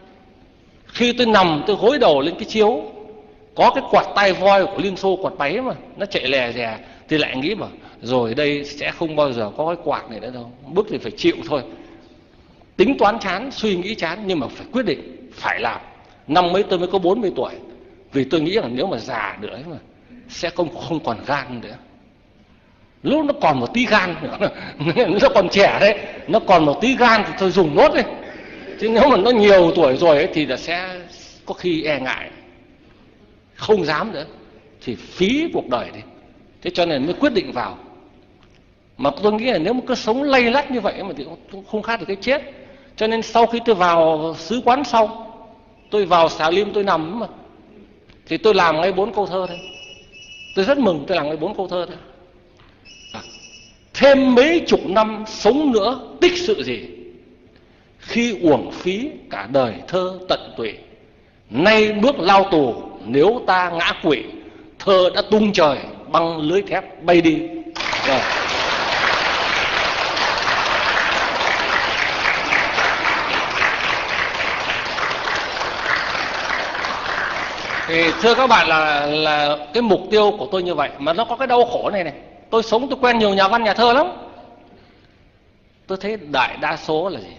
Khi tôi nằm tôi gối đầu lên cái chiếu, có cái quạt tai voi của Liên Xô, quạt máy mà nó chạy lè dè, thì lại nghĩ mà rồi đây sẽ không bao giờ có cái quạt này nữa đâu, bước thì phải chịu thôi. Tính toán chán, suy nghĩ chán, nhưng mà phải quyết định, phải làm. Năm mấy tôi mới có bốn mươi tuổi, vì tôi nghĩ là nếu mà già nữa mà sẽ không không còn gan nữa. Lúc nó còn một tí gan nữa, nó còn trẻ đấy, nó còn một tí gan thì tôi dùng nốt đi. Chứ nếu mà nó nhiều tuổi rồi ấy, thì là sẽ có khi e ngại, không dám nữa, thì phí cuộc đời đi. Thế cho nên mới quyết định vào. Mà tôi nghĩ là nếu mà cứ sống lay lắt như vậy mà thì không khác được cái chết. Cho nên sau khi tôi vào sứ quán xong, tôi vào Xà Lim tôi nằm mà, thì tôi làm ngay bốn câu thơ thôi. Tôi rất mừng tôi làm ngay bốn câu thơ thôi. À, thêm mấy chục năm sống nữa tích sự gì, khi uổng phí cả đời thơ tận tụy. Nay bước lao tù nếu ta ngã quỵ, thơ đã tung trời băng lưới thép bay đi. Rồi. Thì thưa các bạn là là cái mục tiêu của tôi như vậy, mà nó có cái đau khổ này này. Tôi sống tôi quen nhiều nhà văn nhà thơ lắm. Tôi thấy đại đa số là gì?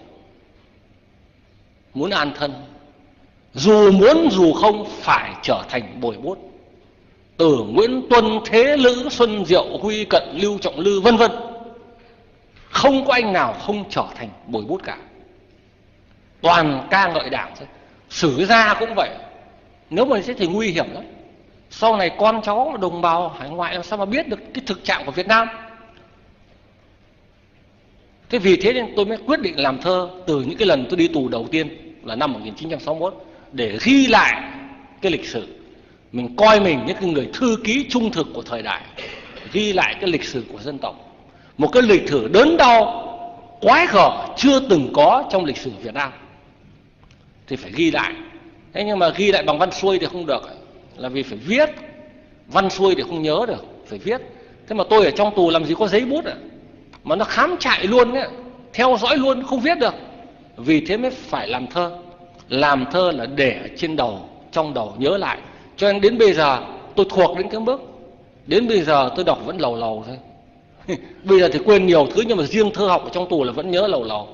Muốn an thân, dù muốn dù không phải trở thành bồi bút. Từ Nguyễn Tuân, Thế Lữ, Xuân Diệu, Huy Cận, Lưu Trọng Lư vân vân, không có anh nào không trở thành bồi bút cả. Toàn ca ngợi Đảng thôi. Sử gia cũng vậy. Nếu mà thế thì nguy hiểm lắm. Sau này con cháu đồng bào hải ngoại làm sao mà biết được cái thực trạng của Việt Nam. Thế vì thế nên tôi mới quyết định làm thơ từ những cái lần tôi đi tù đầu tiên là năm một nghìn chín trăm sáu mươi mốt, để ghi lại cái lịch sử. Mình coi mình những cái người thư ký trung thực của thời đại, ghi lại cái lịch sử của dân tộc. Một cái lịch sử đớn đau, quái gở chưa từng có trong lịch sử Việt Nam. Thì phải ghi lại. Thế nhưng mà ghi lại bằng văn xuôi thì không được, là vì phải viết. Văn xuôi thì không nhớ được, phải viết. Thế mà tôi ở trong tù làm gì có giấy bút ạ? mà nó khám trại luôn ấy, theo dõi luôn, không viết được. Vì thế mới phải làm thơ. Làm thơ là để ở trên đầu, trong đầu nhớ lại. Cho nên đến bây giờ tôi thuộc đến cái mức, đến bây giờ tôi đọc vẫn lầu lầu thôi. Bây giờ thì quên nhiều thứ, nhưng mà riêng thơ học ở trong tù là vẫn nhớ lầu lầu.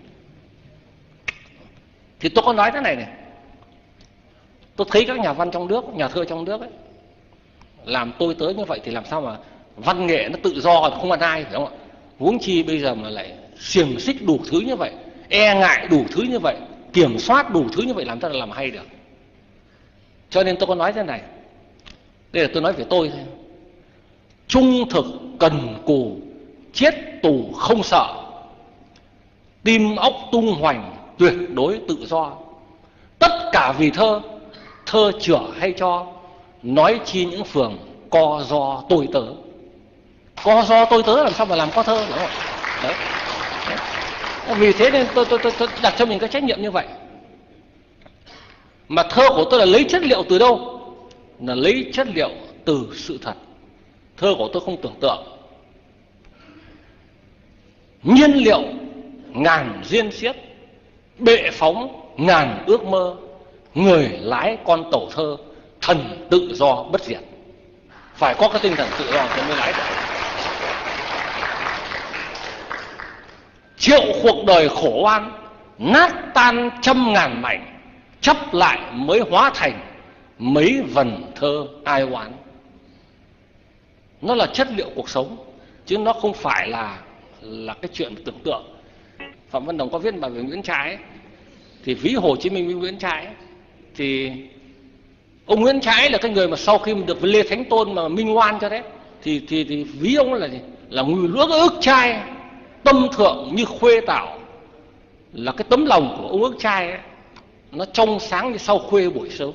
Thì tôi có nói thế này này, tôi thấy các nhà văn trong nước, nhà thơ trong nước ấy, làm tôi tới như vậy thì làm sao mà văn nghệ nó tự do, không ăn ai, phải không ạ? Huống chi bây giờ mà lại xiềng xích đủ thứ như vậy, e ngại đủ thứ như vậy, kiểm soát đủ thứ như vậy, làm sao làm hay được. Cho nên tôi có nói thế này, đây là tôi nói về tôi thôi. Trung thực cần cù, chết tù không sợ, tim óc tung hoành, tuyệt đối tự do. Tất cả vì thơ, thơ chữa hay cho, nói chi những phường co do tôi tớ. Co do tôi tớ làm sao mà làm có thơ, đúng không? Đấy. Đấy. Vì thế nên tôi, tôi, tôi, tôi đặt cho mình cái trách nhiệm như vậy. Mà thơ của tôi là lấy chất liệu từ đâu? Là lấy chất liệu từ sự thật. Thơ của tôi không tưởng tượng. Nhiên liệu ngàn diên xiết, bệ phóng ngàn ước mơ, người lái con tàu thơ, thần tự do bất diệt. Phải có cái tinh thần tự do thì mới lái được. Triệu cuộc đời khổ oan, nát tan trăm ngàn mảnh, chấp lại mới hóa thành mấy vần thơ ai oán. Nó là chất liệu cuộc sống, chứ nó không phải là là cái chuyện tưởng tượng. Phạm Văn Đồng có viết bài về Nguyễn Trãi ấy, thì ví Hồ Chí Minh với Nguyễn Trãi ấy, thì ông Nguyễn Trãi là cái người mà sau khi mà được Lê Thánh Tôn mà minh oan cho đấy, thì thì thì ví ông là gì? Là người lúa ước trai, tâm thượng như khuê tạo, là cái tấm lòng của ông ước trai ấy, nó trong sáng như sau khuê buổi sớm.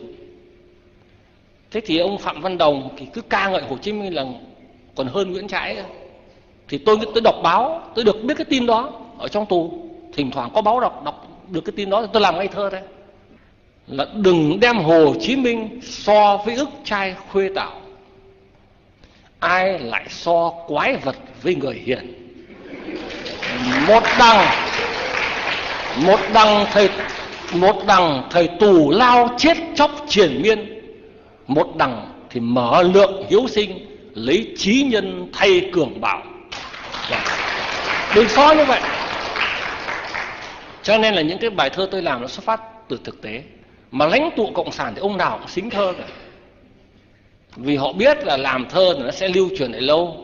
Thế thì ông Phạm Văn Đồng thì cứ ca ngợi Hồ Chí Minh là còn hơn Nguyễn Trãi. Thì tôi tôi đọc báo, tôi được biết cái tin đó ở trong tù, thỉnh thoảng có báo đọc đọc được cái tin đó, tôi làm ngay thơ đấy. Là đừng đem Hồ Chí Minh so với ước trai khuê tạo, ai lại so quái vật với người hiền. Một đằng một đằng thầy một đằng thầy tù lao chết chóc triền miên, một đằng thì mở lượng hiếu sinh, lấy trí nhân thay cường bảo. Đừng so như vậy. Cho nên là những cái bài thơ tôi làm nó xuất phát từ thực tế. Mà lãnh tụ cộng sản thì ông nào cũng xính thơ cả, vì họ biết là làm thơ thì nó sẽ lưu truyền lại lâu.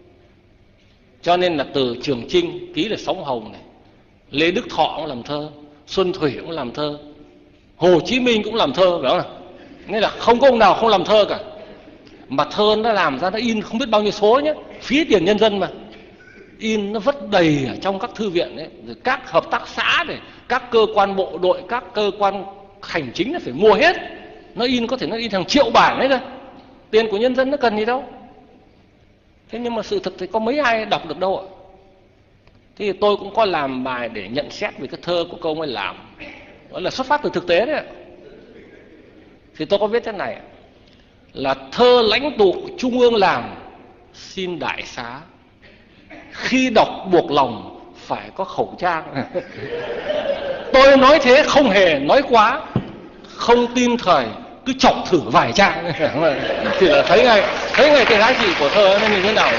Cho nên là từ Trường Chinh ký là Sóng Hồng này, Lê Đức Thọ cũng làm thơ, Xuân Thủy cũng làm thơ, Hồ Chí Minh cũng làm thơ, phải không nào? Nên là không có ông nào không làm thơ cả. Mà thơ nó làm ra, nó in không biết bao nhiêu số nhé, phí tiền nhân dân mà. In nó vất đầy ở trong các thư viện ấy, rồi các hợp tác xã này, các cơ quan bộ đội, các cơ quan hành chính nó phải mua hết. Nó in có thể nó in hàng triệu bản ấy cơ. Tiền của nhân dân nó cần gì đâu. Thế nhưng mà sự thực thì có mấy ai đọc được đâu ạ. Thì tôi cũng có làm bài để nhận xét về cái thơ của câu ấy làm, đó là xuất phát từ thực tế đấy ạ. Thì tôi có viết thế này, là thơ lãnh tụ trung ương làm, xin đại xá, khi đọc buộc lòng phải có khẩu trang. Tôi nói thế không hề nói quá, không tin thời cứ chọc thử vài trang thì là thấy ngay thấy ngay cái giá trị của thơ nó như thế nào.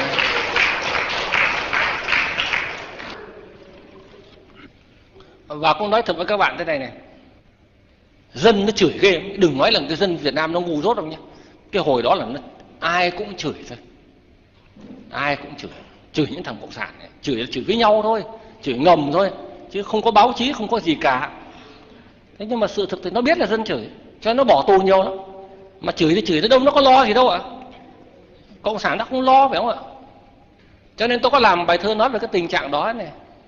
Và cũng nói thật với các bạn thế này này, dân nó chửi ghê, đừng nói là cái dân Việt Nam nó ngu dốt đâu nhé. Cái hồi đó là nó, ai cũng chửi thôi, ai cũng chửi, chửi những thằng cộng sản này, chửi là chửi với nhau thôi, chửi ngầm thôi, chứ không có báo chí, không có gì cả. Thế nhưng mà sự thực thì nó biết là dân chửi, cho nên nó bỏ tù nhiều lắm. Mà chửi thì chửi tới đâu, nó có lo gì đâu ạ. Cộng sản nó không lo, phải không ạ. Cho nên tôi có làm bài thơ nói về cái tình trạng đó này.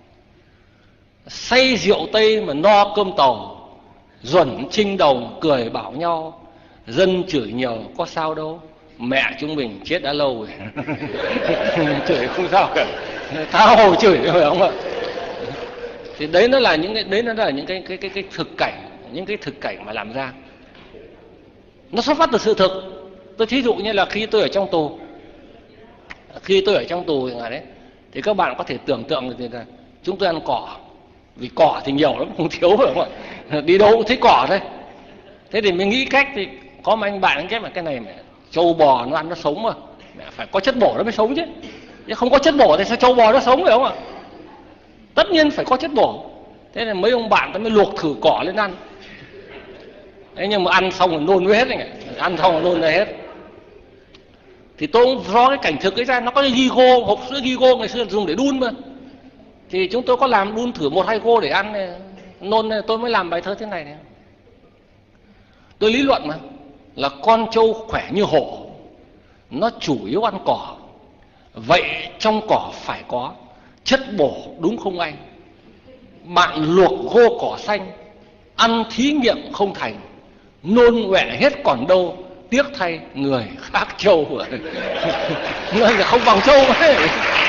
Say rượu Tây mà no cơm Tàu, Duẩn Trinh Đồng cười bảo nhau, dân chửi nhiều có sao đâu, mẹ chúng mình chết đã lâu rồi. Chửi không sao cả, tha hồ chửi, phải không ạ. Thì đấy nó là những cái đấy nó là những cái cái cái cái thực cảnh, những cái thực cảnh mà làm ra. Nó xuất phát từ sự thực. Tôi thí dụ như là khi tôi ở trong tù, khi tôi ở trong tù là đấy, Thì các bạn có thể tưởng tượng thì là chúng tôi ăn cỏ, vì cỏ thì nhiều lắm, không thiếu phải không ạ? Đi đâu cũng thấy cỏ thôi. Thế thì mình nghĩ cách thì có một anh bạn anh cái mà cái này mà trâu bò nó ăn nó sống mà, phải có chất bổ nó mới sống chứ. Chứ không có chất bổ thì sao trâu bò nó sống phải không ạ? Tất nhiên phải có chất bổ. Thế là mấy ông bạn ta mới luộc thử cỏ lên ăn. Thế nhưng mà ăn xong rồi nôn với hết này, ăn xong rồi nôn ra hết. Thì tôi cũng do cái cảnh thực ấy ra, nó có cái Gigo, hộp sữa Gigo ngày xưa dùng để đun mà. Thì chúng tôi có làm đun thử một hai cô để ăn này, nôn này, tôi mới làm bài thơ thế này này. Tôi lý luận mà là con trâu khỏe như hổ, nó chủ yếu ăn cỏ. Vậy trong cỏ phải có chất bổ đúng không anh? Bạn luộc gô cỏ xanh, ăn thí nghiệm không thành, nôn quẹ hết còn đâu, tiếc thay người khác trâu. Người là không bằng trâu ấy.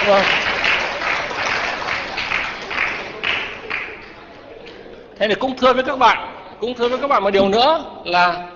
Thế thì cũng thưa với các bạn, cũng thưa với các bạn một điều nữa là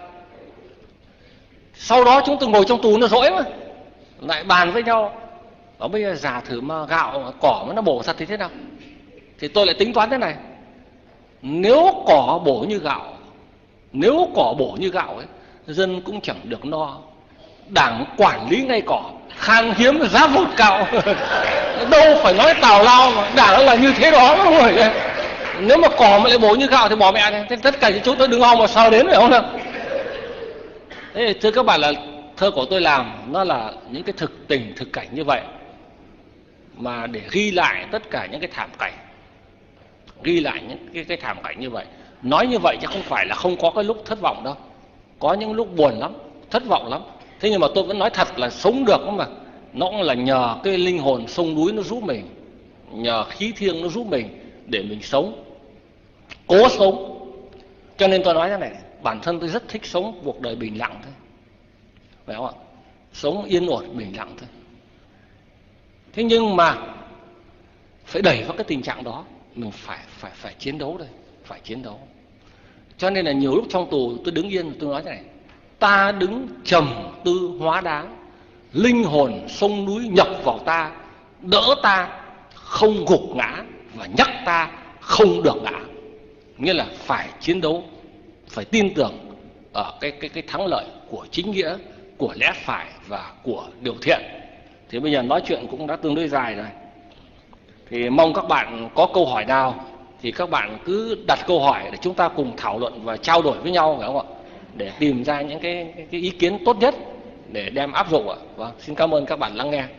sau đó chúng tôi ngồi trong tù nó rỗi mà, lại bàn với nhau, bảo bây giờ giả thử mà gạo cỏ mà nó bổ thật thì thế nào? Thì tôi lại tính toán thế này, nếu cỏ bổ như gạo, nếu cỏ bổ như gạo ấy, dân cũng chẳng được no. Đảng quản lý ngay cỏ, khan hiếm giá vụt cao. Đâu phải nói tào lao mà đảng là như thế đó rồi. Nếu mà cỏ mà lại bổ như gạo thì bỏ mẹ này. Thế tất cả chúng tôi đừng hòng mà sờ đến phải không nào? Thế thưa các bạn là thơ của tôi làm nó là những cái thực tình thực cảnh như vậy, mà để ghi lại tất cả những cái thảm cảnh, ghi lại những cái, cái thảm cảnh như vậy. Nói như vậy chứ không phải là không có cái lúc thất vọng đâu, có những lúc buồn lắm, thất vọng lắm. Thế nhưng mà tôi vẫn nói thật là sống được mà, nó cũng là nhờ cái linh hồn sông núi nó giúp mình, nhờ khí thiêng nó giúp mình để mình sống, cố sống. Cho nên tôi nói thế này, bản thân tôi rất thích sống cuộc đời bình lặng thôi, phải không ạ? Sống yên ổn bình lặng thôi. Thế nhưng mà phải đẩy vào cái tình trạng đó, mình phải phải phải chiến đấu đây, phải chiến đấu. Cho nên là nhiều lúc trong tù tôi đứng yên, tôi nói thế này, ta đứng trầm tư hóa đá, linh hồn sông núi nhập vào ta, đỡ ta không gục ngã và nhắc ta không được ngã. Nghĩa là phải chiến đấu, phải tin tưởng ở cái cái cái thắng lợi của chính nghĩa, của lẽ phải và của điều thiện. Thì bây giờ nói chuyện cũng đã tương đối dài rồi. Thì mong các bạn có câu hỏi nào thì các bạn cứ đặt câu hỏi để chúng ta cùng thảo luận và trao đổi với nhau, phải không ạ? Để tìm ra những cái, cái, cái ý kiến tốt nhất để đem áp dụng ạ. Vâng, xin cảm ơn các bạn lắng nghe.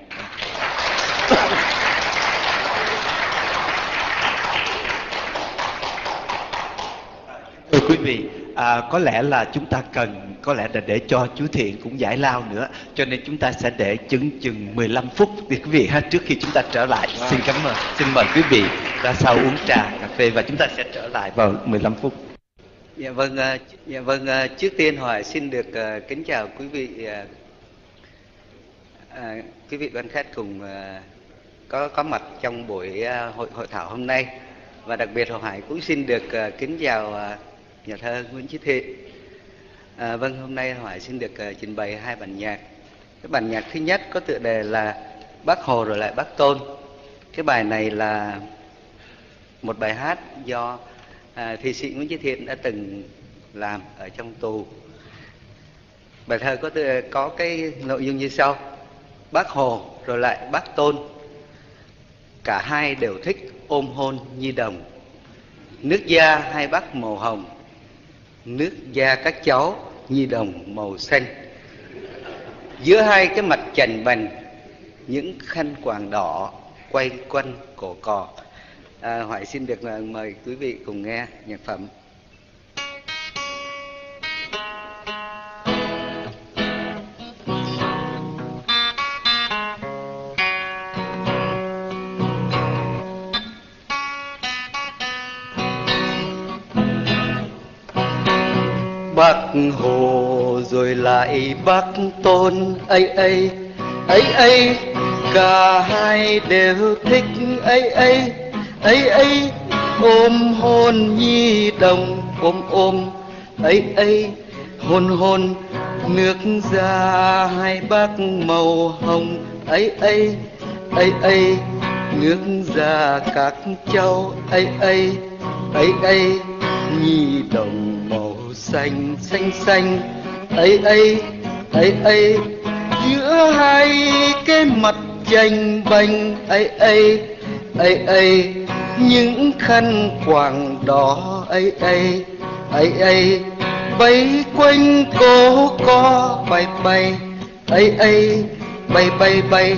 Thưa quý vị, à, có lẽ là chúng ta cần, có lẽ là để cho chú Thiện cũng giải lao nữa, cho nên chúng ta sẽ để chừng chừng mười lăm phút để quý vị ha, trước khi chúng ta trở lại. Wow. Xin cảm ơn, xin mời quý vị ra sau uống trà, cà phê và chúng ta sẽ trở lại vào mười lăm phút. Dạ vâng, dạ vâng, trước tiên Hoài xin được uh, kính chào quý vị, uh, uh, quý vị quan khách cùng uh, có có mặt trong buổi uh, hội hội thảo hôm nay, và đặc biệt Hoài cũng xin được uh, kính chào uh, nhà thơ Nguyễn Chí Thiện. À, vâng, hôm nay Hoài xin được uh, trình bày hai bản nhạc. Cái bản nhạc thứ nhất có tựa đề là Bác Hồ rồi lại Bác Tôn. Cái bài này là một bài hát do à, thi sĩ Nguyễn Chí Thiện đã từng làm ở trong tù. Bài thơ có tựa, có cái nội dung như sau: Bác Hồ rồi lại Bác Tôn, cả hai đều thích ôm hôn nhi đồng. Nước da hai bác màu hồng, nước da các cháu nhi đồng màu xanh. Giữa hai cái mặt chành bành, những khăn quàng đỏ quay quanh cổ cò. À, Hoài xin được mời quý vị cùng nghe nhạc phẩm. Bác Hồ rồi lại Bác Tôn, ấy ấy ấy ấy, cả hai đều thích ấy ấy ấy ấy, ôm hôn nhi đồng, ôm ôm ấy ấy, hôn hôn nước da hai bác màu hồng, ấy ấy ấy ấy, nước ra các cháu ấy ấy ấy ấy, nhi đồng màu xanh xanh xanh ấy ấy ấy ấy, giữa hai cái mặt tranh banh ấy ấy ấy ấy, những khăn quàng đỏ ấy ấy ấy ấy, bay quanh cô có bay bay ấy ấy, bay bay bay.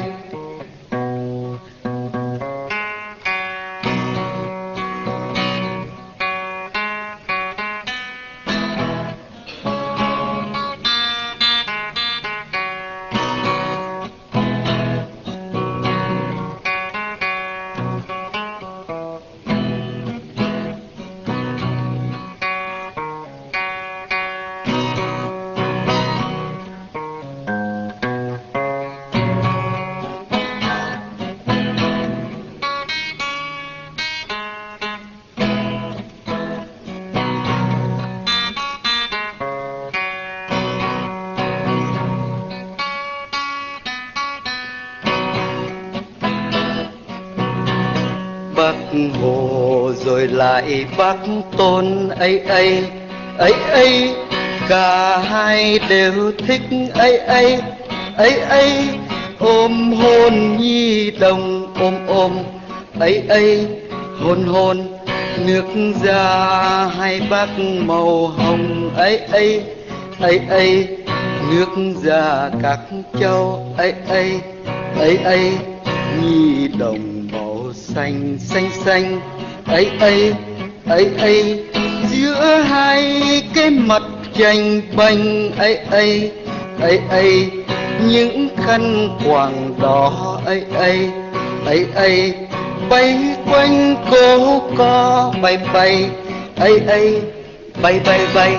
Bác Hồ rồi lại bác Tôn ấy ấy ấy ấy, cả hai đều thích ấy ấy ấy ấy, ôm hôn nhi đồng ôm ôm ấy ấy, hôn hôn nước da hai bác màu hồng ấy ấy ấy ấy, nước da các cháu ấy ấy ấy ấy, nhi đồng xanh xanh xanh ấy ấy ấy ấy, giữa hai cái mặt tranh banh ấy ấy ấy ấy, những khăn quàng đỏ ấy ấy ấy ấy, bay quanh cô có bay bay ấy ấy, bay bay bay.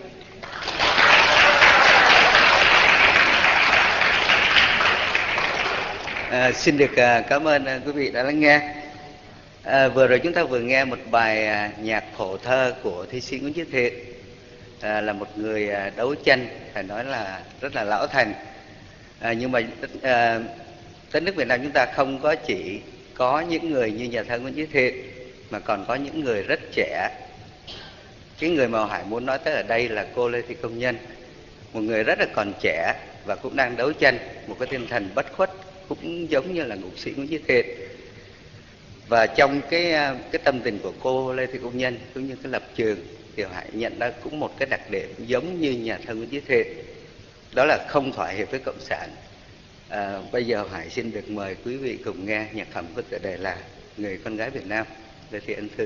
À, xin được à, cảm ơn à, quý vị đã lắng nghe. À, vừa rồi chúng ta vừa nghe một bài à, nhạc phổ thơ của thi sĩ Nguyễn Chí Thiện, à, là một người à, đấu tranh, phải nói là rất là lão thành. À, nhưng mà à, đất nước Việt Nam chúng ta không có chỉ có những người như nhà thơ Nguyễn Chí Thiện, mà còn có những người rất trẻ. Cái người mà Hải muốn nói tới ở đây là cô Lê Thị Công Nhân, một người rất là còn trẻ và cũng đang đấu tranh, một cái tinh thần bất khuất, cũng giống như là ngục sĩ Nguyễn Chí Thiện. Và trong cái cái tâm tình của cô Lê Thị Công Nhân cũng như cái lập trường thì Hải nhận ra cũng một cái đặc điểm giống như nhà thơ Nguyễn Chí Thiện, đó là không thỏa hiệp với cộng sản. À, bây giờ Hải xin được mời quý vị cùng nghe nhạc phẩm có tựa đề là Người con gái Việt Nam, Lê Thị Ân Thư.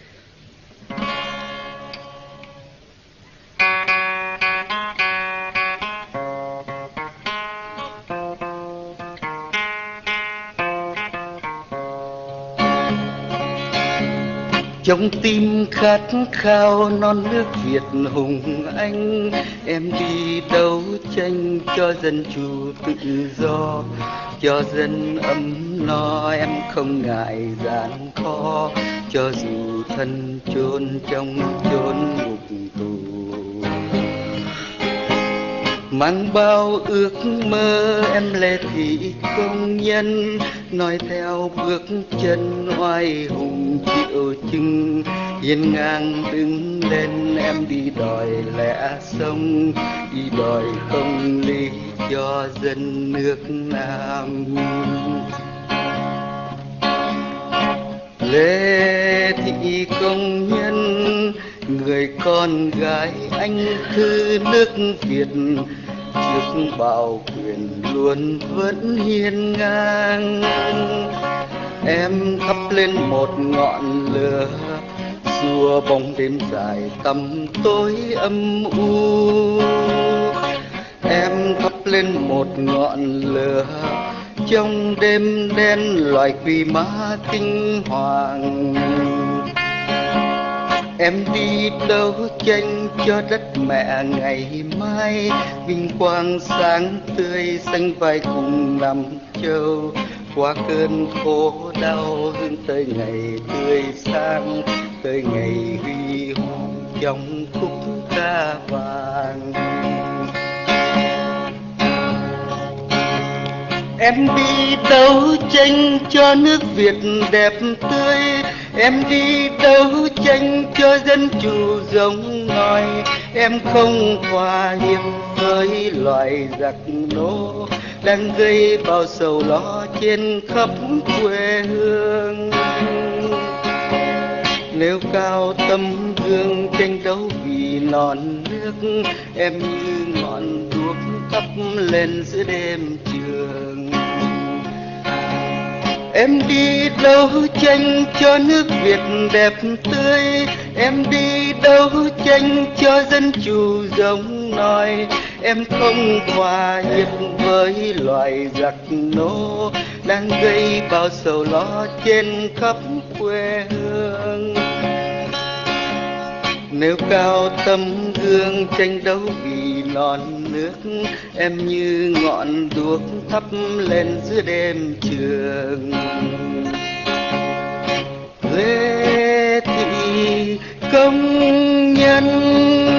Trong tim khát khao non nước Việt hùng anh, em đi đấu tranh cho dân chủ tự do, cho dân ấm no, em không ngại gian khó, cho dù thân chôn trong chốn ngục tù. Mang bao ước mơ em Lê Thị Công Nhân, nói theo bước chân oai hùng chịu chừng, hiên ngang đứng lên em đi đòi lẽ sống, đi đòi công lý cho dân nước Nam. Lê Thị Công Nhân, người con gái anh thư nước Việt, trước bạo quyền luôn vẫn hiên ngang. Em thắp lên một ngọn lửa, xua bóng đêm dài tăm tối âm u. Em thắp lên một ngọn lửa, trong đêm đen loài quỷ ma kinh hoàng. Em đi đấu tranh cho đất mẹ ngày mai, vinh quang sáng tươi xanh vai cùng Nam Châu. Qua cơn khổ đau hướng tới ngày tươi sáng, tới ngày huy hoàng trong khúc ca vàng. Em đi đấu tranh cho nước Việt đẹp tươi, em đi đấu tranh cho dân chủ giống nòi. Em không hòa hiệp với loài giặc nô đang gây bao sầu lo trên khắp quê hương. Nêu cao tấm gương tranh đấu vì non nước, em như ngọn đuốc thắp lên giữa đêm trường. Em đi đấu tranh cho nước Việt đẹp tươi, em đi đấu tranh cho dân chủ giống nòi. Em không hòa hiệp với loài giặc nô đang gây bao sầu lo trên khắp quê hương. Nêu cao tấm gương tranh đấu vì non nước, em như ngọn đuốc thắp lên giữa đêm trường. Lê Thị Công Nhân.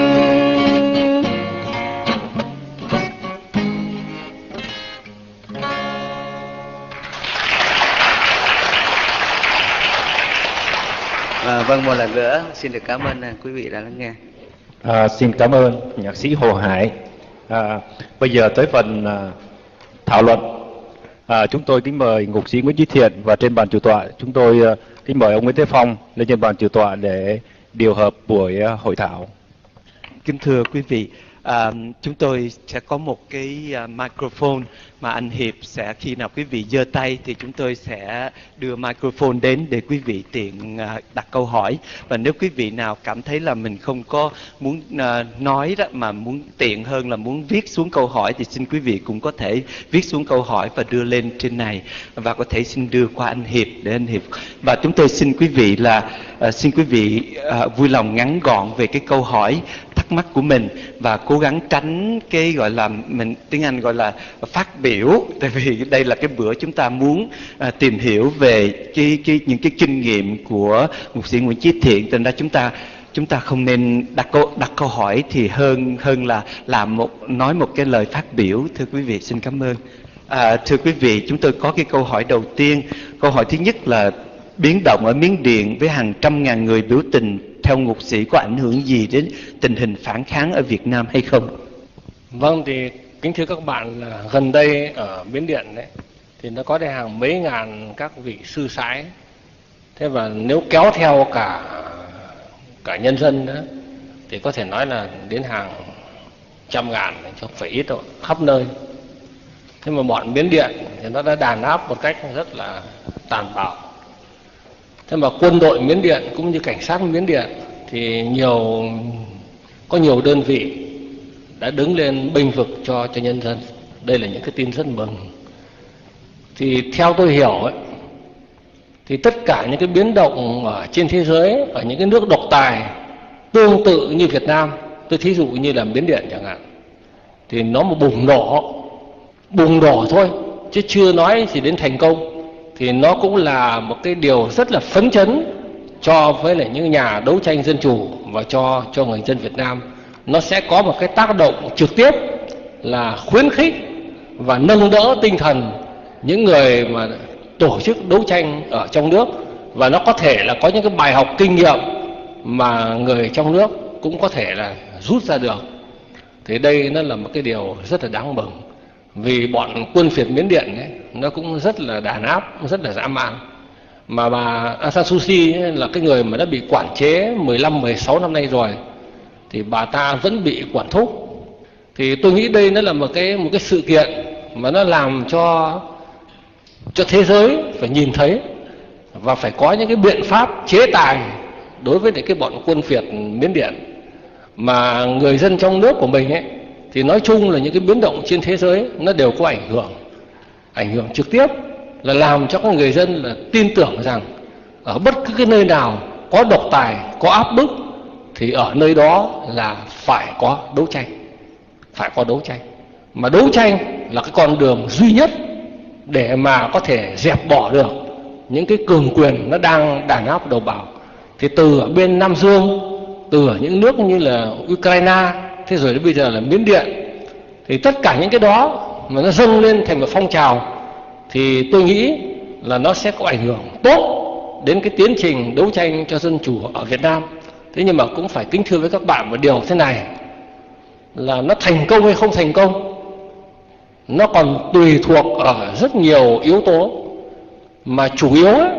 À, vâng, một lần nữa xin được cảm ơn quý vị đã lắng nghe. À, xin cảm ơn nhạc sĩ Hồ Hải. À, bây giờ tới phần à, thảo luận. À, chúng tôi kính mời ngục sĩ Nguyễn Chí Thiện và trên bàn chủ tọa chúng tôi à, kính mời ông Nguyễn Thế Phong lên trên bàn chủ tọa để điều hợp buổi à, hội thảo. Kính thưa quý vị, à, chúng tôi sẽ có một cái uh, microphone mà anh Hiệp sẽ, khi nào quý vị giơ tay thì chúng tôi sẽ đưa microphone đến để quý vị tiện uh, đặt câu hỏi. Và nếu quý vị nào cảm thấy là mình không có muốn uh, nói đó, mà muốn tiện hơn là muốn viết xuống câu hỏi, thì xin quý vị cũng có thể viết xuống câu hỏi và đưa lên trên này, và có thể xin đưa qua anh Hiệp để anh Hiệp. Và chúng tôi xin quý vị là uh, xin quý vị uh, vui lòng ngắn gọn về cái câu hỏi thắc mắc của mình, và cố gắng tránh cái gọi là mình tiếng Anh gọi là phát biểu, tại vì đây là cái bữa chúng ta muốn à, tìm hiểu về cái, cái những cái kinh nghiệm của ngục sĩ Nguyễn Chí Thiện, thành ra chúng ta chúng ta không nên đặt câu đặt câu hỏi thì hơn hơn là làm một nói một cái lời phát biểu. Thưa quý vị, xin cảm ơn. À, thưa quý vị, chúng tôi có cái câu hỏi đầu tiên. Câu hỏi thứ nhất là biến động ở Miến Điện với hàng trăm ngàn người biểu tình, theo ngục sĩ có ảnh hưởng gì đến tình hình phản kháng ở Việt Nam hay không? Vâng, thì kính thưa các bạn, là gần đây ở Miến Điện đấy thì nó có đến hàng mấy ngàn các vị sư sãi. Thế và nếu kéo theo cả cả nhân dân nữa thì có thể nói là đến hàng trăm ngàn, chứ không phải ít đâu, khắp nơi. Thế mà bọn Miến Điện thì nó đã đàn áp một cách rất là tàn bạo. Thế mà quân đội Miến Điện cũng như cảnh sát Miến Điện thì nhiều có nhiều đơn vị đã đứng lên bênh vực cho cho nhân dân. Đây là những cái tin rất mừng. Thì theo tôi hiểu ấy, thì tất cả những cái biến động ở trên thế giới, ở những cái nước độc tài tương tự như Việt Nam, tôi thí dụ như là Miến Điện chẳng hạn, thì nó một bùng nổ, bùng nổ thôi, chứ chưa nói gì đến thành công, thì nó cũng là một cái điều rất là phấn chấn cho với lại những nhà đấu tranh dân chủ và cho cho người dân Việt Nam. Nó sẽ có một cái tác động trực tiếp là khuyến khích và nâng đỡ tinh thần những người mà tổ chức đấu tranh ở trong nước, và nó có thể là có những cái bài học kinh nghiệm mà người trong nước cũng có thể là rút ra được. Thì đây nó là một cái điều rất là đáng mừng, vì bọn quân phiệt Miến Điện ấy, nó cũng rất là đàn áp, rất là dã man. Mà bà Aung San Suu Kyi ấy, là cái người mà đã bị quản chế mười lăm mười sáu năm nay rồi, thì bà ta vẫn bị quản thúc. Thì tôi nghĩ đây nó là một cái một cái sự kiện mà nó làm cho cho thế giới phải nhìn thấy và phải có những cái biện pháp chế tài đối với những cái bọn quân phiệt Miến Điện. Mà người dân trong nước của mình ấy thì nói chung là những cái biến động trên thế giới nó đều có ảnh hưởng ảnh hưởng trực tiếp, là làm cho các người dân là tin tưởng rằng ở bất cứ cái nơi nào có độc tài, có áp bức thì ở nơi đó là phải có đấu tranh, phải có đấu tranh. Mà đấu tranh là cái con đường duy nhất để mà có thể dẹp bỏ được những cái cường quyền nó đang đàn áp đầu bào. Thì từ ở bên Nam Dương, từ ở những nước như là Ukraine, thế rồi đến bây giờ là Miến Điện, thì tất cả những cái đó mà nó dâng lên thành một phong trào, thì tôi nghĩ là nó sẽ có ảnh hưởng tốt đến cái tiến trình đấu tranh cho dân chủ ở Việt Nam. Thế nhưng mà cũng phải kính thưa với các bạn một điều thế này, là nó thành công hay không thành công nó còn tùy thuộc ở rất nhiều yếu tố, mà chủ yếu ấy,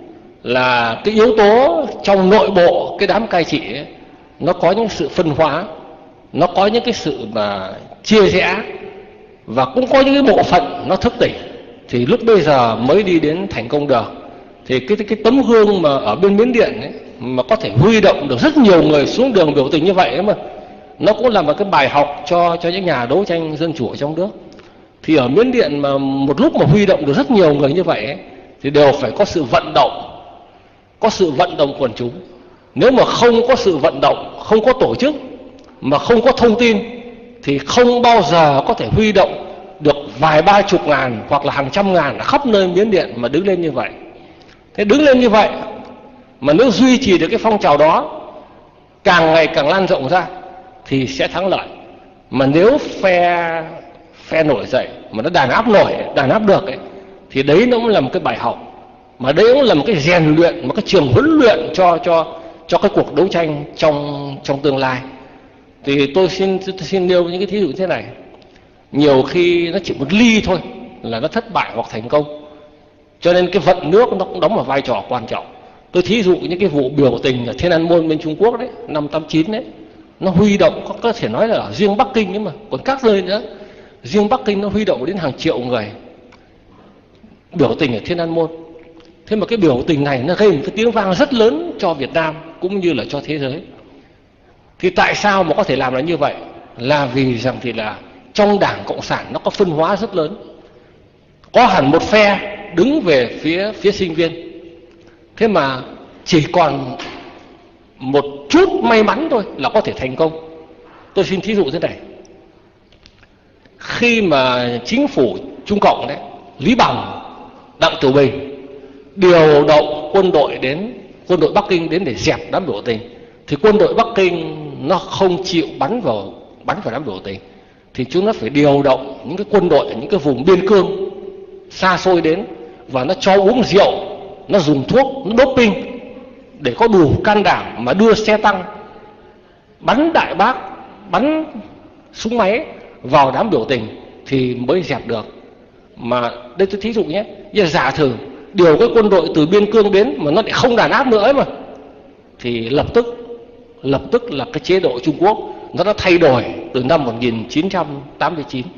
là cái yếu tố trong nội bộ cái đám cai trị ấy, nó có những sự phân hóa, nó có những cái sự mà chia rẽ, và cũng có những cái bộ phận nó thức tỉnh, thì lúc bây giờ mới đi đến thành công được. Thì cái cái tấm gương mà ở bên Miến Điện ấy, mà có thể huy động được rất nhiều người xuống đường biểu tình như vậy ấy, mà nó cũng là một cái bài học cho cho những nhà đấu tranh dân chủ ở trong nước. Thì ở Miến Điện mà một lúc mà huy động được rất nhiều người như vậy ấy, thì đều phải có sự vận động, có sự vận động quần chúng. Nếu mà không có sự vận động, không có tổ chức, mà không có thông tin, thì không bao giờ có thể huy động được vài ba chục ngàn hoặc là hàng trăm ngàn khắp nơi Miến Điện mà đứng lên như vậy. Thế đứng lên như vậy mà nếu duy trì được cái phong trào đó càng ngày càng lan rộng ra thì sẽ thắng lợi. Mà nếu phe phe nổi dậy mà nó đàn áp nổi, đàn áp được ấy, thì đấy nó cũng là một cái bài học, mà đấy cũng là một cái rèn luyện, một cái trường huấn luyện cho cho cho cái cuộc đấu tranh trong trong tương lai. Thì tôi xin tôi xin nêu những cái thí dụ thế này. Nhiều khi nó chỉ một ly thôi là nó thất bại hoặc thành công, cho nên cái vận nước nó cũng đóng một vai trò quan trọng. Tôi thí dụ những cái vụ biểu tình ở Thiên An Môn bên Trung Quốc đấy, năm tám chín đấy, nó huy động có, có thể nói là ở riêng Bắc Kinh ấy mà, còn các nơi nữa. Riêng Bắc Kinh nó huy động đến hàng triệu người biểu tình ở Thiên An Môn. Thế mà cái biểu tình này nó gây một cái tiếng vang rất lớn cho Việt Nam cũng như là cho thế giới. Thì tại sao mà có thể làm là như vậy? Là vì rằng thì là trong Đảng Cộng sản nó có phân hóa rất lớn. Có hẳn một phe đứng về phía phía sinh viên. Thế mà chỉ còn một chút may mắn thôi là có thể thành công. Tôi xin thí dụ thế này. Khi mà chính phủ Trung Cộng đấy, Lý Bằng, Đặng Tiểu Bình điều động quân đội đến, quân đội Bắc Kinh đến để dẹp đám biểu tình, thì quân đội Bắc Kinh nó không chịu bắn vào bắn vào đám biểu tình, thì chúng nó phải điều động những cái quân đội ở những cái vùng biên cương xa xôi đến, và nó cho uống rượu, nó dùng thuốc, nó doping để có đủ can đảm mà đưa xe tăng bắn đại bác, bắn súng máy vào đám biểu tình thì mới dẹp được. Mà đây tôi thí dụ nhé, giờ giả thử điều cái quân đội từ biên cương đến mà nó lại không đàn áp nữa ấy mà, thì lập tức lập tức là cái chế độ Trung Quốc nó đã thay đổi từ năm một nghìn chín trăm tám mươi chín.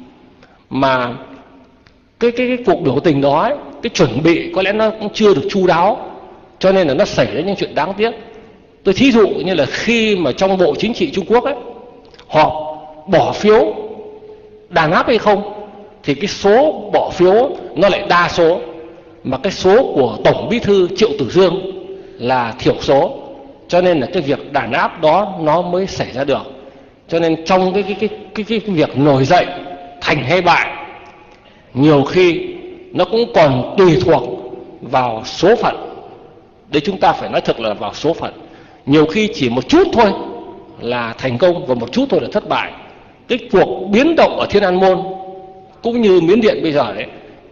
Mà cái cái, cái cuộc biểu tình đó ấy, cái chuẩn bị có lẽ nó cũng chưa được chu đáo, cho nên là nó xảy ra những chuyện đáng tiếc. Tôi thí dụ như là khi mà trong Bộ Chính trị Trung Quốc ấy họp bỏ phiếu đàn áp hay không, thì cái số bỏ phiếu nó lại đa số, mà cái số của Tổng Bí thư Triệu Tử Dương là thiểu số, cho nên là cái việc đàn áp đó nó mới xảy ra được. Cho nên trong cái cái cái cái, cái, cái việc nổi dậy thành hay bại, nhiều khi nó cũng còn tùy thuộc vào số phận. Đấy, chúng ta phải nói thật là vào số phận. Nhiều khi chỉ một chút thôi là thành công và một chút thôi là thất bại. Cái cuộc biến động ở Thiên An Môn cũng như Miến Điện bây giờ đấy,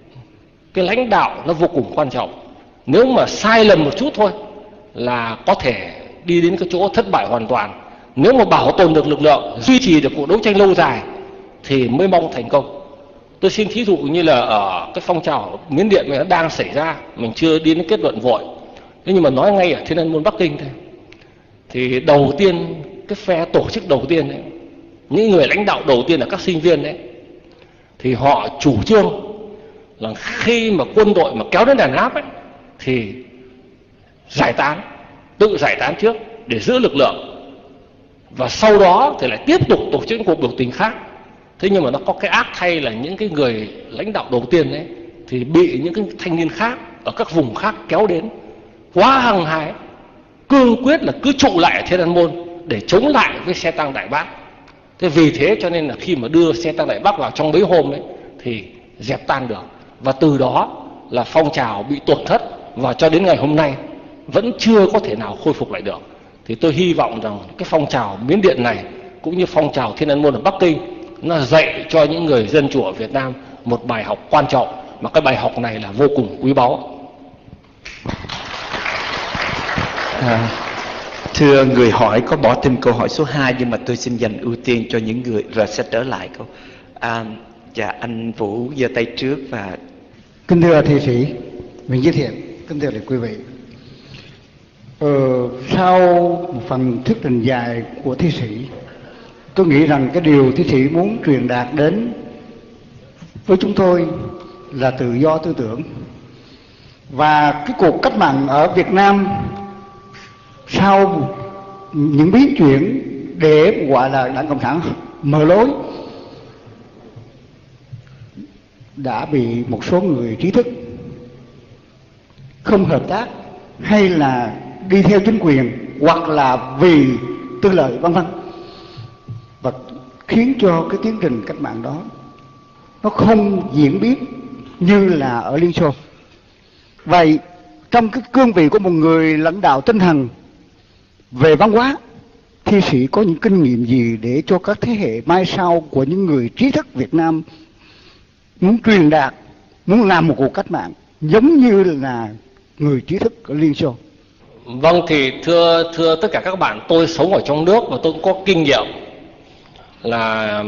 cái lãnh đạo nó vô cùng quan trọng. Nếu mà sai lầm một chút thôi là có thể đi đến cái chỗ thất bại hoàn toàn. Nếu mà bảo tồn được lực lượng, duy trì được cuộc đấu tranh lâu dài thì mới mong thành công. Tôi xin thí dụ như là ở cái phong trào Miến Điện này nó đang xảy ra, mình chưa đi đến kết luận vội. Thế nhưng mà nói ngay ở Thiên An Môn Bắc Kinh thôi, thì đầu tiên cái phe tổ chức đầu tiên ấy, những người lãnh đạo đầu tiên là các sinh viên đấy, thì họ chủ trương là khi mà quân đội mà kéo đến đàn áp ấy, thì giải tán, tự giải tán trước để giữ lực lượng, và sau đó thì lại tiếp tục tổ chức những cuộc biểu tình khác. Thế nhưng mà nó có cái ác thay là những cái người lãnh đạo đầu tiên ấy thì bị những cái thanh niên khác ở các vùng khác kéo đến quá hăng hái, cương quyết là cứ trụ lại ở Thiên An Môn để chống lại với xe tăng Đại Bác. Thế vì thế cho nên là khi mà đưa xe tăng Đại Bác vào trong mấy hôm ấy thì dẹp tan được, và từ đó là phong trào bị tổn thất, và cho đến ngày hôm nay vẫn chưa có thể nào khôi phục lại được. Thì tôi hy vọng rằng cái phong trào Miến Điện này cũng như phong trào Thiên An Môn ở Bắc Kinh nó dạy cho những người dân chủ ở Việt Nam một bài học quan trọng, mà cái bài học này là vô cùng quý báu. À, thưa người hỏi có bỏ thêm câu hỏi số hai, nhưng mà tôi xin dành ưu tiên cho những người rồi sẽ trở lại câu. À, dạ anh Vũ giơ tay trước. Và kính thưa thi sĩ Nguyễn Chí Thiện, kính thưa quý vị, ờ, sau một phần thuyết trình dài của thi sĩ, tôi nghĩ rằng cái điều thi sĩ muốn truyền đạt đến với chúng tôi là tự do tư tưởng. Và cái cuộc cách mạng ở Việt Nam sau những biến chuyển để gọi là Đảng Cộng sản mở lối đã bị một số người trí thức không hợp tác hay là đi theo chính quyền hoặc là vì tư lợi vân vân, và khiến cho cái tiến trình cách mạng đó nó không diễn biến như là ở Liên Xô. Vậy trong cái cương vị của một người lãnh đạo tinh thần về văn hóa, thi sĩ có những kinh nghiệm gì để cho các thế hệ mai sau của những người trí thức Việt Nam muốn truyền đạt, muốn làm một cuộc cách mạng giống như là người trí thức ở Liên Xô? Vâng, thì thưa thưa tất cả các bạn, tôi sống ở trong nước và tôi cũng có kinh nghiệm là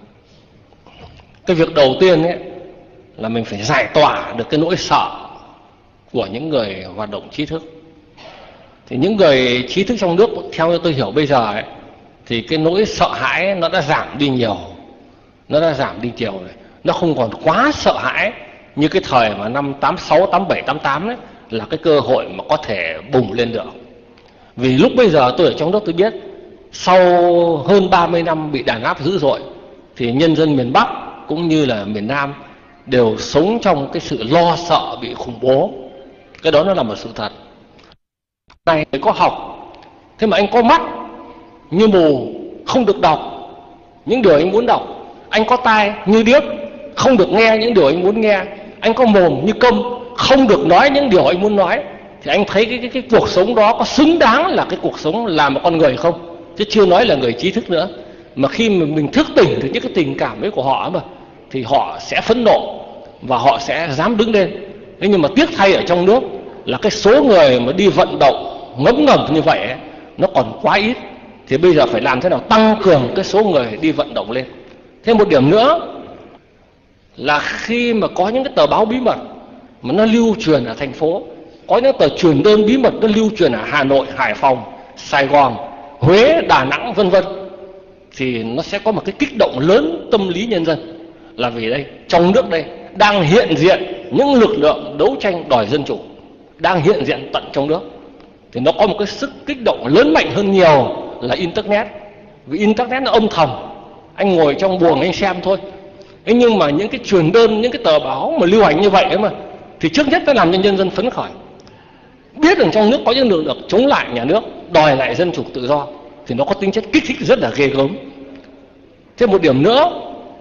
cái việc đầu tiên ấy là mình phải giải tỏa được cái nỗi sợ của những người hoạt động trí thức. Thì những người trí thức trong nước, theo như tôi hiểu bây giờ ấy, thì cái nỗi sợ hãi ấy, nó đã giảm đi nhiều, nó đã giảm đi nhiều rồi, nó không còn quá sợ hãi như cái thời mà năm tám sáu, tám bảy, tám tám đấy, là cái cơ hội mà có thể bùng lên được. Vì lúc bây giờ tôi ở trong nước tôi biết, sau hơn ba mươi năm bị đàn áp dữ dội, thì nhân dân miền Bắc cũng như là miền Nam đều sống trong cái sự lo sợ bị khủng bố. Cái đó nó là một sự thật. Này có học, thế mà anh có mắt như mù, không được đọc những điều anh muốn đọc. Anh có tai như điếc, không được nghe những điều anh muốn nghe. Anh có mồm như câm, không được nói những điều anh muốn nói. Thì anh thấy cái, cái, cái cuộc sống đó có xứng đáng là cái cuộc sống làm một con người không? Chứ chưa nói là người trí thức nữa. Mà khi mà mình thức tỉnh được những cái tình cảm ấy của họ mà, thì họ sẽ phẫn nộ và họ sẽ dám đứng lên. Thế nhưng mà tiếc thay ở trong nước là cái số người mà đi vận động ngấm ngầm như vậy ấy, nó còn quá ít. Thì bây giờ phải làm thế nào tăng cường cái số người đi vận động lên. Thêm một điểm nữa là khi mà có những cái tờ báo bí mật mà nó lưu truyền ở thành phố, có những tờ truyền đơn bí mật nó lưu truyền ở Hà Nội, Hải Phòng, Sài Gòn, Huế, Đà Nẵng vân vân, thì nó sẽ có một cái kích động lớn tâm lý nhân dân. Là vì đây, trong nước đây đang hiện diện những lực lượng đấu tranh đòi dân chủ, đang hiện diện tận trong nước. Thì nó có một cái sức kích động lớn mạnh hơn nhiều là Internet. Vì Internet nó âm thầm, anh ngồi trong buồng anh xem thôi. Thế nhưng mà những cái truyền đơn, những cái tờ báo mà lưu hành như vậy ấy mà, thì trước nhất nó làm cho nhân dân phấn khởi. Biết rằng trong nước có những lực lượng chống lại nhà nước, đòi lại dân chủ tự do, thì nó có tính chất kích thích rất là ghê gớm. Thêm một điểm nữa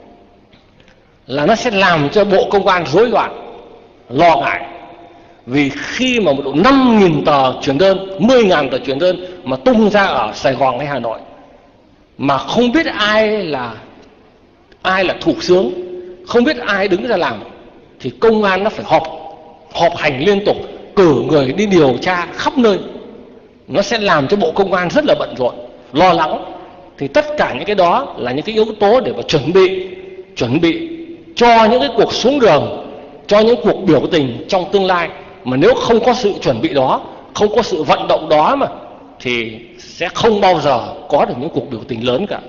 là nó sẽ làm cho Bộ Công an rối loạn, lo ngại. Vì khi mà một độ năm nghìn tờ truyền đơn, mười nghìn tờ truyền đơn mà tung ra ở Sài Gòn hay Hà Nội, mà không biết ai là ai là thủ xướng, không biết ai đứng ra làm, thì công an nó phải họp họp hành liên tục, cử người đi điều tra khắp nơi. Nó sẽ làm cho Bộ Công an rất là bận rộn, lo lắng. Thì tất cả những cái đó là những cái yếu tố để mà chuẩn bị chuẩn bị cho những cái cuộc xuống đường, cho những cuộc biểu tình trong tương lai. Mà nếu không có sự chuẩn bị đó, không có sự vận động đó mà, thì sẽ không bao giờ có được những cuộc biểu tình lớn cả.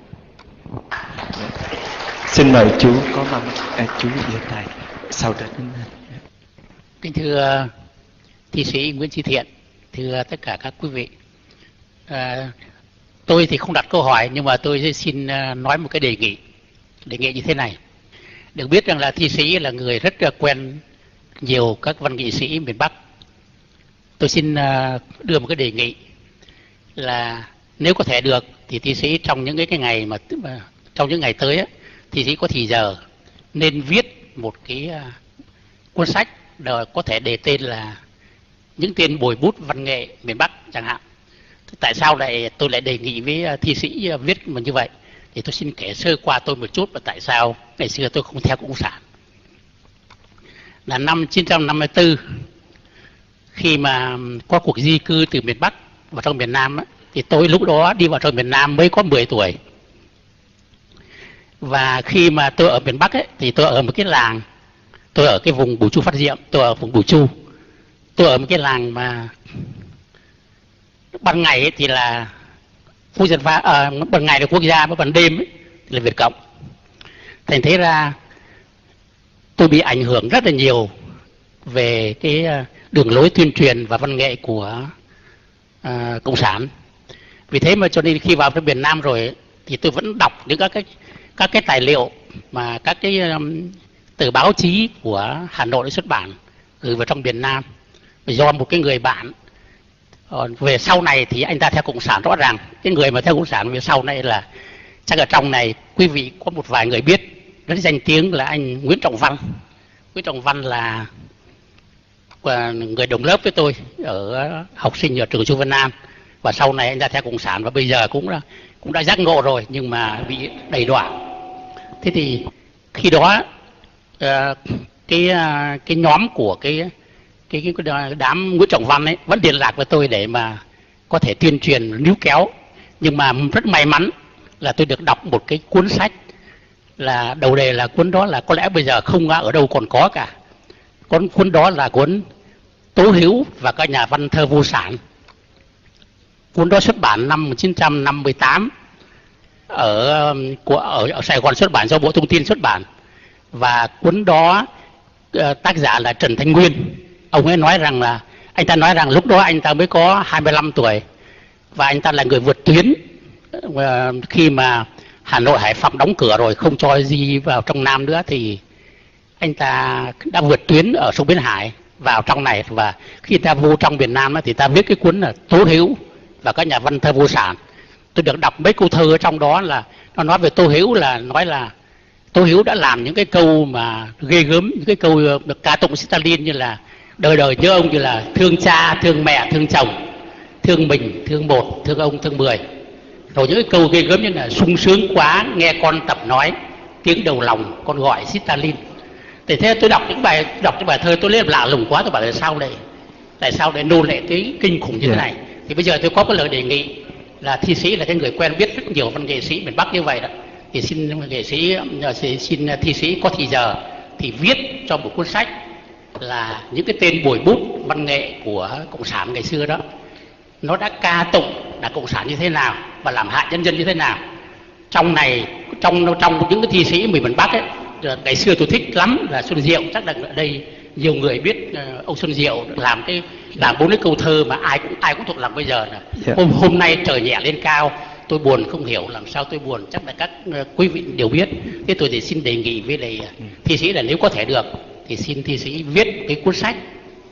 xin mời chú có mong à, chú giơ tay sau đó. Kính thưa thi sĩ Nguyễn Chí Thiện, thưa tất cả các quý vị, à, tôi thì không đặt câu hỏi, nhưng mà tôi xin nói một cái đề nghị đề nghị như thế này. Được biết rằng là thi sĩ là người rất quen nhiều các văn nghệ sĩ miền Bắc. Tôi xin đưa một cái đề nghị là nếu có thể được thì thi sĩ trong những cái ngày mà trong những ngày tới á, thi sĩ có thì giờ nên viết một cái cuốn sách có thể đề tên là những tên bồi bút văn nghệ miền Bắc chẳng hạn. Tại sao lại tôi lại đề nghị với thi sĩ viết mà như vậy? Thì tôi xin kể sơ qua tôi một chút và tại sao ngày xưa tôi không theo Cộng sản. là năm chín trăm năm mươi tư, khi mà có cuộc di cư từ miền Bắc vào trong miền Nam, thì tôi lúc đó đi vào trong miền Nam mới có mười tuổi. Và khi mà tôi ở miền Bắc ấy, thì tôi ở một cái làng, tôi ở cái vùng Bù Chu Phát Diệm, tôi ở vùng Bù Chu. Tôi ở một cái làng mà ban ngày ấy thì là quốc dân pha, à, ban ngày là quốc gia, và ban đêm ấy thì là Việt Cộng. Thành thế ra tôi bị ảnh hưởng rất là nhiều về cái đường lối tuyên truyền và văn nghệ của à, Cộng sản. Vì thế mà cho nên khi vào trong miền Nam rồi thì tôi vẫn đọc những các cái các cái tài liệu mà các cái um, từ báo chí của Hà Nội xuất bản gửi vào trong miền Nam do một cái người bạn. Ờ, về sau này thì anh ta theo Cộng sản rõ ràng, cái người mà theo Cộng sản về sau này là chắc ở trong này quý vị có một vài người biết rất danh tiếng là anh Nguyễn Trọng Văn. Nguyễn Trọng Văn là người đồng lớp với tôi, ở học sinh ở trường Chu Văn An, và sau này anh ta theo Cộng sản và bây giờ cũng đã, cũng đã giác ngộ rồi nhưng mà bị đầy đọa. Thế thì khi đó cái cái nhóm của cái cái cái đám Nguyễn Trọng Văn ấy vẫn liên lạc với tôi để mà có thể tuyên truyền níu kéo. Nhưng mà rất may mắn là tôi được đọc một cái cuốn sách, là đầu đề là cuốn đó là có lẽ bây giờ không ở đâu còn có cả. Cuốn cuốn đó là cuốn Tố Hữu và các nhà văn thơ vô sản. Cuốn đó xuất bản năm một nghìn chín trăm năm mươi tám ở của ở, ở Sài Gòn, xuất bản do Bộ Thông tin xuất bản. Và cuốn đó tác giả là Trần Thanh Nguyên. Ông ấy nói rằng là anh ta nói rằng lúc đó anh ta mới có hai mươi lăm tuổi và anh ta là người vượt tuyến khi mà Hà Nội, Hải Phòng đóng cửa rồi không cho gì vào trong Nam nữa, thì anh ta đã vượt tuyến ở sông Bến Hải vào trong này. Và khi ta vô trong miền Nam thì ta viết cái cuốn là Tố Hữu và các nhà văn thơ vô sản. Tôi được đọc mấy câu thơ ở trong đó, là nó nói về Tố Hữu, là nói là Tố Hữu đã làm những cái câu mà ghê gớm, những cái câu được ca tụng Stalin như là đời đời nhớ ông, như là thương cha, thương mẹ, thương chồng, thương mình, thương một, thương ông, thương mười. Rồi những cái câu ghê gớm như là sung sướng quá nghe con tập nói, tiếng đầu lòng con gọi Stalin. Thì thế tôi đọc những bài đọc những bài thơ tôi lấy lạ lùng quá, tôi bảo là sao đây, tại sao lại nô lệ cái kinh khủng như thế này. Thì bây giờ tôi có cái lời đề nghị là thi sĩ là cái người quen biết rất nhiều văn nghệ sĩ miền Bắc như vậy đó, thì xin nghệ sĩ xin thi sĩ có thì giờ thì viết cho một cuốn sách là những cái tên bồi bút văn nghệ của Cộng sản ngày xưa đó, nó đã ca tụng là Cộng sản như thế nào và làm hại nhân dân như thế nào. Trong này, trong trong những cái thi sĩ người miền Bắc ấy, ngày xưa tôi thích lắm là Xuân Diệu. Chắc là ở đây nhiều người biết uh, ông Xuân Diệu làm cái làm bốn cái câu thơ mà ai cũng ai cũng thuộc lòng bây giờ là yeah. hôm hôm nay trời nhẹ lên cao, tôi buồn không hiểu làm sao tôi buồn, chắc là các uh, quý vị đều biết. Thế tôi thì xin đề nghị với lại uh, thi sĩ là nếu có thể được thì xin thi sĩ viết cái cuốn sách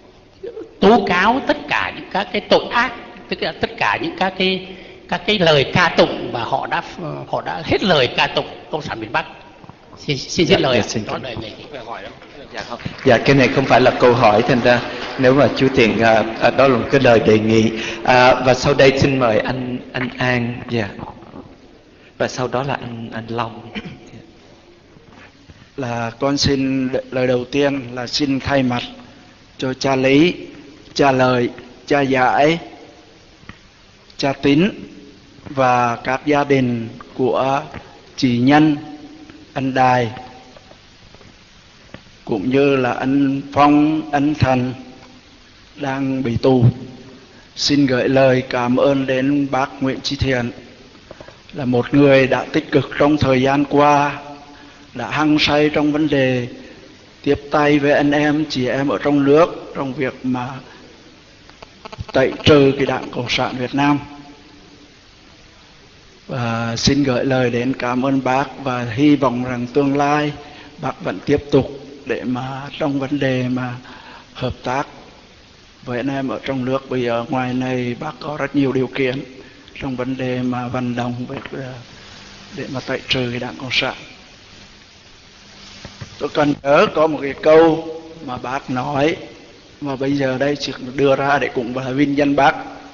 tố cáo tất cả những các cái tội ác, tức là tất cả những các cái các cái lời ca tụng mà họ đã họ đã hết lời ca tụng Cộng sản miền Bắc. Xin xin dạ, hết lời. Dạ, xin đó lời này. Dạ không. Dạ cái này không phải là câu hỏi, thành ra nếu mà chú Thiện à, à, đó là một cái lời đề nghị. À, và sau đây xin mời anh anh An. Dạ. Và sau đó là anh anh Long. Là con xin lời đầu tiên là xin thay mặt cho cha Lý, cha Lợi, cha Giải, cha Tín và các gia đình của chị Nhân, anh Đài, cũng như là anh Phong, anh Thành đang bị tù, xin gửi lời cảm ơn đến bác Nguyễn Chí Thiện, là một người đã tích cực trong thời gian qua, đã hăng say trong vấn đề tiếp tay với anh em chị em ở trong nước trong việc mà tẩy trừ cái Đảng Cộng sản Việt Nam. Và xin gửi lời đến cảm ơn bác và hy vọng rằng tương lai bác vẫn tiếp tục để mà trong vấn đề mà hợp tác với anh em ở trong nước. Bây giờ ngoài này bác có rất nhiều điều kiện trong vấn đề mà vận động để mà tẩy trừ cái Đảng Cộng sản. Tôi cần nhớ có một cái câu mà bác nói mà bây giờ đây chỉ đưa ra để cũng là vinh danh bác.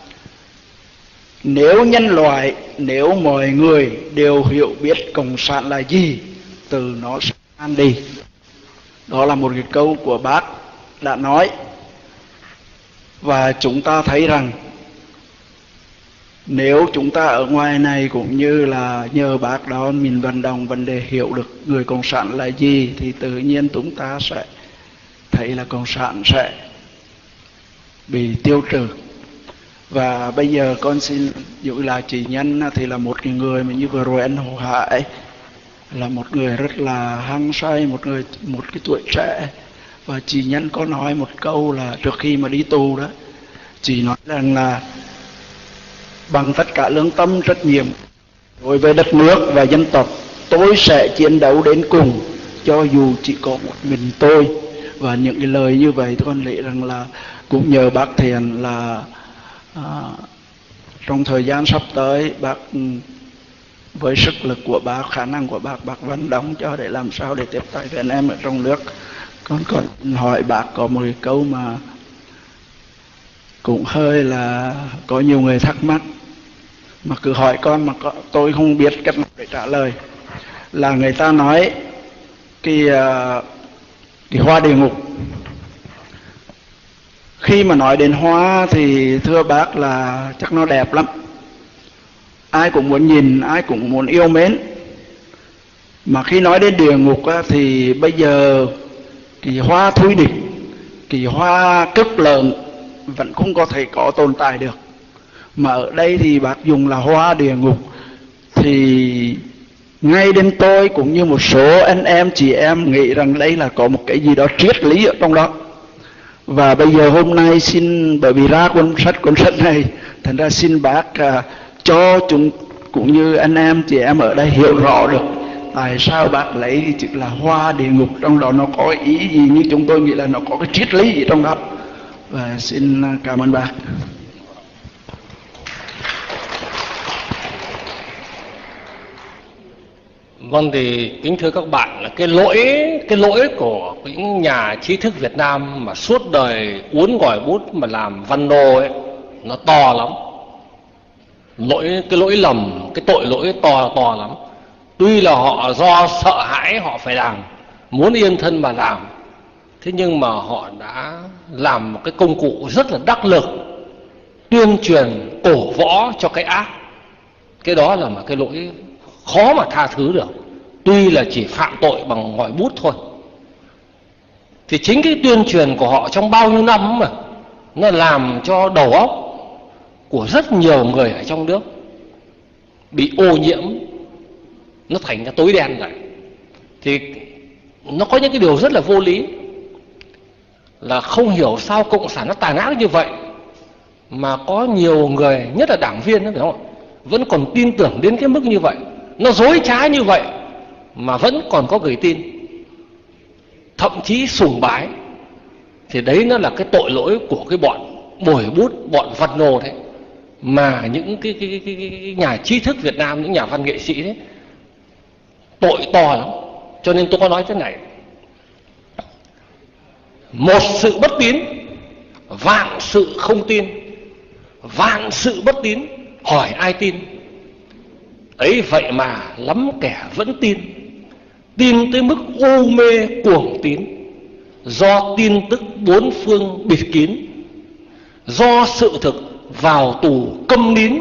Nếu nhân loại, nếu mọi người đều hiểu biết Cộng sản là gì, từ nó sẽ tan đi. Đó là một cái câu của bác đã nói. Và chúng ta thấy rằng nếu chúng ta ở ngoài này cũng như là nhờ bác đó mình vận động vấn đề hiểu được người cộng sản là gì, thì tự nhiên chúng ta sẽ thấy là cộng sản sẽ bị tiêu trừ. Và bây giờ con xin dụ là chị Nhân thì là một người mà như vừa rồi anh Hồ Hải là một người rất là hăng say, một người một cái tuổi trẻ. Và chị Nhân có nói một câu là trước khi mà đi tù đó, chị nói rằng là bằng tất cả lương tâm trách nhiệm đối với đất nước và dân tộc, tôi sẽ chiến đấu đến cùng cho dù chỉ có một mình tôi. Và những cái lời như vậy tôi nghĩ rằng là cũng nhờ bác Thiện là à, trong thời gian sắp tới bác với sức lực của bác, khả năng của bác, bác vận động cho để làm sao để tiếp tay với anh em ở trong nước. Con còn hỏi bác có một cái câu mà cũng hơi là có nhiều người thắc mắc, mà cứ hỏi con mà có, tôi không biết cách nào để trả lời. Là người ta nói cái, cái hoa địa ngục. Khi mà nói đến hoa thì thưa bác là chắc nó đẹp lắm, ai cũng muốn nhìn, ai cũng muốn yêu mến. Mà khi nói đến địa ngục á, thì bây giờ kỳ hoa thúy địch, kỳ hoa cực lợn vẫn không có thể có tồn tại được. Mà ở đây thì bác dùng là hoa địa ngục, thì ngay đến tôi cũng như một số anh em chị em nghĩ rằng đây là có một cái gì đó triết lý ở trong đó. Và bây giờ hôm nay xin, bởi vì ra cuốn sách cuốn sách này, thành ra xin bác à, cho chúng cũng như anh em chị em ở đây hiểu rõ được tại sao bác lấy cái chữ là hoa địa ngục, trong đó nó có ý gì, như chúng tôi nghĩ là nó có cái triết lý gì trong đó. Và xin cảm ơn bác. Vâng, thì kính thưa các bạn, là cái lỗi cái lỗi của những nhà trí thức Việt Nam mà suốt đời uốn gỏi bút mà làm văn nô ấy, nó to lắm. Lỗi cái lỗi lầm, cái tội lỗi to to lắm. Tuy là họ do sợ hãi họ phải làm, muốn yên thân mà làm, thế nhưng mà họ đã làm một cái công cụ rất là đắc lực tuyên truyền cổ võ cho cái ác. Cái đó là một cái lỗi khó mà tha thứ được, tuy là chỉ phạm tội bằng ngòi bút thôi. Thì chính cái tuyên truyền của họ trong bao nhiêu năm mà nó làm cho đầu óc của rất nhiều người ở trong nước bị ô nhiễm, nó thành ra tối đen lại. Thì nó có những cái điều rất là vô lý, là không hiểu sao cộng sản nó tàn ác như vậy mà có nhiều người, nhất là đảng viên đó, phải không, vẫn còn tin tưởng đến cái mức như vậy. Nó dối trá như vậy mà vẫn còn có người tin, thậm chí sùng bái. Thì đấy nó là cái tội lỗi của cái bọn bồi bút, bọn văn nô đấy, mà những cái, cái, cái, cái, cái nhà trí thức Việt Nam, những nhà văn nghệ sĩ đấy, tội to lắm. Cho nên tôi có nói thế này: một sự bất tín, vạn sự không tin, vạn sự bất tín, hỏi ai tin. Ấy vậy mà lắm kẻ vẫn tin, tin tới mức u mê cuồng tín, do tin tức bốn phương bịt kín, do sự thực vào tù câm nín.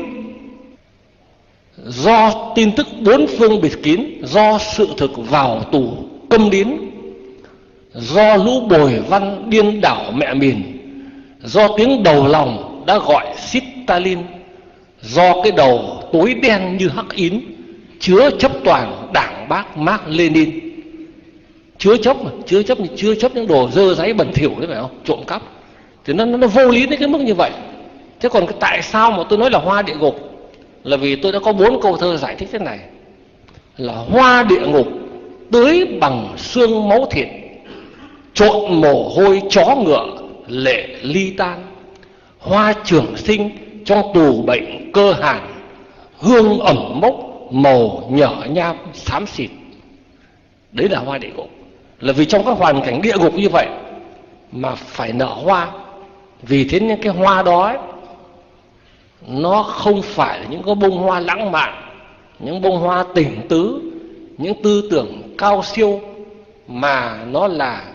Do tin tức bốn phương bịt kín, do sự thực vào tù câm nín, do lũ bồi văn điên đảo mẹ mìn, do tiếng đầu lòng đã gọi Stalin, do cái đầu tối đen như hắc yến, chứa chấp toàn đảng bác Mác Lênin. Chứa chấp mà, chứa chấp như chứa chấp những đồ dơ dáy bẩn thỉu đấy, phải không? Trộm cắp. Thì nó, nó vô lý đến cái mức như vậy. Thế còn cái tại sao mà tôi nói là hoa địa ngục? Là vì tôi đã có bốn câu thơ giải thích thế này: là hoa địa ngục tưới bằng xương máu thịt, trộn mồ hôi chó ngựa lệ ly tan. Hoa trường sinh trong tù bệnh cơ hàn, hương ẩm mốc màu nhở nham xám xịt. Đấy là hoa địa ngục. Là vì trong các hoàn cảnh địa ngục như vậy mà phải nở hoa. Vì thế nên cái hoa đó ấy, nó không phải là những cái bông hoa lãng mạn, những bông hoa tình tứ, những tư tưởng cao siêu, mà nó là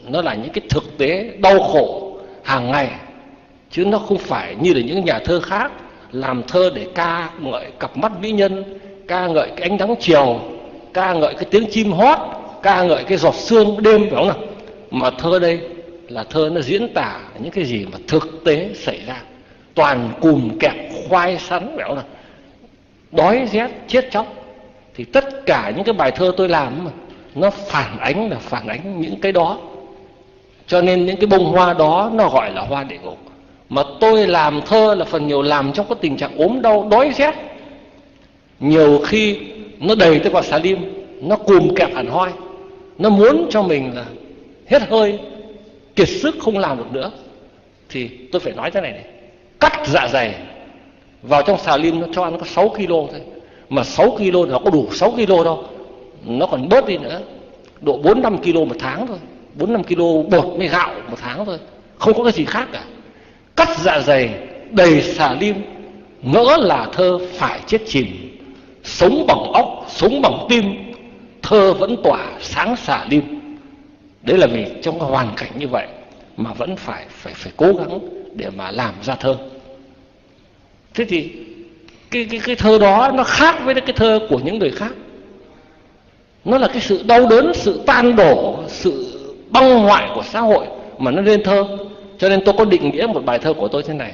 nó là những cái thực tế đau khổ hàng ngày, chứ nó không phải như là những nhà thơ khác làm thơ để ca ngợi cặp mắt mỹ nhân, ca ngợi cái ánh nắng chiều, ca ngợi cái tiếng chim hót, ca ngợi cái giọt sương đêm, phải không nào? Mà thơ đây là thơ nó diễn tả những cái gì mà thực tế xảy ra, toàn cùm kẹp khoai sắn, phải không nào? Đói rét chết chóc. Thì tất cả những cái bài thơ tôi làm mà nó phản ánh là phản ánh những cái đó. Cho nên những cái bông hoa đó nó gọi là hoa địa ngục. Mà tôi làm thơ là phần nhiều làm trong cái tình trạng ốm đau, đói rét. Nhiều khi nó đầy tới quả xà lim, nó cùm kẹp hẳn hoi, nó muốn cho mình là hết hơi, kiệt sức không làm được nữa. Thì tôi phải nói thế này này, cắt dạ dày vào trong xà lim, nó cho ăn có sáu ki lô thôi. Mà sáu ki lô nó có đủ sáu ki lô đâu, nó còn bớt đi nữa, độ bốn năm ki lô một tháng thôi, bốn năm ki lô bột với gạo một tháng thôi, không có cái gì khác cả. Cắt dạ dày đầy xà lim, ngỡ là thơ phải chết chìm. Sống bằng óc, sống bằng tim, thơ vẫn tỏa sáng xà lim. Đấy là vì trong cái hoàn cảnh như vậy mà vẫn phải phải phải cố gắng để mà làm ra thơ. Thế thì cái cái cái thơ đó nó khác với cái thơ của những người khác. Nó là cái sự đau đớn, sự tan đổ, sự băng hoại của xã hội mà nó lên thơ. Cho nên tôi có định nghĩa một bài thơ của tôi thế này: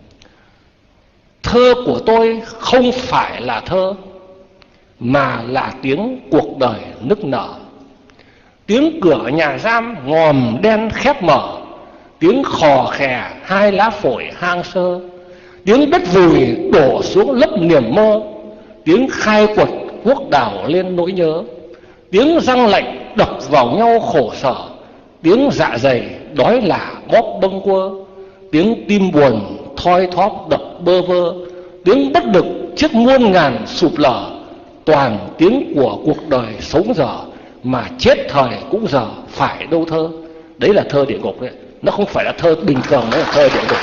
thơ của tôi không phải là thơ, mà là tiếng cuộc đời nức nở. Tiếng cửa nhà giam ngòm đen khép mở, tiếng khò khè hai lá phổi hang sơ, tiếng đất vùi đổ xuống lấp niềm mơ, tiếng khai quật quốc đảo lên nỗi nhớ, tiếng răng lạnh đập vào nhau khổ sở, tiếng dạ dày đói lả bóp bâng quơ, tiếng tim buồn thoi thóp đập bơ vơ, tiếng bất lực chết muôn ngàn sụp lở, toàn tiếng của cuộc đời sống dở, mà chết thời cũng giờ phải đâu thơ. Đấy là thơ địa ngục đấy, nó không phải là thơ bình thường, nó là thơ địa ngục.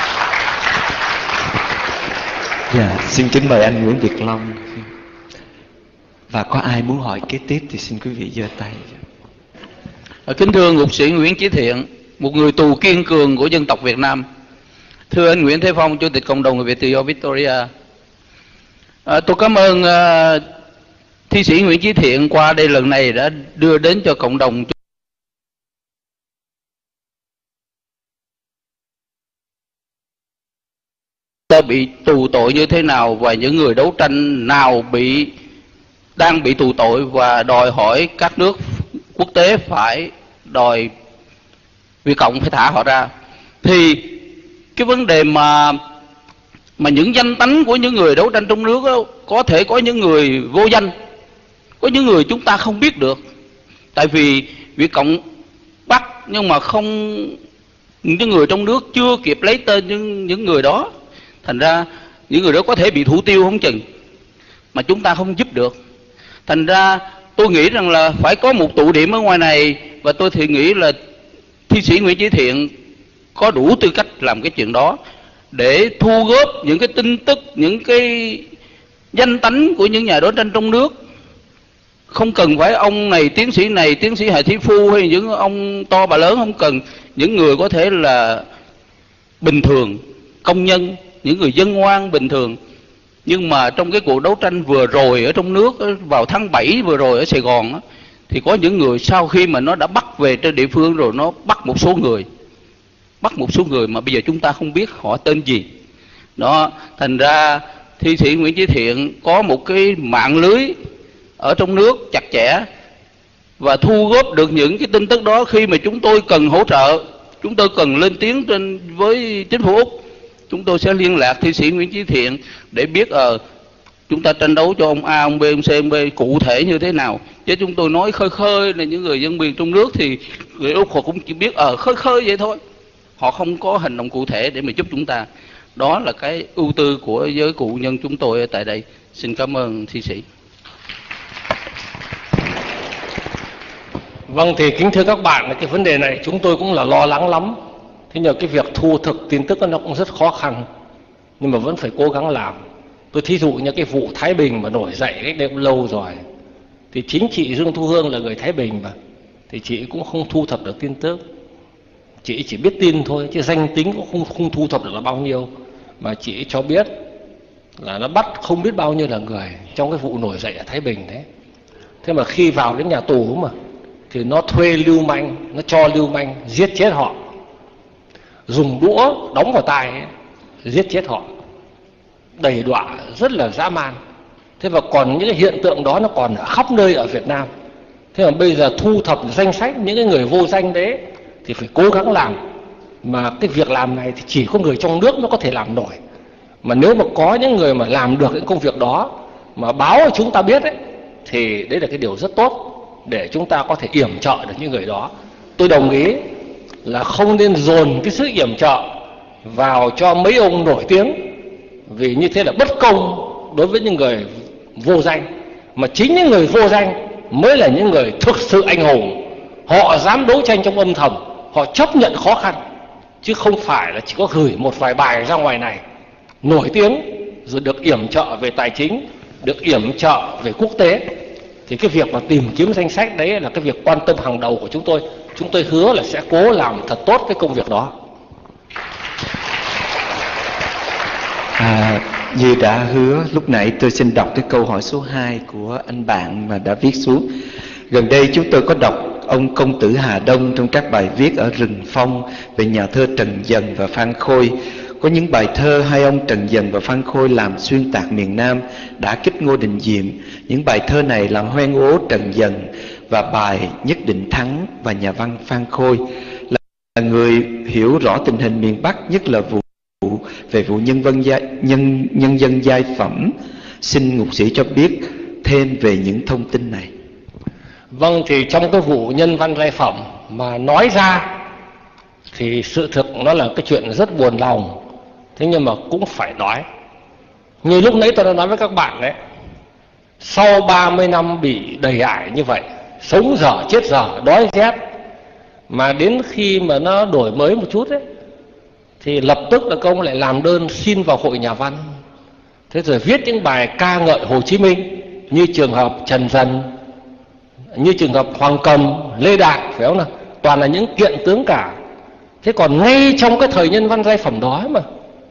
Dạ, xin kính mời anh Nguyễn Việt Long. Và có ai muốn hỏi kế tiếp thì xin quý vị giơ tay. Kính thưa ngục sĩ Nguyễn Chí Thiện, một người tù kiên cường của dân tộc Việt Nam. Thưa anh Nguyễn Thế Phong, Chủ tịch Cộng đồng Người Việt Tự do Victoria. À, tôi cảm ơn uh, thi sĩ Nguyễn Chí Thiện qua đây lần này đã đưa đến cho cộng đồng ta bị tù tội như thế nào và những người đấu tranh nào bị đang bị tù tội, và đòi hỏi các nước quốc tế phải đòi Việt Cộng phải thả họ ra. Thì cái vấn đề mà mà những danh tánh của những người đấu tranh trong nước đó, có thể có những người vô danh, có những người chúng ta không biết được, tại vì Việt Cộng bắt nhưng mà không, những người trong nước chưa kịp lấy tên những những người đó, thành ra những người đó có thể bị thủ tiêu không chừng, mà chúng ta không giúp được. Thành ra tôi nghĩ rằng là phải có một tụ điểm ở ngoài này, và tôi thì nghĩ là thi sĩ Nguyễn Chí Thiện có đủ tư cách làm cái chuyện đó, để thu góp những cái tin tức, những cái danh tánh của những nhà đấu tranh trong nước. Không cần phải ông này, tiến sĩ này, tiến sĩ Hà Thí Phu hay những ông to bà lớn, không cần. Những người có thể là bình thường, công nhân, những người dân ngoan bình thường. Nhưng mà trong cái cuộc đấu tranh vừa rồi ở trong nước, vào tháng bảy vừa rồi ở Sài Gòn, thì có những người sau khi mà nó đã bắt về trên địa phương rồi, nó bắt một số người, bắt một số người mà bây giờ chúng ta không biết họ tên gì. Đó, thành ra thi sĩ Nguyễn Chí Thiện có một cái mạng lưới ở trong nước chặt chẽ, và thu góp được những cái tin tức đó. Khi mà chúng tôi cần hỗ trợ, chúng tôi cần lên tiếng trên với chính phủ Úc, chúng tôi sẽ liên lạc thi sĩ Nguyễn Chí Thiện để biết ờ à, chúng ta tranh đấu cho ông A, ông B, ông C, ông B cụ thể như thế nào. Chứ chúng tôi nói khơi khơi là những người dân quyền trong nước thì người Úc họ cũng chỉ biết ở à, khơi khơi vậy thôi, họ không có hành động cụ thể để mà giúp chúng ta. Đó là cái ưu tư của giới cụ nhân chúng tôi ở tại đây. Xin cảm ơn thi sĩ. Vâng, thì kính thưa các bạn, cái vấn đề này chúng tôi cũng là lo lắng lắm. Thế nhờ cái việc thu thực tin tức nó cũng rất khó khăn, nhưng mà vẫn phải cố gắng làm. Tôi thí dụ như cái vụ Thái Bình mà nổi dậy cách đây cũng lâu rồi, thì chính chị Dương Thu Hương là người Thái Bình mà, thì chị cũng không thu thập được tin tức. Chị chỉ biết tin thôi, chứ danh tính cũng không, không thu thập được là bao nhiêu. Mà chị cho biết là nó bắt không biết bao nhiêu là người trong cái vụ nổi dậy ở Thái Bình đấy. Thế mà khi vào đến nhà tù mà thì nó thuê lưu manh, nó cho lưu manh giết chết họ, dùng đũa đóng vào tai ấy, giết chết họ, đầy đọa rất là dã man. Thế và còn những cái hiện tượng đó nó còn ở khắp nơi ở Việt Nam. Thế mà bây giờ thu thập danh sách những cái người vô danh đấy thì phải cố gắng làm. Mà cái việc làm này thì chỉ có người trong nước nó có thể làm nổi. Mà nếu mà có những người mà làm được những công việc đó mà báo cho chúng ta biết ấy, thì đấy là cái điều rất tốt để chúng ta có thể yểm trợ được những người đó. Tôi đồng ý là không nên dồn cái sức yểm trợ vào cho mấy ông nổi tiếng, vì như thế là bất công đối với những người vô danh. Mà chính những người vô danh mới là những người thực sự anh hùng. Họ dám đấu tranh trong âm thầm, họ chấp nhận khó khăn, chứ không phải là chỉ có gửi một vài bài ra ngoài này nổi tiếng rồi được yểm trợ về tài chính, được yểm trợ về quốc tế. Thì cái việc mà tìm kiếm danh sách đấy là cái việc quan tâm hàng đầu của chúng tôi. Chúng tôi hứa là sẽ cố làm thật tốt cái công việc đó. À, như đã hứa lúc nãy, tôi xin đọc cái câu hỏi số hai của anh bạn mà đã viết xuống. Gần đây chúng tôi có đọc ông Công tử Hà Đông trong các bài viết ở Rừng Phong về nhà thơ Trần Dần và Phan Khôi. Có những bài thơ hai ông Trần Dần và Phan Khôi làm xuyên tạc miền Nam, đã kích Ngô Đình Diệm. Những bài thơ này làm hoen ố Trần Dần và bài Nhất Định Thắng và nhà văn Phan Khôi. Là người hiểu rõ tình hình miền Bắc, nhất là vụ về vụ nhân, vân gia, nhân, nhân dân giai phẩm. Xin ngục sĩ cho biết thêm về những thông tin này. Vâng, thì trong cái vụ nhân văn giai phẩm mà nói ra thì sự thực nó là cái chuyện rất buồn lòng. Thế nhưng mà cũng phải nói. Như lúc nãy tôi đã nói với các bạn đấy, sau ba mươi năm bị đầy ải như vậy, sống dở chết dở, đói rét, mà đến khi mà nó đổi mới một chút ấy, thì lập tức là công lại làm đơn xin vào hội nhà văn. Thế rồi viết những bài ca ngợi Hồ Chí Minh, như trường hợp Trần Dần, như trường hợp Hoàng Cầm, Lê Đạt, phải không nào? Toàn là những kiện tướng cả. Thế còn ngay trong cái thời nhân văn giai phẩm đó mà,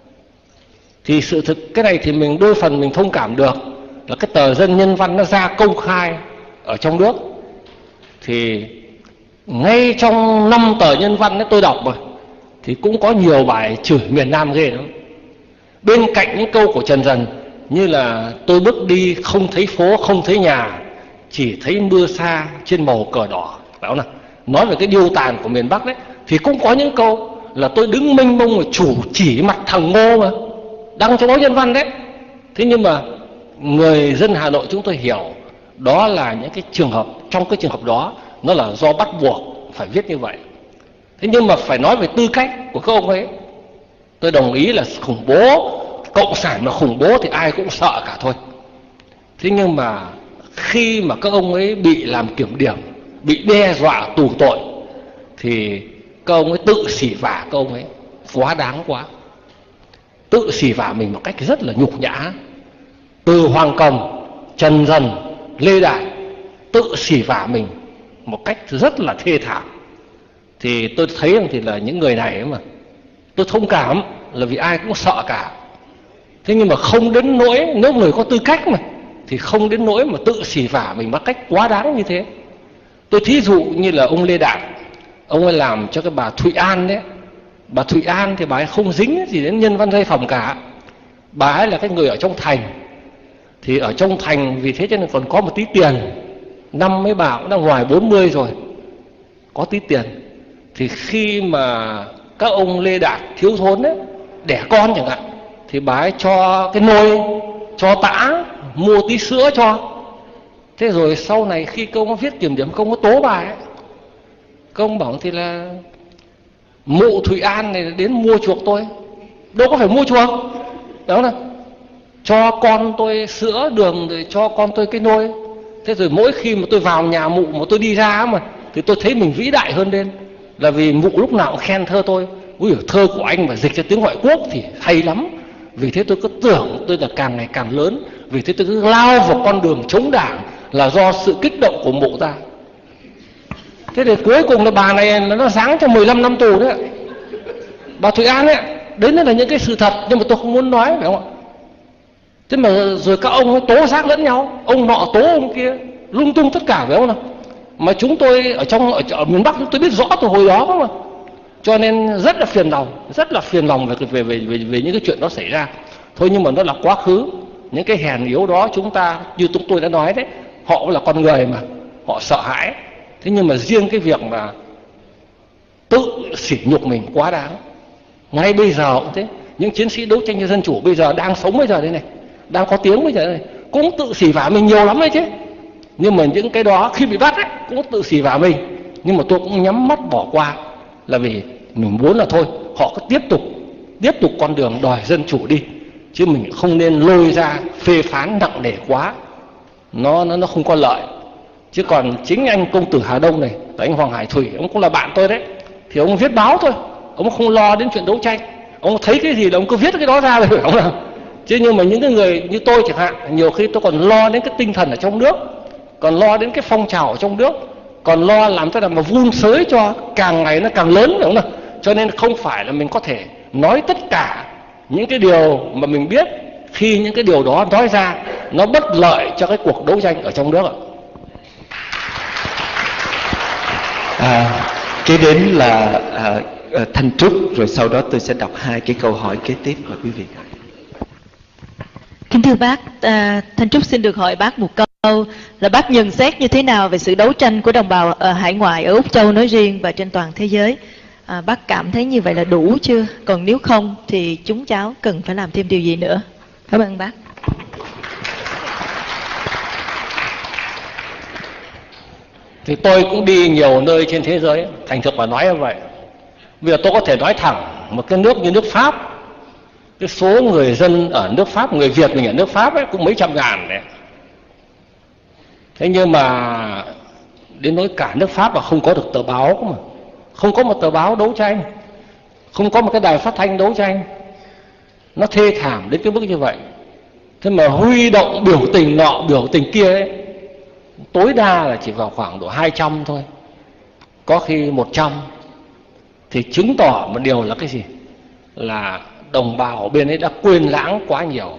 thì sự thực cái này thì mình đôi phần mình thông cảm được, là cái tờ Dân Nhân Văn nó ra công khai ở trong nước. Thì ngay trong năm tờ nhân văn ấy tôi đọc rồi, thì cũng có nhiều bài chửi miền Nam ghê lắm. Bên cạnh những câu của Trần Dần như là tôi bước đi không thấy phố không thấy nhà, chỉ thấy mưa xa trên màu cờ đỏ, phải không nào? Nói về cái điêu tàn của miền Bắc đấy, thì cũng có những câu là tôi đứng mênh mông mà chủ chỉ mặt thằng Ngô mà, đăng trong báo nhân văn đấy. Thế nhưng mà người dân Hà Nội chúng tôi hiểu đó là những cái trường hợp, trong cái trường hợp đó nó là do bắt buộc phải viết như vậy. Thế nhưng mà phải nói về tư cách của các ông ấy, tôi đồng ý là khủng bố, cộng sản mà khủng bố thì ai cũng sợ cả thôi. Thế nhưng mà khi mà các ông ấy bị làm kiểm điểm, bị đe dọa tù tội, thì các ông ấy tự xỉ vả các ông ấy quá đáng quá. Tự xỉ vả mình một cách rất là nhục nhã. Từ Hoàng Cầm, Trần Dần, Lê Đại tự xỉ vả mình một cách rất là thê thảm. Thì tôi thấy rằng thì là những người này mà tôi thông cảm, là vì ai cũng sợ cả. Thế nhưng mà không đến nỗi, nếu người có tư cách mà, thì không đến nỗi mà tự xỉ vả mình một cách quá đáng như thế. Tôi thí dụ như là ông Lê Đạt, ông ấy làm cho cái bà Thụy An đấy. Bà Thụy An thì bà ấy không dính gì đến nhân văn giai phẩm cả. Bà ấy là cái người ở trong thành, thì ở trong thành vì thế cho nên còn có một tí tiền. Năm mấy bà cũng đang ngoài bốn mươi rồi, có tí tiền. Thì khi mà các ông Lê Đạt thiếu thốn đấy, đẻ con chẳng hạn, thì bà ấy cho cái nôi, cho tã, mua tí sữa cho. Thế rồi sau này khi công có viết kiểm điểm, công có tố bà ấy, công bảo thì là mụ Thụy An này đến mua chuộc tôi. Đâu có phải mua chuộc, đó là cho con tôi sữa đường, rồi cho con tôi cái nôi. Thế rồi mỗi khi mà tôi vào nhà mụ mà tôi đi ra mà, thì tôi thấy mình vĩ đại hơn lên. Là vì mụ lúc nào cũng khen thơ tôi. Ui, thơ của anh mà dịch ra tiếng ngoại quốc thì hay lắm. Vì thế tôi cứ tưởng tôi là càng ngày càng lớn. Vì thế tôi cứ lao vào con đường chống đảng, là do sự kích động của mụ ta. Thế thì cuối cùng là bà này nó giáng cho mười lăm năm tù đấy ạ. Bà Thụy An ấy, đấy là những cái sự thật nhưng mà tôi không muốn nói, phải không ạ? Thế mà rồi các ông ấy tố giác lẫn nhau, ông nọ tố ông kia, lung tung tất cả, phải không nào? Mà chúng tôi ở trong ở, ở miền Bắc chúng tôi biết rõ từ hồi đó không ạ? Cho nên rất là phiền lòng, rất là phiền lòng về về về về, về những cái chuyện đó xảy ra. Thôi nhưng mà nó là quá khứ, những cái hèn yếu đó chúng ta như chúng tôi đã nói đấy, họ là con người mà, họ sợ hãi. Thế nhưng mà riêng cái việc mà tự sỉ nhục mình quá đáng. Ngay bây giờ cũng thế, những chiến sĩ đấu tranh cho dân chủ bây giờ đang sống bây giờ đây này, đang có tiếng bây giờ đây này, cũng tự sỉ vả mình nhiều lắm đấy chứ. Nhưng mà những cái đó khi bị bắt ấy, cũng tự sỉ vả mình. Nhưng mà tôi cũng nhắm mắt bỏ qua, là vì mình muốn là thôi họ cứ tiếp tục tiếp tục con đường đòi dân chủ đi, chứ mình không nên lôi ra phê phán nặng nề quá, nó nó nó không có lợi. Chứ còn chính anh công tử Hà Đông này, anh Hoàng Hải Thủy, ông cũng là bạn tôi đấy, thì ông viết báo thôi, ông không lo đến chuyện đấu tranh, ông thấy cái gì là ông cứ viết cái đó ra rồi, phải không nào? Chứ nhưng mà những cái người như tôi chẳng hạn, nhiều khi tôi còn lo đến cái tinh thần ở trong nước, còn lo đến cái phong trào ở trong nước, còn lo làm thế nào mà vun sới cho càng ngày nó càng lớn, phải không nào? Cho nên không phải là mình có thể nói tất cả những cái điều mà mình biết khi những cái điều đó nói ra nó bất lợi cho cái cuộc đấu tranh ở trong nước ạ. À, kế đến là à, à, Thanh Trúc, rồi sau đó tôi sẽ đọc hai cái câu hỏi kế tiếp mời quý vị. Kính thưa bác, à, Thanh Trúc xin được hỏi bác một câu là bác nhận xét như thế nào về sự đấu tranh của đồng bào ở hải ngoại, ở Úc Châu nói riêng và trên toàn thế giới? À, bác cảm thấy như vậy là đủ chưa? Còn nếu không thì chúng cháu cần phải làm thêm điều gì nữa? Cảm ơn bác. Thì tôi cũng đi nhiều nơi trên thế giới, thành thực mà nói như vậy. Bây giờ tôi có thể nói thẳng, một cái nước như nước Pháp, cái số người dân ở nước Pháp, người Việt mình ở nước Pháp ấy cũng mấy trăm ngàn đấy. Thế nhưng mà đến nỗi cả nước Pháp mà không có được tờ báo mà, không có một tờ báo đấu tranh, không có một cái đài phát thanh đấu tranh, nó thê thảm đến cái mức như vậy. Thế mà huy động biểu tình nọ biểu tình kia ấy, tối đa là chỉ vào khoảng độ hai trăm thôi, có khi một trăm, thì chứng tỏ một điều là cái gì? Là đồng bào ở bên ấy đã quên lãng quá nhiều.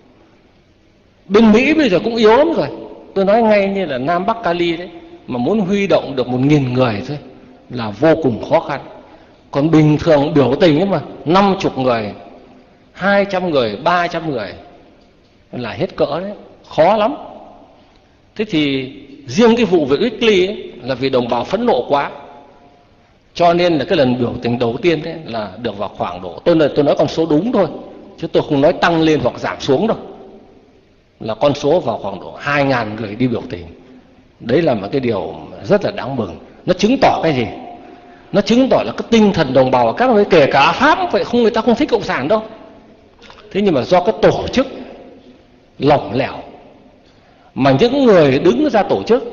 Bên Mỹ bây giờ cũng yếu lắm rồi, tôi nói ngay như là Nam Bắc Cali đấy, mà muốn huy động được một nghìn người thôi là vô cùng khó khăn. Còn bình thường biểu tình ấy mà năm chục người, hai trăm người, ba trăm người là hết cỡ đấy, khó lắm. Thế thì riêng cái vụ về Weekly ấy, là vì đồng bào phẫn nộ quá, cho nên là cái lần biểu tình đầu tiên ấy, là được vào khoảng độ, tôi nói, tôi nói con số đúng thôi, chứ tôi không nói tăng lên hoặc giảm xuống đâu, là con số vào khoảng độ hai ngàn người đi biểu tình. Đấy là một cái điều rất là đáng mừng. Nó chứng tỏ cái gì? Nó chứng tỏ là cái tinh thần đồng bào ở các nơi, kể cả Pháp vậy, không, người ta không thích cộng sản đâu. Thế nhưng mà do cái tổ chức lỏng lẻo, mà những người đứng ra tổ chức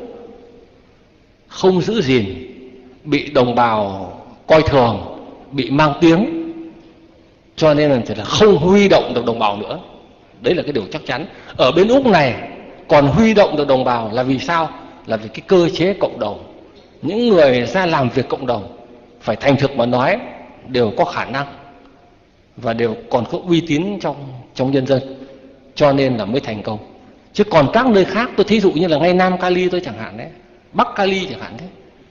không giữ gìn, bị đồng bào coi thường, bị mang tiếng, cho nên là không huy động được đồng bào nữa. Đấy là cái điều chắc chắn. Ở bên Úc này còn huy động được đồng bào là vì sao? Là vì cái cơ chế cộng đồng. Những người ra làm việc cộng đồng, phải thành thực mà nói, đều có khả năng và đều còn có uy tín trong trong nhân dân, cho nên là mới thành công. Chứ còn các nơi khác, tôi thí dụ như là ngay Nam Cali tôi chẳng hạn đấy, Bắc Cali chẳng hạn thế,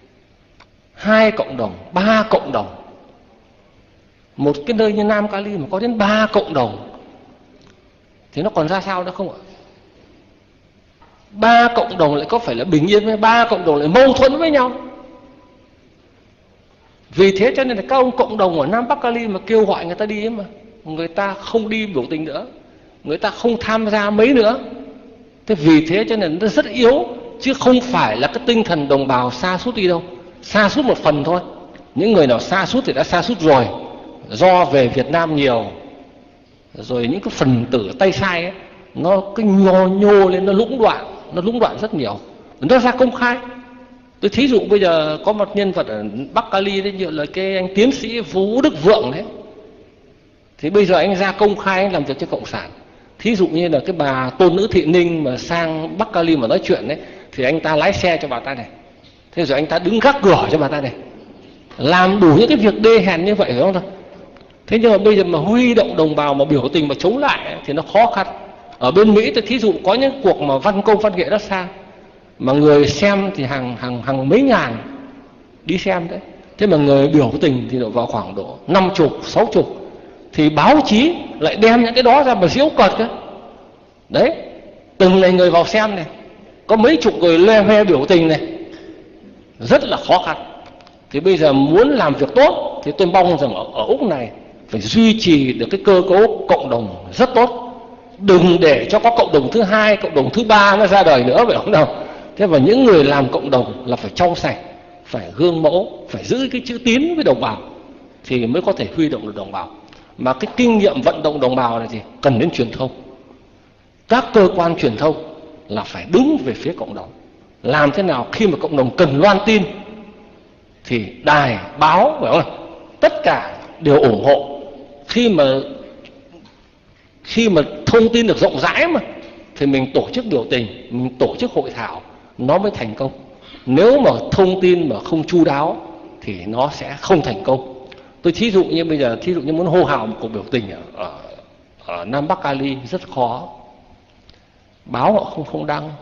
hai cộng đồng, ba cộng đồng. Một cái nơi như Nam Cali mà có đến ba cộng đồng thì nó còn ra sao nữa không ạ? Ba cộng đồng lại có phải là bình yên với ba cộng đồng lại mâu thuẫn với nhau? Vì thế cho nên là các ông cộng đồng ở Nam Bắc Cali mà kêu gọi người ta đi ấy mà, người ta không đi biểu tình nữa, người ta không tham gia mấy nữa. Thế vì thế cho nên nó rất yếu, chứ không phải là cái tinh thần đồng bào sa sút đi đâu. Sa sút một phần thôi. Những người nào sa sút thì đã sa sút rồi, do về Việt Nam nhiều, rồi những cái phần tử tay sai ấy, nó cứ nhô nhô lên, nó lũng đoạn, nó lũng đoạn rất nhiều. Nó ra công khai. Tôi thí dụ bây giờ có một nhân vật ở Bắc Cali đấy, như là cái anh tiến sĩ Vũ Đức Vượng đấy, thì bây giờ anh ra công khai anh làm việc cho cộng sản. Thí dụ như là cái bà Tôn Nữ Thị Ninh mà sang Bắc Cali mà nói chuyện đấy, thì anh ta lái xe cho bà ta này, Thế rồi anh ta đứng gác cửa cho bà ta này, làm đủ những cái việc đê hèn như vậy phải không thôi. Thế nhưng mà bây giờ mà huy động đồng bào mà biểu tình mà chống lại thì nó khó khăn. Ở bên Mỹ tôi thí dụ có những cuộc mà văn công văn nghệ rất xa, mà người xem thì hàng hàng hàng mấy ngàn đi xem đấy. Thế mà người biểu tình thì vào khoảng độ năm chục, sáu chục, thì báo chí lại đem những cái đó ra mà giễu cợt cơ. Đấy, từng này người vào xem này, có mấy chục người loe hoe biểu tình này, rất là khó khăn. Thì bây giờ muốn làm việc tốt thì tôi mong rằng ở, ở Úc này phải duy trì được cái cơ cấu cộng đồng rất tốt. Đừng để cho có cộng đồng thứ hai, cộng đồng thứ ba nó ra đời nữa, phải không nào? Thế và những người làm cộng đồng là phải trong sạch, phải gương mẫu, phải giữ cái chữ tín với đồng bào thì mới có thể huy động được đồng bào. Mà cái kinh nghiệm vận động đồng bào là gì? Cần đến truyền thông. Các cơ quan truyền thông là phải đứng về phía cộng đồng. Làm thế nào khi mà cộng đồng cần loan tin thì đài, báo, phải không? Tất cả đều ủng hộ. Khi mà khi mà thông tin được rộng rãi mà thì mình tổ chức biểu tình, mình tổ chức hội thảo nó mới thành công. Nếu mà thông tin mà không chu đáo thì nó sẽ không thành công. Tôi thí dụ như bây giờ, thí dụ như muốn hô hào một cuộc biểu tình ở, ở, ở Nam Bắc Cali rất khó. Báo họ không không đăng,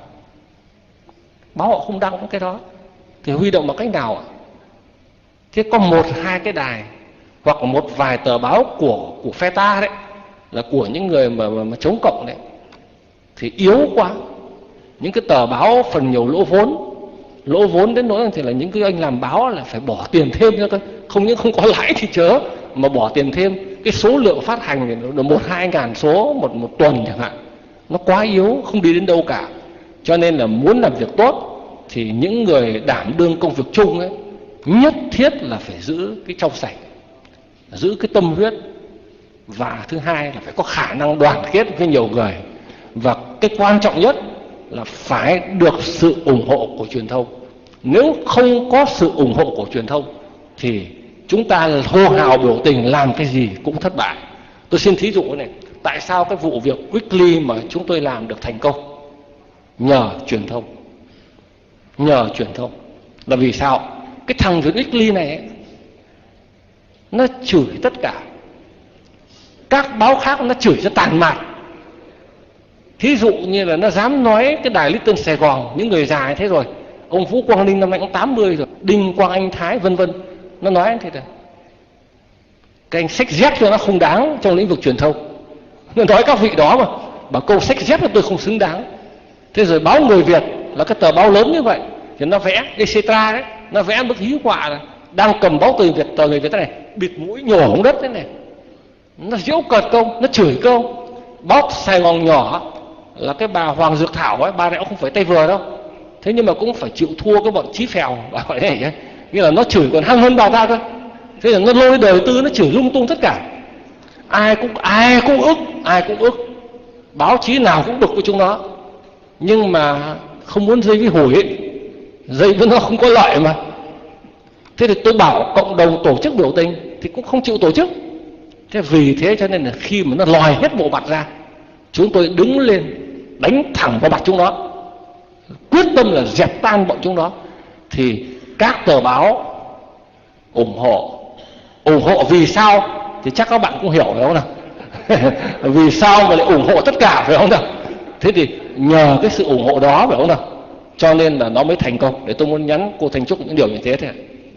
báo họ không đăng cái đó thì huy động bằng cách nào ạ? Thế có một hai cái đài hoặc một vài tờ báo của của phe ta đấy, là của những người mà, mà, mà chống cộng đấy, thì yếu quá. Những cái tờ báo phần nhiều lỗ vốn, lỗ vốn đến nỗi thì là những cái anh làm báo là phải bỏ tiền thêm cho cơ. Không những không có lãi thì chớ, mà bỏ tiền thêm. Cái số lượng phát hành thì nó một hai ngàn số một một tuần chẳng hạn, nó quá yếu, không đi đến đâu cả. Cho nên là muốn làm việc tốt thì những người đảm đương công việc chung ấy nhất thiết là phải giữ cái trong sạch, giữ cái tâm huyết, và thứ hai là phải có khả năng đoàn kết với nhiều người. Và cái quan trọng nhất là phải được sự ủng hộ của truyền thông. Nếu không có sự ủng hộ của truyền thông thì chúng ta hô hào biểu tình làm cái gì cũng thất bại. Tôi xin thí dụ này, tại sao cái vụ việc Weekly mà chúng tôi làm được thành công? Nhờ truyền thông. Nhờ truyền thông. Là vì sao? Cái thằng việc Weekly này ấy, nó chửi tất cả. Các báo khác nó chửi cho tàn mạt. Thí dụ như là nó dám nói cái đài Little Sài Gòn, những người già thế rồi, ông Vũ Quang Ninh năm nay cũng tám mươi rồi, Đinh Quang Anh Thái vân vân, nó nói thế này: cái anh sách dép cho nó không đáng trong lĩnh vực truyền thông. Nó nói các vị đó mà, bảo câu sách dép là tôi không xứng đáng. Thế rồi báo Người Việt là cái tờ báo lớn như vậy, thì nó vẽ et cetera đấy, nó vẽ bức hí họa này, đang cầm báo Người Việt, tờ Người Việt thế này, bịt mũi nhổ xuống đất thế này, nó giễu cợt câu, nó chửi câu. Báo Sài Gòn nhỏ là cái bà Hoàng Dược Thảo ấy, bà này cũng không phải tay vừa đâu, thế nhưng mà cũng phải chịu thua cái bọn Chí Phèo, bà gọi này ấy. Nghĩa là nó chửi còn hăng hơn bà ta cơ. Thế là nó lôi đời tư, nó chửi lung tung tất cả. Ai cũng ai cũng ức, ai cũng ức. Báo chí nào cũng bực với chúng nó, nhưng mà không muốn dây với hủi ấy. Dây với nó không có lợi mà. Thế thì tôi bảo cộng đồng tổ chức biểu tình thì cũng không chịu tổ chức. Thế vì thế cho nên là khi mà nó lòi hết bộ mặt ra, chúng tôi đứng lên đánh thẳng vào mặt chúng nó, quyết tâm là dẹp tan bọn chúng nó. Thì các tờ báo ủng hộ. Ủng hộ vì sao thì chắc các bạn cũng hiểu phải không nào? Vì sao mà lại ủng hộ tất cả phải không nào? Thế thì nhờ cái sự ủng hộ đó phải không nào, cho nên là nó mới thành công. Để tôi muốn nhắn cô Thanh Trúc những điều như thế thôi.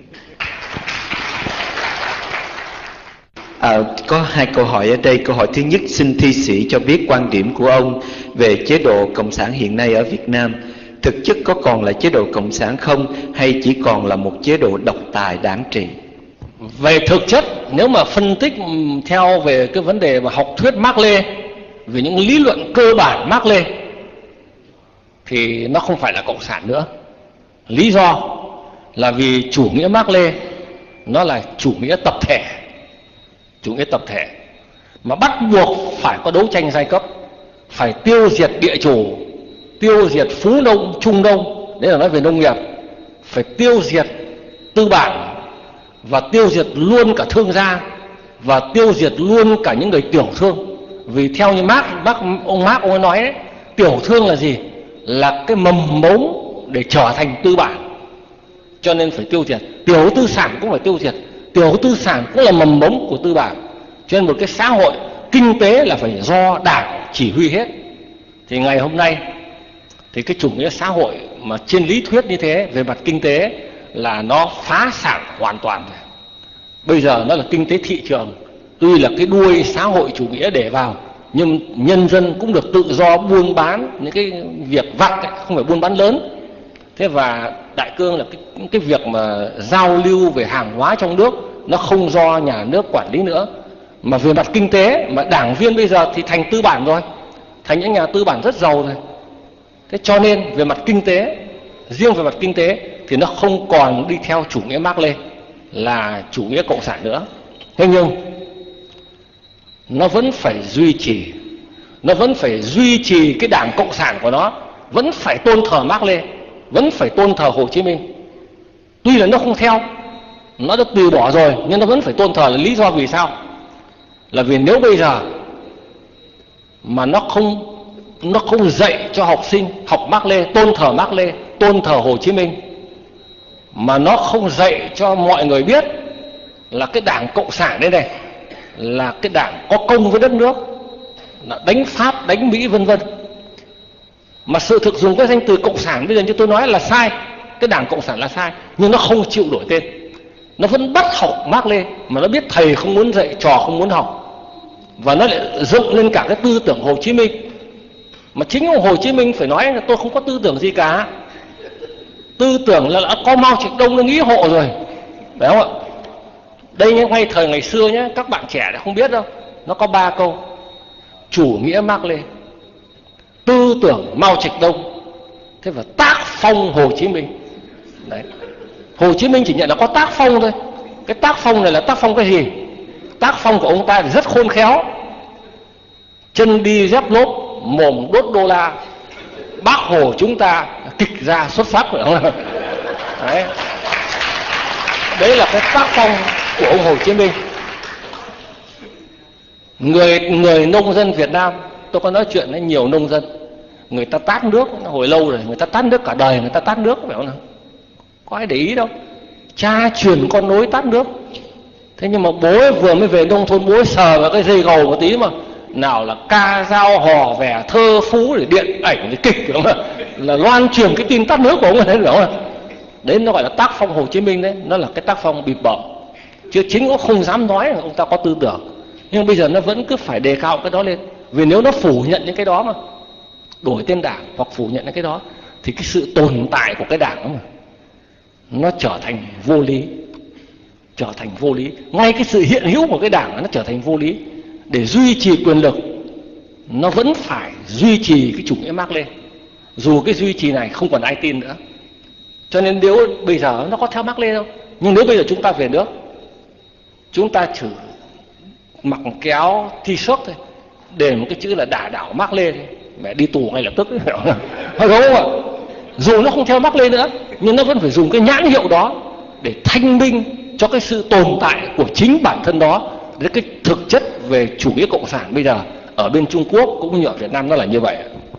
À, có hai câu hỏi ở đây. Câu hỏi thứ nhất, xin thi sĩ cho biết quan điểm của ông về chế độ cộng sản hiện nay ở Việt Nam. Thực chất có còn là chế độ cộng sản không, hay chỉ còn là một chế độ độc tài đảng trị? Về thực chất, nếu mà phân tích theo về cái vấn đề mà học thuyết Mác Lê, về những lý luận cơ bản Mác Lê, thì nó không phải là cộng sản nữa. Lý do là vì chủ nghĩa Mác Lê nó là chủ nghĩa tập thể. Chủ nghĩa tập thể mà bắt buộc phải có đấu tranh giai cấp, phải tiêu diệt địa chủ, tiêu diệt phú nông, trung nông, đấy là nói về nông nghiệp, phải tiêu diệt tư bản, và tiêu diệt luôn cả thương gia, và tiêu diệt luôn cả những người tiểu thương. Vì theo như Marx, bác ông Marx ông ấy nói đấy, tiểu thương là gì? Là cái mầm mống để trở thành tư bản. cho nên phải tiêu diệt. Tiểu tư sản cũng phải tiêu diệt. Tiểu tư sản cũng là mầm mống của tư bản. Cho nên một cái xã hội kinh tế là phải do đảng chỉ huy hết. Thì ngày hôm nay thì cái chủ nghĩa xã hội mà trên lý thuyết như thế về mặt kinh tế là nó phá sản hoàn toàn rồi. Bây giờ nó là kinh tế thị trường, tuy là cái đuôi xã hội chủ nghĩa để vào, nhưng nhân dân cũng được tự do buôn bán những cái việc vặt ấy, không phải buôn bán lớn. Thế và đại cương là cái, cái việc mà giao lưu về hàng hóa trong nước nó không do nhà nước quản lý nữa, mà về mặt kinh tế mà đảng viên bây giờ thì thành tư bản rồi, thành những nhà tư bản rất giàu rồi. Thế cho nên về mặt kinh tế, riêng về mặt kinh tế thì nó không còn đi theo chủ nghĩa Mác Lê là chủ nghĩa cộng sản nữa. Thế nhưng nó vẫn phải duy trì, nó vẫn phải duy trì cái đảng cộng sản của nó, vẫn phải tôn thờ Mác Lê, vẫn phải tôn thờ Hồ Chí Minh. Tuy là nó không theo, nó đã từ bỏ rồi, nhưng nó vẫn phải tôn thờ. Là lý do vì sao? Là vì nếu bây giờ mà nó không nó không dạy cho học sinh học Mác Lê, tôn thờ Mác Lê, tôn thờ Hồ Chí Minh, mà nó không dạy cho mọi người biết là cái đảng cộng sản đây này là cái đảng có công với đất nước, là đánh Pháp, đánh Mỹ vân vân, mà sự thực dùng cái danh từ cộng sản bây giờ như tôi nói là sai, cái đảng cộng sản là sai, nhưng nó không chịu đổi tên, nó vẫn bắt học Mác Lê, mà nó biết thầy không muốn dạy, trò không muốn học, và nó lại dựng lên cả cái tư tưởng Hồ Chí Minh. Mà chính ông Hồ Chí Minh phải nói là tôi không có tư tưởng gì cả, tư tưởng là đã có Mao Trạch Đông nó nghĩ hộ rồi, phải không ạ? Đây nhé, ngay thời ngày xưa nhé, các bạn trẻ đã không biết đâu, nó có ba câu: chủ nghĩa Mác Lê, tư tưởng Mao Trạch Đông, thế và tác phong Hồ Chí Minh. Đấy, Hồ Chí Minh chỉ nhận là có tác phong thôi. Cái tác phong này là tác phong cái gì? Tác phong của ông ta thì rất khôn khéo, chân đi dép lốp, mồm đốt đô la. Bác Hồ chúng ta kịch ra xuất sắc, phải không? Đấy, đấy là cái tác phong của ông Hồ Chí Minh. Người người nông dân Việt Nam, tôi có nói chuyện với nhiều nông dân, người ta tát nước hồi lâu rồi, người ta tát nước cả đời, người ta tát nước, phải không nào? Có ai để ý đâu, cha truyền con nối tát nước. Thế nhưng mà bố ấy vừa mới về nông thôn, bố ấy sờ vào cái dây gầu một tí mà nào là ca dao hò vẻ thơ phú để điện ảnh để kịch, phải không ạ? Là loan truyền cái tin tát nước của ông ấy, phải không ạ? Đấy nó gọi là tác phong Hồ Chí Minh đấy, nó là cái tác phong bịp bợm, chứ chính nó không dám nói là ông ta có tư tưởng. Nhưng bây giờ nó vẫn cứ phải đề cao cái đó lên, vì nếu nó phủ nhận những cái đó mà đổi tên đảng hoặc phủ nhận những cái đó thì cái sự tồn tại của cái đảng mà nó trở thành vô lý, trở thành vô lý. Ngay cái sự hiện hữu của cái đảng nó trở thành vô lý. Để duy trì quyền lực, nó vẫn phải duy trì cái chủ nghĩa Mác Lê, dù cái duy trì này không còn ai tin nữa. Cho nên nếu bây giờ nó có theo Mác Lê đâu, nhưng nếu bây giờ chúng ta về nước, chúng ta chỉ mặc kéo t-shirt thôi, để một cái chữ là đả đảo Mác Lê, mẹ đi tù ngay lập tức, phải không ạ? Dù nó không theo Mác Lê nữa, nhưng nó vẫn phải dùng cái nhãn hiệu đó để thanh minh cho cái sự tồn tại của chính bản thân đó. Đấy, cái thực chất về chủ nghĩa cộng sản bây giờ ở bên Trung Quốc cũng như ở Việt Nam nó là như vậy.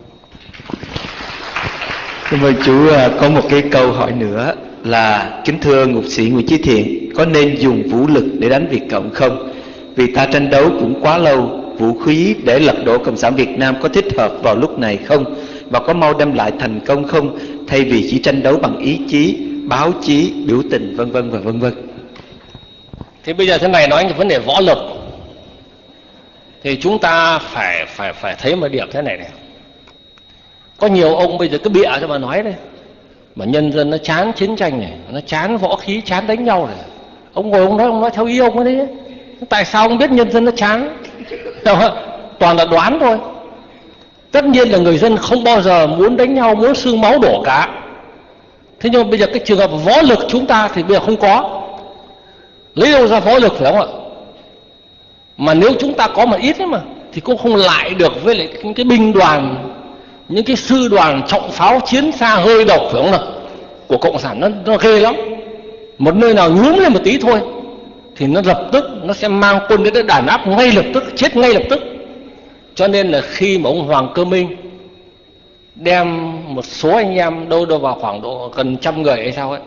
Cảm ơn chú. Có một cái câu hỏi nữa là: kính thưa ngục sĩ Nguyễn Chí Thiện, có nên dùng vũ lực để đánh Việt Cộng không? Vì ta tranh đấu cũng quá lâu, vũ khí để lật đổ Cộng sản Việt Nam có thích hợp vào lúc này không? Và có mau đem lại thành công không? Thay vì chỉ tranh đấu bằng ý chí, báo chí, biểu tình vân vân và vân vân. Thế bây giờ thế này, nói về vấn đề võ lực thì chúng ta phải phải phải thấy một điểm thế này này. Có nhiều ông bây giờ cứ bịa cho mà nói đấy, mà nhân dân nó chán chiến tranh này, nó chán võ khí, chán đánh nhau này. Ông ngồi ông nói, ông nói theo ý ông ấy đấy. Tại sao ông biết nhân dân nó chán? Toàn là đoán thôi. Tất nhiên là người dân không bao giờ muốn đánh nhau, muốn xương máu đổ cả. Thế nhưng mà bây giờ cái trường hợp võ lực chúng ta thì bây giờ không có. Lấy đâu ra võ lực, phải không ạ? Mà nếu chúng ta có một ít ấy mà thì cũng không lại được với lại những cái binh đoàn, những cái sư đoàn trọng pháo chiến xa hơi độc, phải không nào? Của cộng sản nó, nó ghê lắm. Một nơi nào nhúm lên một tí thôi thì nó lập tức nó sẽ mang quân đến để đàn áp ngay lập tức, chết ngay lập tức. Cho nên là khi mà ông Hoàng Cơ Minh đem một số anh em đâu đâu vào khoảng độ gần trăm người hay sao ấy,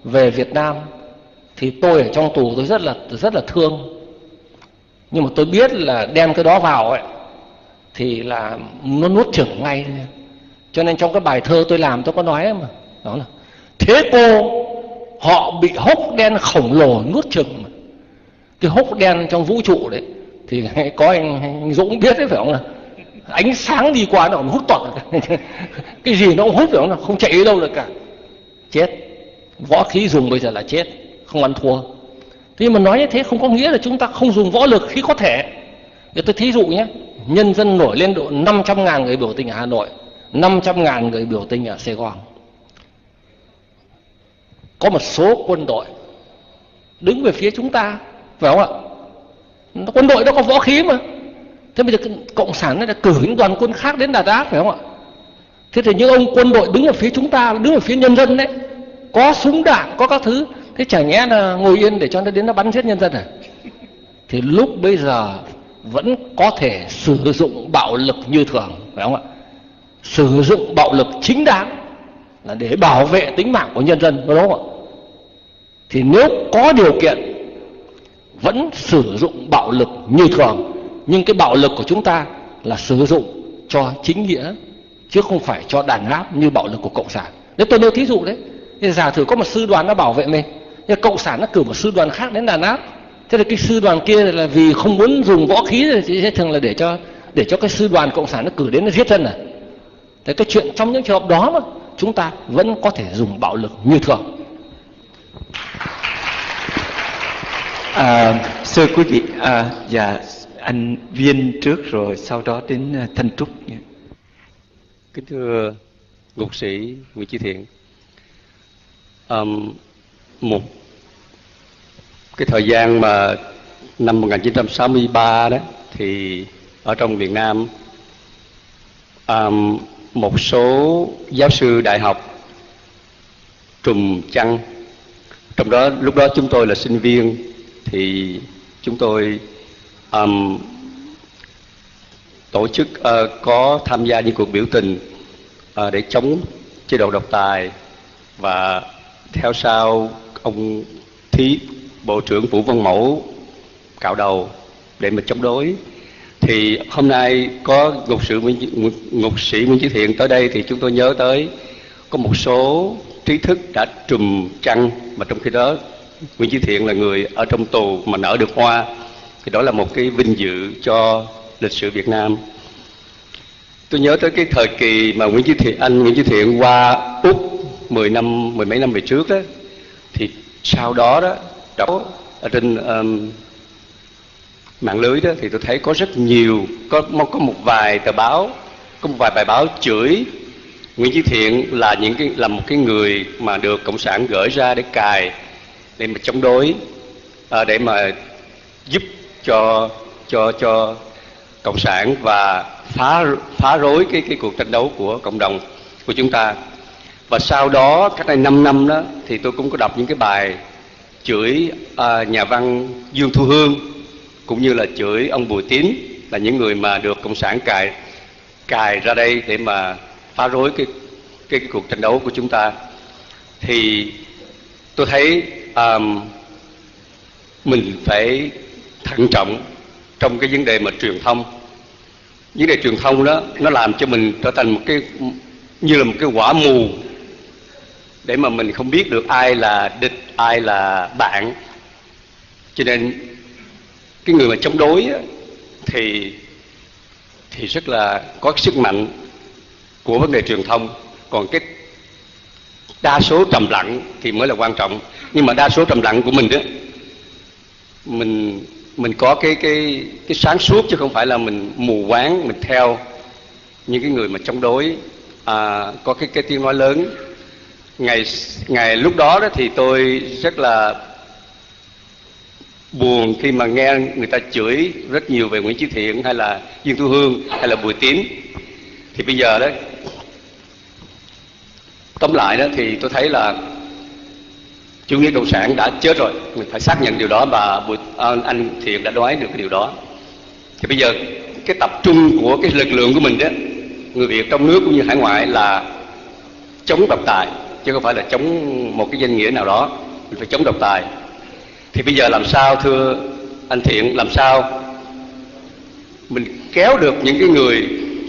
về Việt Nam thì tôi ở trong tù tôi rất là rất là thương, nhưng mà tôi biết là đem cái đó vào ấy thì là nó nuốt chửng ngay. Cho nên trong cái bài thơ tôi làm tôi có nói mà, đó là thế cô họ bị hốc đen khổng lồ nuốt chửng. Cái hốc đen trong vũ trụ đấy thì có anh, anh Dũng biết đấy phải không, là ánh sáng đi qua nó còn hút toàn cái gì nó cũng hút, phải không, là không chạy đi đâu được cả, chết. Võ khí dùng bây giờ là chết, không ăn thua. Thế mà nói như thế không có nghĩa là chúng ta không dùng võ lực khi có thể. Để tôi thí dụ nhé, nhân dân nổi lên độ năm trăm ngàn người biểu tình ở Hà Nội, năm trăm ngàn người biểu tình ở Sài Gòn. Có một số quân đội đứng về phía chúng ta, phải không ạ? Quân đội đó có võ khí mà. Thế bây giờ Cộng sản nó đã cử những đoàn quân khác đến Đà Nẵng, phải không ạ? Thế thì những ông quân đội đứng ở phía chúng ta, đứng ở phía nhân dân đấy, có súng đạn, có các thứ, thế chả nhẽ là ngồi yên để cho nó đến nó bắn giết nhân dân à? Thì lúc bây giờ vẫn có thể sử dụng bạo lực như thường, phải không ạ? Sử dụng bạo lực chính đáng là để bảo vệ tính mạng của nhân dân, đúng không ạ? Thì nếu có điều kiện vẫn sử dụng bạo lực như thường, nhưng cái bạo lực của chúng ta là sử dụng cho chính nghĩa chứ không phải cho đàn áp như bạo lực của Cộng sản. Nếu tôi nêu thí dụ đấy, thì giả thử có một sư đoàn nó bảo vệ mình, nhưng Cộng sản nó cử một sư đoàn khác đến đàn áp, thế là cái sư đoàn kia là vì không muốn dùng võ khí thì thường là để cho để cho cái sư đoàn Cộng sản nó cử đến nó giết dân à? Thế cái chuyện trong những trường hợp đó mà chúng ta vẫn có thể dùng bạo lực như thường. À, thưa quý vị, à, dạ anh Viên trước rồi sau đó đến uh, Thanh Trúc. Kính thưa ngục sĩ Nguyễn Chí Thiện, um, một cái thời gian mà năm một nghìn chín trăm sáu mươi ba đó thì ở trong Việt Nam um, một số giáo sư đại học trùm chăn, trong đó lúc đó chúng tôi là sinh viên, thì chúng tôi um, tổ chức uh, có tham gia những cuộc biểu tình uh, để chống chế độ độc tài, và theo sau ông Thí Bộ trưởng Vũ Văn Mẫu cạo đầu để mà chống đối. Thì hôm nay có ngục sĩ Nguyễn, ngục sĩ Nguyễn Chí Thiện tới đây thì chúng tôi nhớ tới có một số trí thức đã trùm chăn, mà trong khi đó Nguyễn Chí Thiện là người ở trong tù mà nở được hoa, thì đó là một cái vinh dự cho lịch sử Việt Nam. Tôi nhớ tới cái thời kỳ mà Nguyễn Chí Thiện, anh Nguyễn Chí Thiện qua Úc mười năm, mười mấy năm về trước đó, thì sau đó đó, đó ở trên um, mạng lưới đó thì tôi thấy có rất nhiều, có có một vài tờ báo, có một vài bài báo chửi Nguyễn Chí Thiện là những cái là một cái người mà được Cộng sản gửi ra để cài, để mà chống đối, à, để mà giúp cho cho cho Cộng sản và phá phá rối cái cái cuộc tranh đấu của cộng đồng của chúng ta. Và sau đó cách đây năm năm đó thì tôi cũng có đọc những cái bài chửi à, nhà văn Dương Thu Hương, cũng như là chửi ông Bùi Tín, là những người mà được Cộng sản cài cài ra đây để mà phá rối cái cái, cái cuộc tranh đấu của chúng ta. Thì tôi thấy um, mình phải thận trọng trong cái vấn đề mà truyền thông. Vấn đề truyền thông đó nó làm cho mình trở thành một cái như là một cái quả mù, để mà mình không biết được ai là địch, ai là bạn. Cho nên cái người mà chống đối á, thì thì rất là có sức mạnh của vấn đề truyền thông. Còn cái đa số trầm lặng thì mới là quan trọng. Nhưng mà đa số trầm lặng của mình đó, mình mình có cái cái cái sáng suốt, chứ không phải là mình mù quáng mình theo những cái người mà chống đối, à, có cái cái tiếng nói lớn. Ngày ngày lúc đó đó thì tôi rất là buồn khi mà nghe người ta chửi rất nhiều về Nguyễn Chí Thiện hay là Dương Thu Hương hay là Bùi Tín. Thì bây giờ đó, tóm lại đó thì tôi thấy là chủ nghĩa cộng sản đã chết rồi, mình phải xác nhận điều đó, và Bùi, à, anh Thiện đã nói được cái điều đó. Thì bây giờ cái tập trung của cái lực lượng của mình đó, người Việt trong nước cũng như hải ngoại, là chống độc tài, chứ không phải là chống một cái danh nghĩa nào đó, mình phải chống độc tài. Thì bây giờ làm sao thưa anh Thiện, làm sao mình kéo được những cái người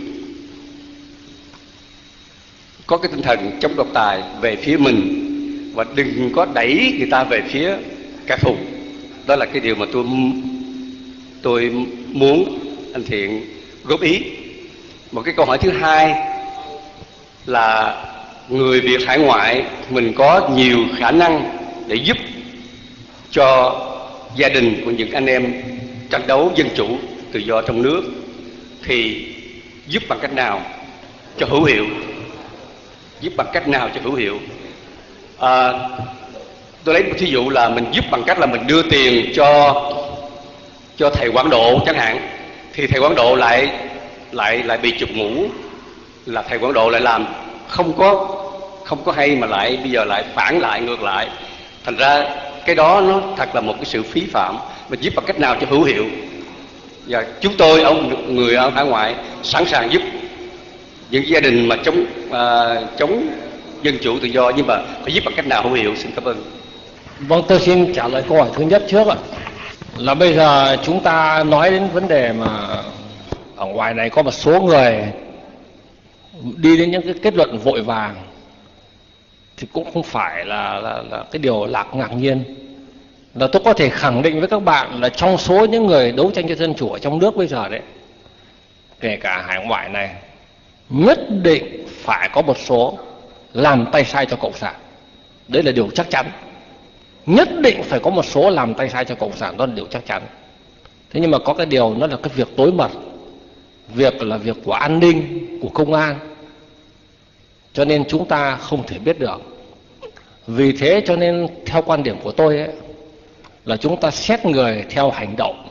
có cái tinh thần chống độc tài về phía mình, và đừng có đẩy người ta về phía kẻ thù. Đó là cái điều mà tôi tôi muốn anh Thiện góp ý. Một cái câu hỏi thứ hai là người Việt hải ngoại mình có nhiều khả năng để giúp cho gia đình của những anh em tranh đấu dân chủ tự do trong nước, thì giúp bằng cách nào cho hữu hiệu? Giúp bằng cách nào cho hữu hiệu? À, tôi lấy một thí dụ là mình giúp bằng cách là mình đưa tiền cho cho thầy Quảng Độ chẳng hạn, thì thầy Quảng Độ lại lại lại bị chụp mũ là thầy Quảng Độ lại làm không có không có hay, mà lại bây giờ lại phản lại ngược lại. Thành ra cái đó nó thật là một cái sự phí phạm. Mình giúp bằng cách nào cho hữu hiệu? Và chúng tôi ông người ở hải ngoại sẵn sàng giúp những gia đình mà chống à, chống dân chủ tự do, nhưng mà phải giúp bằng cách nào hữu hiệu? Xin cảm ơn. Vâng, tôi xin trả lời câu hỏi thứ nhất trước ạ. Là bây giờ chúng ta nói đến vấn đề mà ở ngoài này có một số người đi đến những cái kết luận vội vàng, thì cũng không phải là, là, là cái điều lạc ngạc nhiên. Là tôi có thể khẳng định với các bạn là trong số những người đấu tranh cho dân chủ ở trong nước bây giờ đấy, kể cả hải ngoại này, nhất định phải có một số làm tay sai cho cộng sản. Đấy là điều chắc chắn. Nhất định phải có một số làm tay sai cho cộng sản, đó là điều chắc chắn. Thế nhưng mà có cái điều nó là cái việc tối mật, việc là việc của an ninh, của công an, cho nên chúng ta không thể biết được. Vì thế cho nên theo quan điểm của tôi ấy, là chúng ta xét người theo hành động,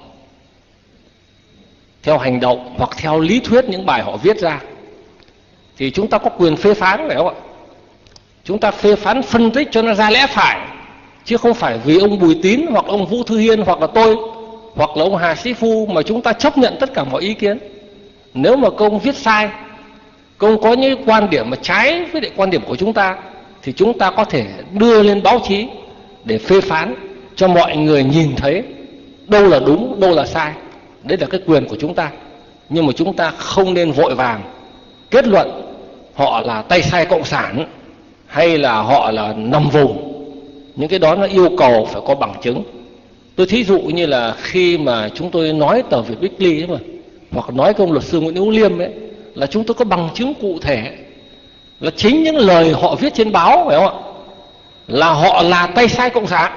theo hành động hoặc theo lý thuyết những bài họ viết ra, thì chúng ta có quyền phê phán, phải không ạ? Chúng ta phê phán phân tích cho nó ra lẽ phải, chứ không phải vì ông Bùi Tín hoặc ông Vũ Thư Hiên hoặc là tôi hoặc là ông Hà Sĩ Phu mà chúng ta chấp nhận tất cả mọi ý kiến. Nếu mà công viết sai, công có những quan điểm mà trái với lại quan điểm của chúng ta, thì chúng ta có thể đưa lên báo chí để phê phán cho mọi người nhìn thấy đâu là đúng, đâu là sai. Đấy là cái quyền của chúng ta. Nhưng mà chúng ta không nên vội vàng kết luận họ là tay sai cộng sản hay là họ là nằm vùng. Những cái đó nó yêu cầu phải có bằng chứng. Tôi thí dụ như là khi mà chúng tôi nói tờ Việt Weekly ấy mà, hoặc nói công luật sư Nguyễn Hữu Liêm ấy, là chúng tôi có bằng chứng cụ thể, là chính những lời họ viết trên báo, phải không ạ, là họ là tay sai cộng sản,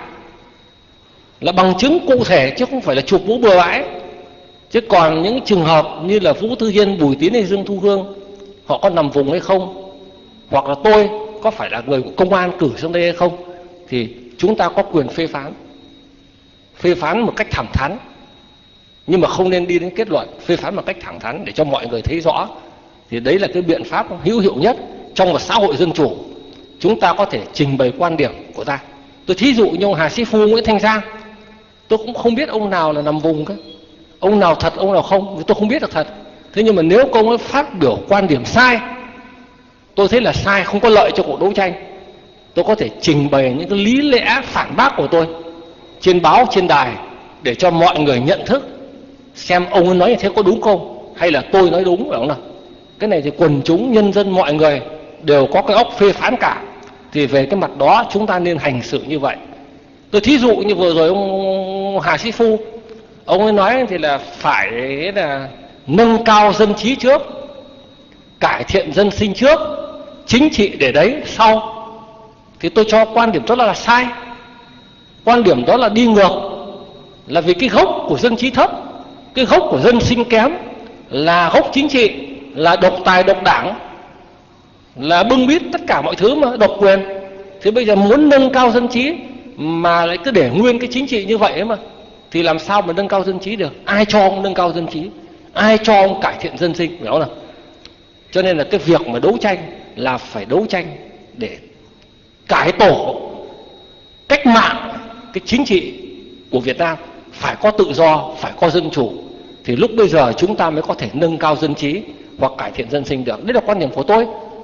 là bằng chứng cụ thể chứ không phải là chụp mũ bừa bãi. Chứ còn những trường hợp như là Vũ Thư Hiên, Bùi Tín hay Dương Thu Hương, họ có nằm vùng hay không, hoặc là tôi có phải là người của công an cử xuống đây hay không, thì chúng ta có quyền phê phán, phê phán một cách thẳng thắn, nhưng mà không nên đi đến kết luận, phê phán một cách thẳng thắn để cho mọi người thấy rõ. Thì đấy là cái biện pháp hữu hiệu nhất trong một xã hội dân chủ. Chúng ta có thể trình bày quan điểm của ta. Tôi thí dụ như ông Hà Sĩ Phu, Nguyễn Thanh Giang, tôi cũng không biết ông nào là nằm vùng cả, ông nào thật, ông nào không, tôi không biết được thật. Thế nhưng mà nếu ông ấy phát biểu quan điểm sai, tôi thấy là sai, không có lợi cho cuộc đấu tranh, tôi có thể trình bày những cái lý lẽ phản bác của tôi trên báo, trên đài, để cho mọi người nhận thức xem ông ấy nói như thế có đúng không, hay là tôi nói đúng, phải không nào? Cái này thì quần chúng, nhân dân, mọi người đều có cái óc phê phán cả. Thì về cái mặt đó chúng ta nên hành xử như vậy. Tôi thí dụ như vừa rồi ông Hà Sĩ Phu, ông ấy nói thì là phải là nâng cao dân trí trước, cải thiện dân sinh trước, chính trị để đấy sau. Thì tôi cho quan điểm đó là sai. Quan điểm đó là đi ngược. Là vì cái gốc của dân trí thấp, cái gốc của dân sinh kém là gốc chính trị, là độc tài độc đảng, là bưng bít tất cả mọi thứ mà, độc quyền. Thế bây giờ muốn nâng cao dân trí mà lại cứ để nguyên cái chính trị như vậy ấy mà, thì làm sao mà nâng cao dân trí được? Ai cho ông nâng cao dân trí? Ai cho ông cải thiện dân sinh? Phải không nào? Cho nên là cái việc mà đấu tranh là phải đấu tranh để cải tổ cách mạng cái chính trị của Việt Nam, phải có tự do, phải có dân chủ, thì lúc bây giờ chúng ta mới có thể nâng cao dân trí hoặc cải thiện dân sinh được. Đấy là quan điểm của tôi.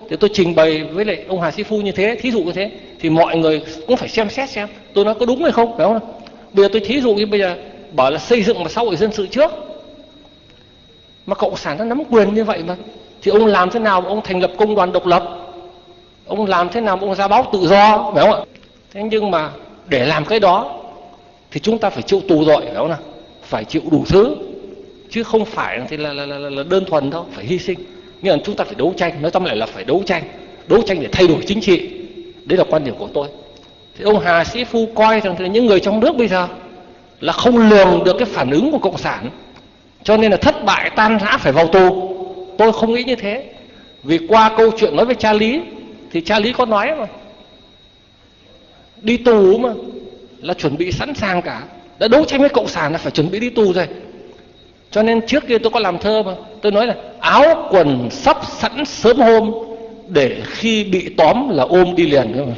thì tôi trình bày với lại ông Hà Sĩ Phu như thế, thí dụ như thế, thì mọi người cũng phải xem xét xem tôi nói có đúng hay không, phải không? Bây giờ tôi thí dụ như bây giờ bảo là xây dựng và xã hội dân sự trước, mà cộng sản nó nắm quyền như vậy mà, thì ông làm thế nào mà ông thành lập công đoàn độc lập, ông làm thế nào mà ông ra báo tự do, phải không ạ? Thế nhưng mà để làm cái đó thì chúng ta phải chịu tù tội, phải không nào? Phải chịu đủ thứ, chứ không phải thì là, là, là, là đơn thuần đâu, phải hy sinh. Nhưng mà chúng ta phải đấu tranh, nói tóm lại là phải đấu tranh, đấu tranh để thay đổi chính trị. Đấy là quan điểm của tôi. Thì ông Hà Sĩ Phu coi rằng thì những người trong nước bây giờ là không lường được cái phản ứng của cộng sản, cho nên là thất bại tan rã phải vào tù. Tôi không nghĩ như thế. Vì qua câu chuyện nói với cha Lý thì cha Lý có nói mà, đi tù mà là chuẩn bị sẵn sàng cả, đã đấu tranh với cộng sản là phải chuẩn bị đi tù rồi. Cho nên trước kia tôi có làm thơ mà, tôi nói là áo quần sắp sẵn sớm hôm, để khi bị tóm là ôm đi liền.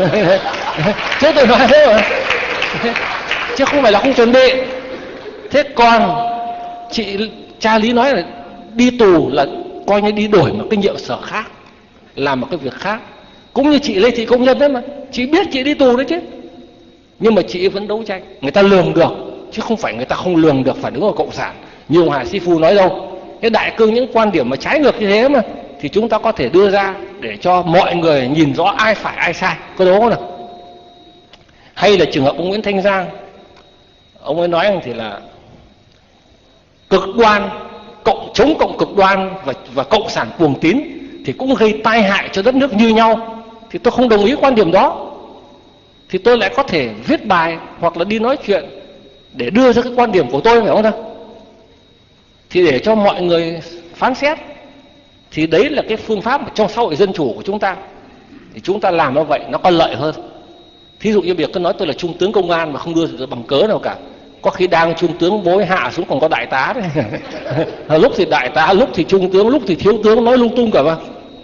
Chứ tôi nói thế mà, chứ không phải là không chuẩn bị. Thế còn chị cha Lý nói là đi tù là coi như đi đổi một cái nhiệm sở khác, làm một cái việc khác. Cũng như chị Lê Thị Công Nhân đấy mà, chị biết chị đi tù đấy chứ, nhưng mà chị vẫn đấu tranh. Người ta lường được, chứ không phải người ta không lường được phản ứng của cộng sản như ông Hà Sĩ Phu nói đâu. Cái đại cương những quan điểm mà trái ngược như thế mà, thì chúng ta có thể đưa ra để cho mọi người nhìn rõ ai phải ai sai, có đúng không nào? Hay là trường hợp ông Nguyễn Thanh Giang, ông ấy nói rằng thì là cực đoan, cộng chống cộng cực đoan và, và cộng sản cuồng tín thì cũng gây tai hại cho đất nước như nhau. Thì tôi không đồng ý quan điểm đó. Thì tôi lại có thể viết bài hoặc là đi nói chuyện để đưa ra cái quan điểm của tôi, phải không nào? Thì để cho mọi người phán xét. Thì đấy là cái phương pháp trong xã hội dân chủ của chúng ta. Thì chúng ta làm như vậy nó có lợi hơn. Thí dụ như việc tôi nói tôi là trung tướng công an mà không đưa ra bằng cớ nào cả. Có khi đang trung tướng bối hạ xuống còn có đại tá đấy. Lúc thì đại tá, lúc thì trung tướng, lúc thì thiếu tướng, nói lung tung cả mà.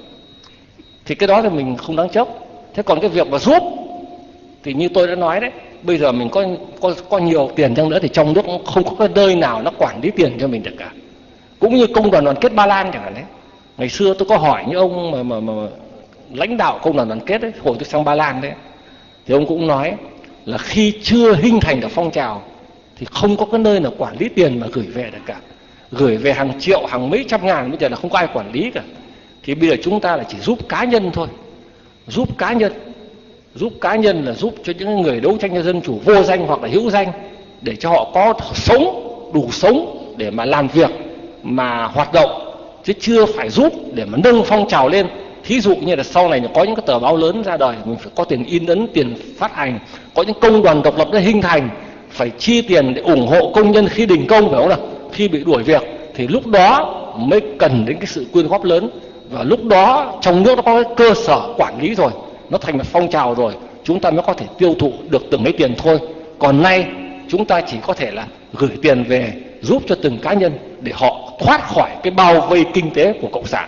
Thì cái đó thì mình không đáng chấp. Thế còn cái việc mà giúp thì như tôi đã nói đấy, bây giờ mình có, có, có nhiều tiền chăng nữa thì trong nước không có cái nơi nào nó quản lý tiền cho mình được cả. Cũng như công đoàn đoàn kết Ba Lan chẳng hạn đấy. Ngày xưa tôi có hỏi những ông mà, mà, mà, mà lãnh đạo công đoàn đoàn kết đấy, hồi tôi sang Ba Lan đấy, thì ông cũng nói là khi chưa hình thành được phong trào thì không có cái nơi nào quản lý tiền mà gửi về được cả. Gửi về hàng triệu, hàng mấy trăm ngàn, bây giờ là không có ai quản lý cả. Thì bây giờ chúng ta là chỉ giúp cá nhân thôi. Giúp cá nhân. Giúp cá nhân là giúp cho những người đấu tranh cho dân chủ vô danh hoặc là hữu danh, để cho họ có sống, đủ sống để mà làm việc, mà hoạt động. Chứ chưa phải giúp để mà nâng phong trào lên. Thí dụ như là sau này có những cái tờ báo lớn ra đời, mình phải có tiền in ấn, tiền phát hành, có những công đoàn độc lập đã hình thành, phải chi tiền để ủng hộ công nhân khi đình công, phải không nào? Khi bị đuổi việc thì lúc đó mới cần đến cái sự quyên góp lớn. Và lúc đó trong nước nó có cái cơ sở quản lý rồi, nó thành một phong trào rồi, chúng ta mới có thể tiêu thụ được từng ấy tiền thôi. Còn nay chúng ta chỉ có thể là gửi tiền về giúp cho từng cá nhân để họ thoát khỏi cái bao vây kinh tế của cộng sản.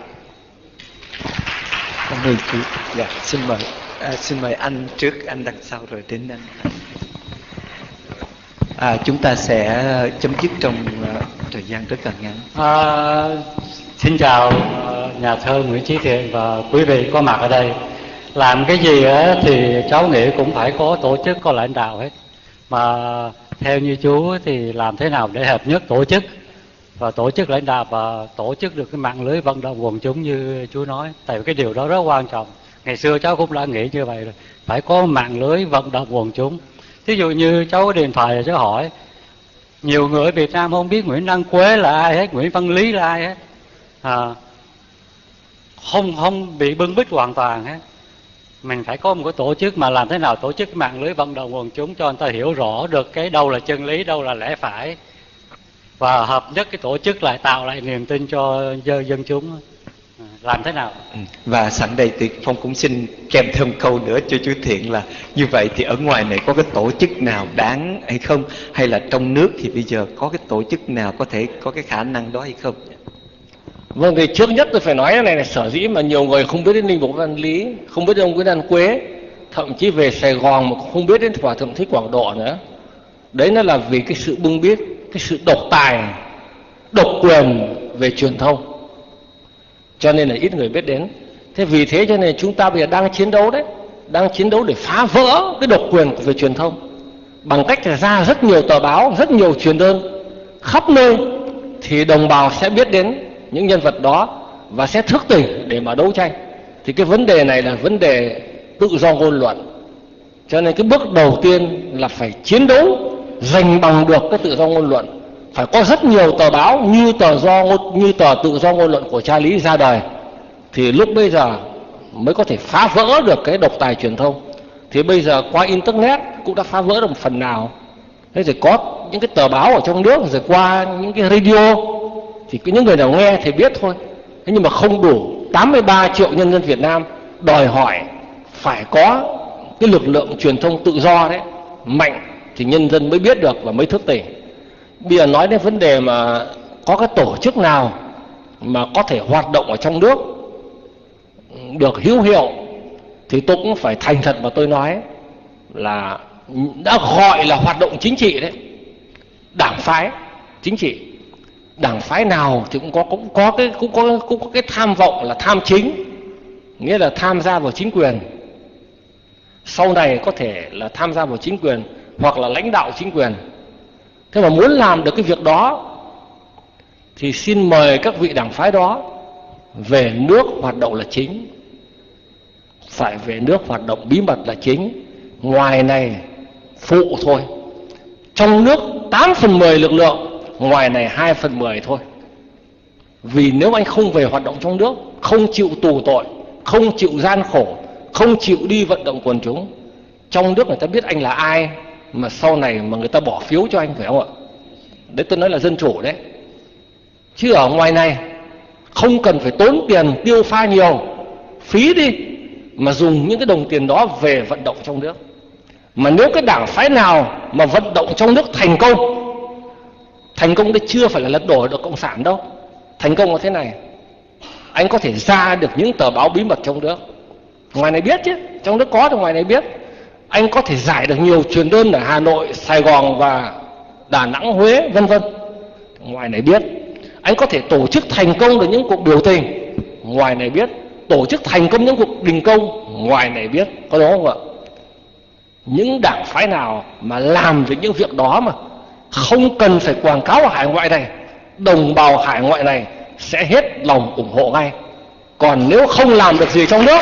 Cảm ơn chú. Dạ, xin mời à, xin mời anh trước, anh đằng sau rồi đến anh. À, chúng ta sẽ chấm dứt trong uh, thời gian rất là ngắn. À, xin chào uh, nhà thơ Nguyễn Chí Thiện và quý vị có mặt ở đây. Làm cái gì á, thì cháu nghĩ cũng phải có tổ chức, có lãnh đạo hết. Mà theo như chú thì làm thế nào để hợp nhất tổ chức và tổ chức lãnh đạo và tổ chức được cái mạng lưới vận động quần chúng như chú nói. Tại vì cái điều đó rất quan trọng. Ngày xưa cháu cũng đã nghĩ như vậy rồi. Phải có mạng lưới vận động quần chúng. Thí dụ như cháu có điện thoại cháu hỏi, nhiều người ở Việt Nam không biết Nguyễn Đăng Quế là ai hết, Nguyễn Văn Lý là ai hết, à, không không bị bưng bít hoàn toàn hết. Mình phải có một cái tổ chức, mà làm thế nào tổ chức mạng lưới vận động quần chúng cho người ta hiểu rõ được cái đâu là chân lý, đâu là lẽ phải, và hợp nhất cái tổ chức lại, tạo lại niềm tin cho dân chúng. Làm thế nào? Và sẵn đây thì Phong cũng xin kèm thêm câu nữa cho chú Thiện là như vậy thì ở ngoài này có cái tổ chức nào đáng hay không, hay là trong nước thì bây giờ có cái tổ chức nào có thể có cái khả năng đó hay không? Vâng, thì trước nhất tôi phải nói cái này là sở dĩ mà nhiều người không biết đến Ninh Vũ Văn Lý, không biết đến ông Nguyễn Đăng Quế, thậm chí về Sài Gòn mà không biết đến Hòa Thượng Thích Quảng Độ nữa. Đấy nó là vì cái sự bưng bít, cái sự độc tài, độc quyền về truyền thông, cho nên là ít người biết đến. Thế vì thế cho nên chúng ta bây giờ đang chiến đấu đấy, đang chiến đấu để phá vỡ cái độc quyền về truyền thông bằng cách là ra rất nhiều tờ báo, rất nhiều truyền đơn khắp nơi, thì đồng bào sẽ biết đến những nhân vật đó và sẽ thức tỉnh để mà đấu tranh. Thì cái vấn đề này là vấn đề tự do ngôn luận, cho nên cái bước đầu tiên là phải chiến đấu giành bằng được cái tự do ngôn luận. Phải có rất nhiều tờ báo như tờ do như tờ tự do ngôn luận của cha Lý ra đời, thì lúc bây giờ mới có thể phá vỡ được cái độc tài truyền thông. Thì bây giờ qua internet cũng đã phá vỡ được một phần nào. Thế rồi có những cái tờ báo ở trong nước, rồi qua những cái radio, thì những người nào nghe thì biết thôi. Thế nhưng mà không đủ. Tám mươi ba triệu nhân dân Việt Nam đòi hỏi phải có cái lực lượng truyền thông tự do đấy, mạnh, thì nhân dân mới biết được và mới thức tỉnh. Bây giờ nói đến vấn đề mà có cái tổ chức nào mà có thể hoạt động ở trong nước được hữu hiệu, thì tôi cũng phải thành thật mà tôi nói là đã gọi là hoạt động chính trị đấy, đảng phái chính trị. Đảng phái nào thì cũng có cũng có cái cũng có cũng có cái tham vọng là tham chính, nghĩa là tham gia vào chính quyền. Sau này có thể là tham gia vào chính quyền hoặc là lãnh đạo chính quyền. Thế mà muốn làm được cái việc đó thì xin mời các vị đảng phái đó về nước hoạt động là chính. Phải về nước hoạt động bí mật là chính. Ngoài này phụ thôi. Trong nước tám phần mười lực lượng, ngoài này hai phần mười thôi. Vì nếu anh không về hoạt động trong nước, không chịu tù tội, không chịu gian khổ, không chịu đi vận động quần chúng, trong nước người ta biết anh là ai mà sau này mà người ta bỏ phiếu cho anh, phải không ạ? Đấy, tôi nói là dân chủ đấy. Chứ ở ngoài này không cần phải tốn tiền tiêu pha nhiều, phí đi, mà dùng những cái đồng tiền đó về vận động trong nước. Mà nếu cái đảng phái nào mà vận động trong nước thành công, thành công đấy chưa phải là lật đổ được cộng sản đâu. Thành công là thế này: anh có thể ra được những tờ báo bí mật trong nước, ngoài này biết chứ, trong nước có thì ngoài này biết. Anh có thể giải được nhiều truyền đơn ở Hà Nội, Sài Gòn và Đà Nẵng, Huế, vân vân, ngoài này biết. Anh có thể tổ chức thành công được những cuộc biểu tình, ngoài này biết. Tổ chức thành công những cuộc đình công, ngoài này biết. Có đúng không ạ? Những đảng phái nào mà làm được những việc đó mà không cần phải quảng cáo ở hải ngoại này, đồng bào hải ngoại này sẽ hết lòng ủng hộ ngay. Còn nếu không làm được gì trong nước,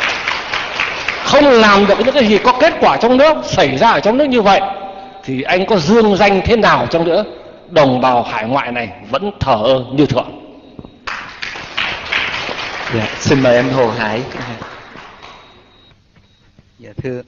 không làm được những cái gì có kết quả trong nước, xảy ra ở trong nước như vậy, thì anh có dương danh thế nào trong nữa, đồng bào hải ngoại này vẫn thờ ơ như thường. Dạ, xin mời em Hồ Hải. Dạ thưa,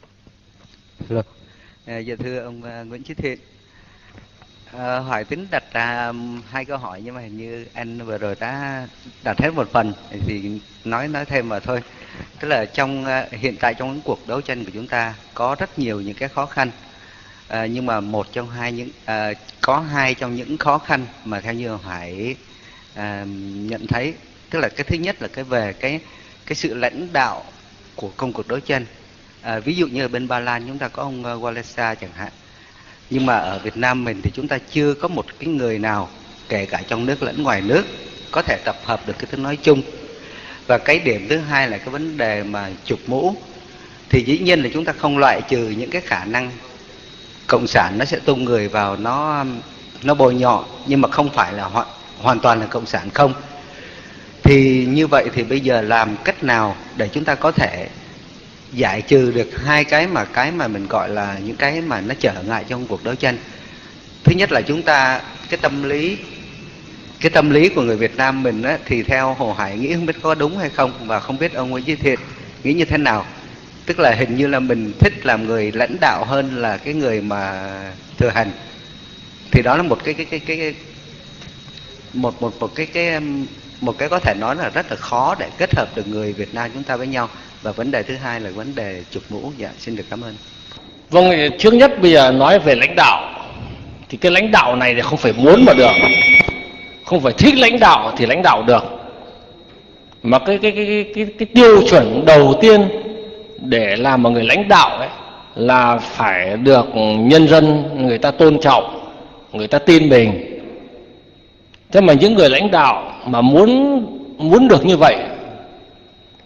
à, dạ thưa ông uh, Nguyễn Chí Thiện. À, Hoài tính đặt ra um, hai câu hỏi, nhưng mà hình như anh vừa rồi đã đặt hết một phần, thì nói nói thêm mà thôi. Tức là trong uh, hiện tại trong những cuộc đấu tranh của chúng ta có rất nhiều những cái khó khăn, à, nhưng mà một trong hai những à, có hai trong những khó khăn mà theo như Hoài à, nhận thấy, tức là cái thứ nhất là cái về cái cái sự lãnh đạo của công cuộc đấu tranh. À, ví dụ như ở bên Ba Lan chúng ta có ông uh, Walesa chẳng hạn, nhưng mà ở Việt Nam mình thì chúng ta chưa có một cái người nào, kể cả trong nước lẫn ngoài nước, có thể tập hợp được cái tiếng nói chung. Và cái điểm thứ hai là cái vấn đề mà chụp mũ, thì dĩ nhiên là chúng ta không loại trừ những cái khả năng cộng sản nó sẽ tung người vào, nó nó bôi nhọ, nhưng mà không phải là hoàn, hoàn toàn là cộng sản không. Thì như vậy thì bây giờ làm cách nào để chúng ta có thể giải trừ được hai cái mà cái mà mình gọi là những cái mà nó trở ngại trong cuộc đấu tranh. Thứ nhất là chúng ta cái tâm lý cái tâm lý của người Việt Nam mình á, thì theo Hồ Hải nghĩ không biết có đúng hay không, và không biết ông Nguyễn Chí Thiện nghĩ như thế nào. Tức là hình như là mình thích làm người lãnh đạo hơn là cái người mà thừa hành. Thì đó là một cái cái cái cái một một một cái cái một cái có thể nói là rất là khó để kết hợp được người Việt Nam chúng ta với nhau. Và vấn đề thứ hai là vấn đề chụp mũ. Dạ, xin được cảm ơn. Vâng, trước nhất bây giờ nói về lãnh đạo, thì cái lãnh đạo này thì không phải muốn mà được, không phải thích lãnh đạo thì lãnh đạo được, mà cái cái cái cái cái, cái tiêu chuẩn đầu tiên để làm một người lãnh đạo ấy là phải được nhân dân người ta tôn trọng, người ta tin mình. Thế mà những người lãnh đạo mà muốn muốn được như vậy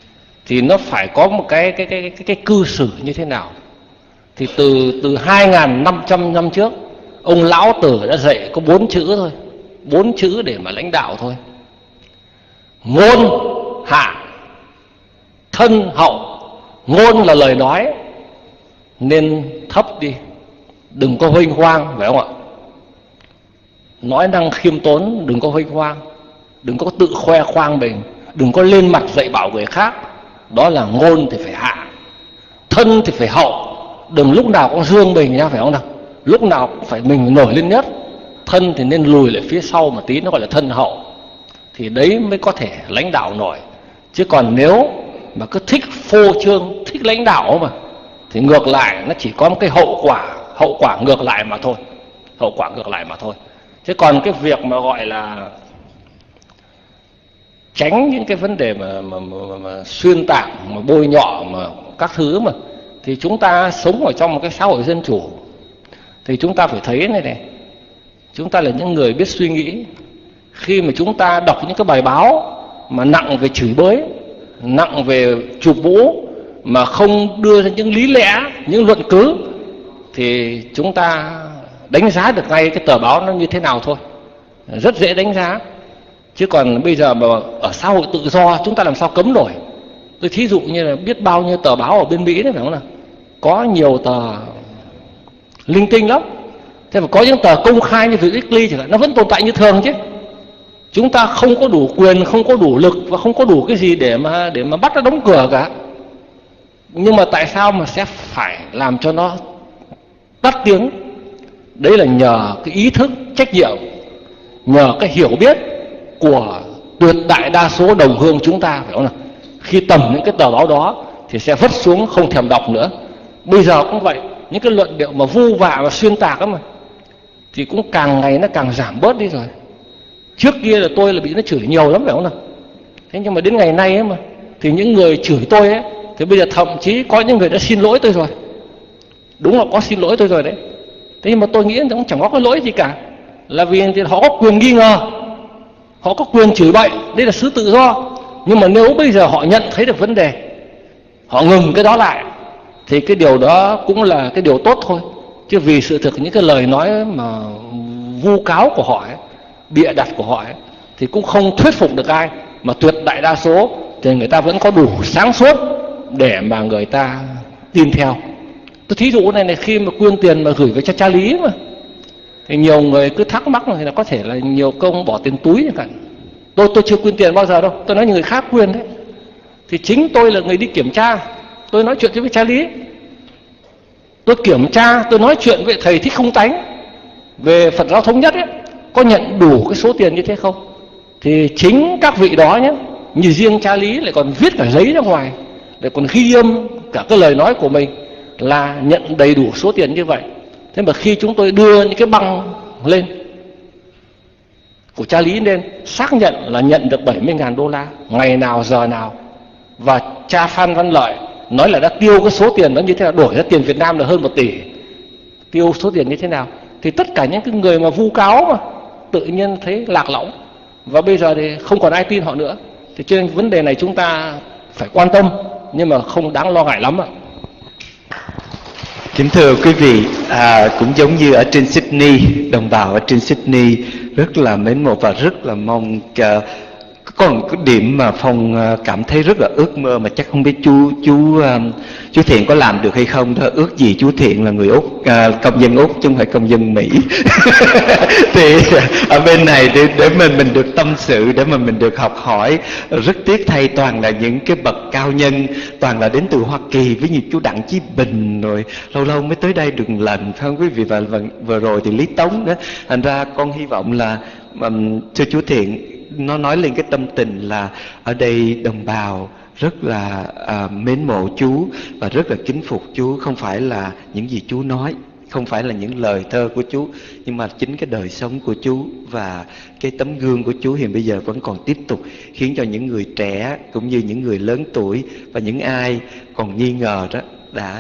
thì nó phải có một cái cái cái cái, cái cư xử như thế nào. Thì từ từ hai nghìn năm trăm năm trước, ông Lão Tử đã dạy có bốn chữ thôi, bốn chữ để mà lãnh đạo thôi: ngôn hạ thân hậu. Ngôn là lời nói, nên thấp đi, đừng có huênh hoang, phải không ạ? Nói năng khiêm tốn, đừng có huênh hoang, đừng có tự khoe khoang mình, đừng có lên mặt dạy bảo người khác. Đó là ngôn thì phải hạ. Thân thì phải hậu, đừng lúc nào cũng dương mình nha, phải không nào? Lúc nào cũng phải mình nổi lên nhất. Thân thì nên lùi lại phía sau một tí, nó gọi là thân hậu. Thì đấy mới có thể lãnh đạo nổi. Chứ còn nếu mà cứ thích phô trương, thích lãnh đạo mà, thì ngược lại nó chỉ có một cái hậu quả, hậu quả ngược lại mà thôi. Hậu quả ngược lại mà thôi. Chứ còn cái việc mà gọi là tránh những cái vấn đề mà, mà, mà, mà xuyên tạc, mà bôi nhọ, mà các thứ mà, thì chúng ta sống ở trong một cái xã hội dân chủ. Thì chúng ta phải thấy này này, chúng ta là những người biết suy nghĩ. Khi mà chúng ta đọc những cái bài báo mà nặng về chửi bới, nặng về chụp mũ, mà không đưa ra những lý lẽ, những luận cứ, thì chúng ta đánh giá được ngay cái tờ báo nó như thế nào thôi. Rất dễ đánh giá. Chứ còn bây giờ mà ở xã hội tự do, chúng ta làm sao cấm nổi. Tôi thí dụ như là biết bao nhiêu tờ báo ở bên Mỹ đấy, phải không nào? Có nhiều tờ linh tinh lắm. Thế mà có những tờ công khai như Weekly chẳng hạn, nó vẫn tồn tại như thường chứ. Chúng ta không có đủ quyền, không có đủ lực và không có đủ cái gì để mà để mà bắt nó đóng cửa cả. Nhưng mà tại sao mà sẽ phải làm cho nó tắt tiếng? Đấy là nhờ cái ý thức trách nhiệm, nhờ cái hiểu biết của tuyệt đại đa số đồng hương chúng ta, phải không nào? Khi tầm những cái tờ báo đó thì sẽ vứt xuống, không thèm đọc nữa. Bây giờ cũng vậy, những cái luận điệu mà vu vạ và xuyên tạc đó mà, thì cũng càng ngày nó càng giảm bớt đi rồi. Trước kia là tôi là bị nó chửi nhiều lắm, phải không nào? Thế nhưng mà đến ngày nay ấy mà, thì những người chửi tôi ấy, thì bây giờ thậm chí có những người đã xin lỗi tôi rồi. Đúng là có xin lỗi tôi rồi đấy. Thế nhưng mà tôi nghĩ cũng chẳng có cái lỗi gì cả. Là vì thì họ có quyền nghi ngờ, họ có quyền chửi bậy, đây là sự tự do. Nhưng mà nếu bây giờ họ nhận thấy được vấn đề, họ ngừng cái đó lại, thì cái điều đó cũng là cái điều tốt thôi. Chứ vì sự thực những cái lời nói mà vu cáo của họ ấy, bịa đặt của họ ấy, thì cũng không thuyết phục được ai. Mà tuyệt đại đa số thì người ta vẫn có đủ sáng suốt để mà người ta tin theo. Tôi thí dụ này này, khi mà quyên tiền mà gửi về cho cha Lý mà, thì nhiều người cứ thắc mắc là có thể là nhiều công bỏ tiền túi chẳng hạn. Tôi tôi chưa quyên tiền bao giờ đâu, tôi nói những người khác quyên đấy. Thì chính tôi là người đi kiểm tra, tôi nói chuyện với cha Lý, tôi kiểm tra, tôi nói chuyện với thầy Thích Không Tánh về Phật giáo Thống Nhất ấy, có nhận đủ cái số tiền như thế không. Thì chính các vị đó nhé, như riêng cha Lý lại còn viết cả giấy ra ngoài, để còn ghi âm cả cái lời nói của mình là nhận đầy đủ số tiền như vậy. Thế mà khi chúng tôi đưa những cái băng lên của cha Lý lên, xác nhận là nhận được bảy mươi nghìn đô la, ngày nào giờ nào. Và cha Phan Văn Lợi nói là đã tiêu cái số tiền đó như thế nào, đổi ra tiền Việt Nam là hơn một tỷ. Tiêu số tiền như thế nào. Thì tất cả những cái người mà vu cáo mà tự nhiên thấy lạc lõng, và bây giờ thì không còn ai tin họ nữa. Thì cho nên vấn đề này chúng ta phải quan tâm, nhưng mà không đáng lo ngại lắm ạ. Kính thưa quý vị, à, cũng giống như ở trên Sydney, đồng bào ở trên Sydney rất là mến mộ và rất là mong. Uh, có một cái điểm mà Phong cảm thấy rất là ước mơ, mà chắc không biết chú chú chú Thiện có làm được hay không đó. Ước gì chú Thiện là người Úc, à, công dân Úc chứ không phải công dân Mỹ. Thì ở bên này để để mình mình được tâm sự, để mà mình được học hỏi. Rất tiếc thay toàn là những cái bậc cao nhân, toàn là đến từ Hoa Kỳ, với như chú Đặng Chí Bình, rồi lâu lâu mới tới đây được lần, phải không quý vị? Và, và vừa rồi thì Lý Tống đó. Thành ra con hy vọng là um, thưa chú Thiện, nó nói lên cái tâm tình là ở đây đồng bào rất là à, mến mộ chú và rất là kính phục chú. Không phải là những gì chú nói, không phải là những lời thơ của chú, nhưng mà chính cái đời sống của chú và cái tấm gương của chú hiện bây giờ vẫn còn tiếp tục khiến cho những người trẻ cũng như những người lớn tuổi và những ai còn nghi ngờ đó đã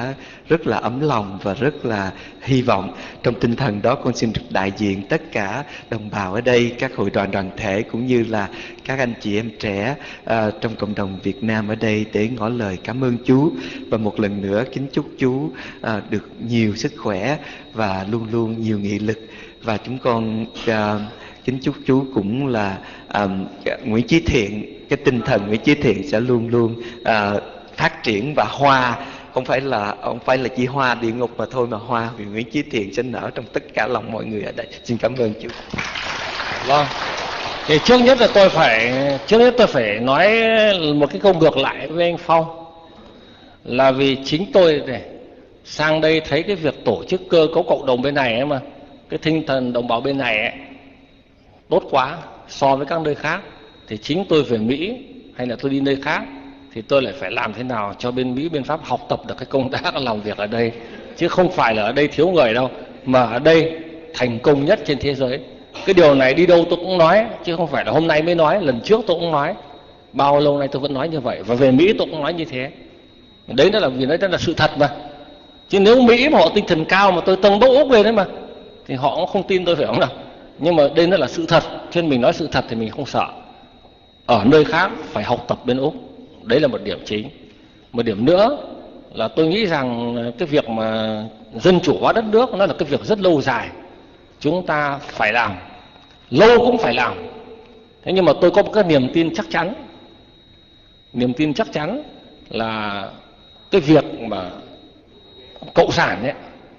rất là ấm lòng và rất là hy vọng. Trong tinh thần đó, con xin được đại diện tất cả đồng bào ở đây, các hội đoàn đoàn thể cũng như là các anh chị em trẻ à, trong cộng đồng Việt Nam ở đây để ngỏ lời cảm ơn chú, và một lần nữa kính chúc chú à, được nhiều sức khỏe và luôn luôn nhiều nghị lực. Và chúng con à, kính chúc chú cũng là à, Nguyễn Chí Thiện, cái tinh thần Nguyễn Chí Thiện sẽ luôn luôn à, phát triển và hoa, không phải là không phải là chỉ hoa địa ngục mà thôi, mà hoa vì Nguyễn Chí Thiện sẽ nở trong tất cả lòng mọi người ở đây. Xin cảm ơn chú. Vâng. Thì trước nhất là tôi phải trước nhất tôi phải nói một cái câu ngược lại với anh Phong, là vì chính tôi này sang đây thấy cái việc tổ chức cơ cấu cộng đồng bên này ấy mà, cái tinh thần đồng bào bên này ấy, tốt quá so với các nơi khác, thì chính tôi về Mỹ hay là tôi đi nơi khác thì tôi lại phải làm thế nào cho bên Mỹ bên Pháp học tập được cái công tác làm việc ở đây, chứ không phải là ở đây thiếu người đâu, mà ở đây thành công nhất trên thế giới. Cái điều này đi đâu tôi cũng nói, chứ không phải là hôm nay mới nói, lần trước tôi cũng nói, bao lâu nay tôi vẫn nói như vậy, và về Mỹ tôi cũng nói như thế. Đấy đó là vì đấy đó là sự thật mà. Chứ nếu Mỹ mà họ tinh thần cao mà tôi tâng bốc Úc về đấy mà, thì họ cũng không tin tôi, phải không nào? Nhưng mà đây nó là sự thật, cho nên mình nói sự thật thì mình không sợ. Ở nơi khác phải học tập bên Úc, đấy là một điểm chính. Một điểm nữa là tôi nghĩ rằng cái việc mà dân chủ hóa đất nước nó là cái việc rất lâu dài, chúng ta phải làm, lâu cũng phải làm. Thế nhưng mà tôi có một cái niềm tin chắc chắn, niềm tin chắc chắn là cái việc mà cộng sản ấy,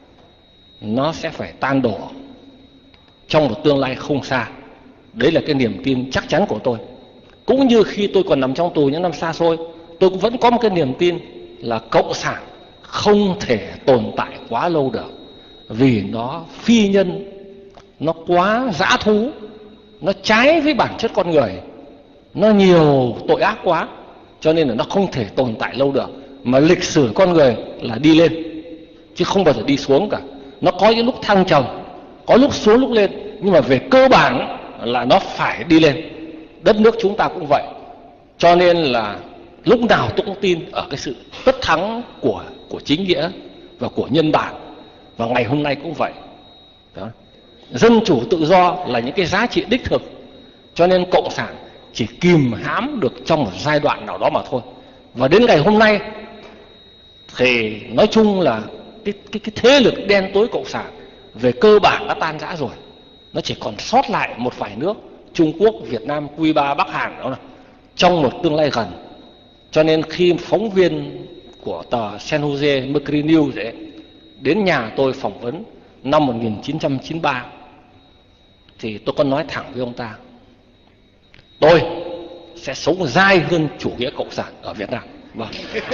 nó sẽ phải tan đổ trong một tương lai không xa. Đấy là cái niềm tin chắc chắn của tôi. Cũng như khi tôi còn nằm trong tù những năm xa xôi, tôi cũng vẫn có một cái niềm tin là cộng sản không thể tồn tại quá lâu được, vì nó phi nhân, nó quá dã thú, nó trái với bản chất con người, nó nhiều tội ác quá, cho nên là nó không thể tồn tại lâu được. Mà lịch sử con người là đi lên chứ không bao giờ đi xuống cả. Nó có những lúc thăng trầm, có lúc xuống lúc lên, nhưng mà về cơ bản là nó phải đi lên. Đất nước chúng ta cũng vậy. Cho nên là lúc nào tôi cũng tin ở cái sự tất thắng của của chính nghĩa và của nhân bản, và ngày hôm nay cũng vậy. Đó. Dân chủ tự do là những cái giá trị đích thực, cho nên cộng sản chỉ kìm hãm được trong một giai đoạn nào đó mà thôi. Và đến ngày hôm nay thì nói chung là cái, cái, cái thế lực đen tối cộng sản về cơ bản đã tan rã rồi. Nó chỉ còn sót lại một vài nước, Trung Quốc, Việt Nam, Cuba, Bắc Hàn đó là trong một tương lai gần. Cho nên khi phóng viên của tờ San Jose Mercury News ấy, đến nhà tôi phỏng vấn năm một nghìn chín trăm chín mươi ba, thì tôi có nói thẳng với ông ta, tôi sẽ sống dai hơn chủ nghĩa cộng sản ở Việt Nam. Vâng.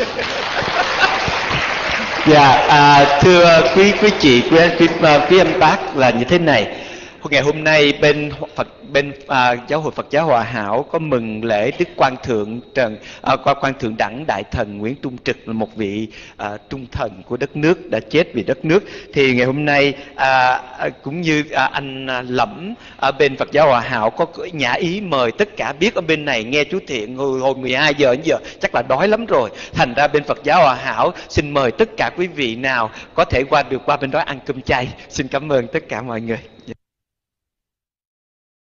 Dạ, à, thưa quý quý chị, quý, quý, quý anh bác là như thế này. Ngày hôm nay bên Phật bên à, Giáo hội Phật giáo Hòa Hảo có mừng lễ Đức Quan Thượng Trần à, Quan Thượng Đẳng Đại Thần Nguyễn Trung Trực, là một vị à, trung thần của đất nước, đã chết vì đất nước. Thì ngày hôm nay à, cũng như à, anh à, Lẫm ở bên Phật giáo Hòa Hảo có nhã ý mời tất cả biết ở bên này nghe chú Thiện hồi, hồi mười hai giờ đến giờ chắc là đói lắm rồi. Thành ra bên Phật giáo Hòa Hảo xin mời tất cả quý vị nào có thể qua được qua bên đó ăn cơm chay. Xin cảm ơn tất cả mọi người. Yeah.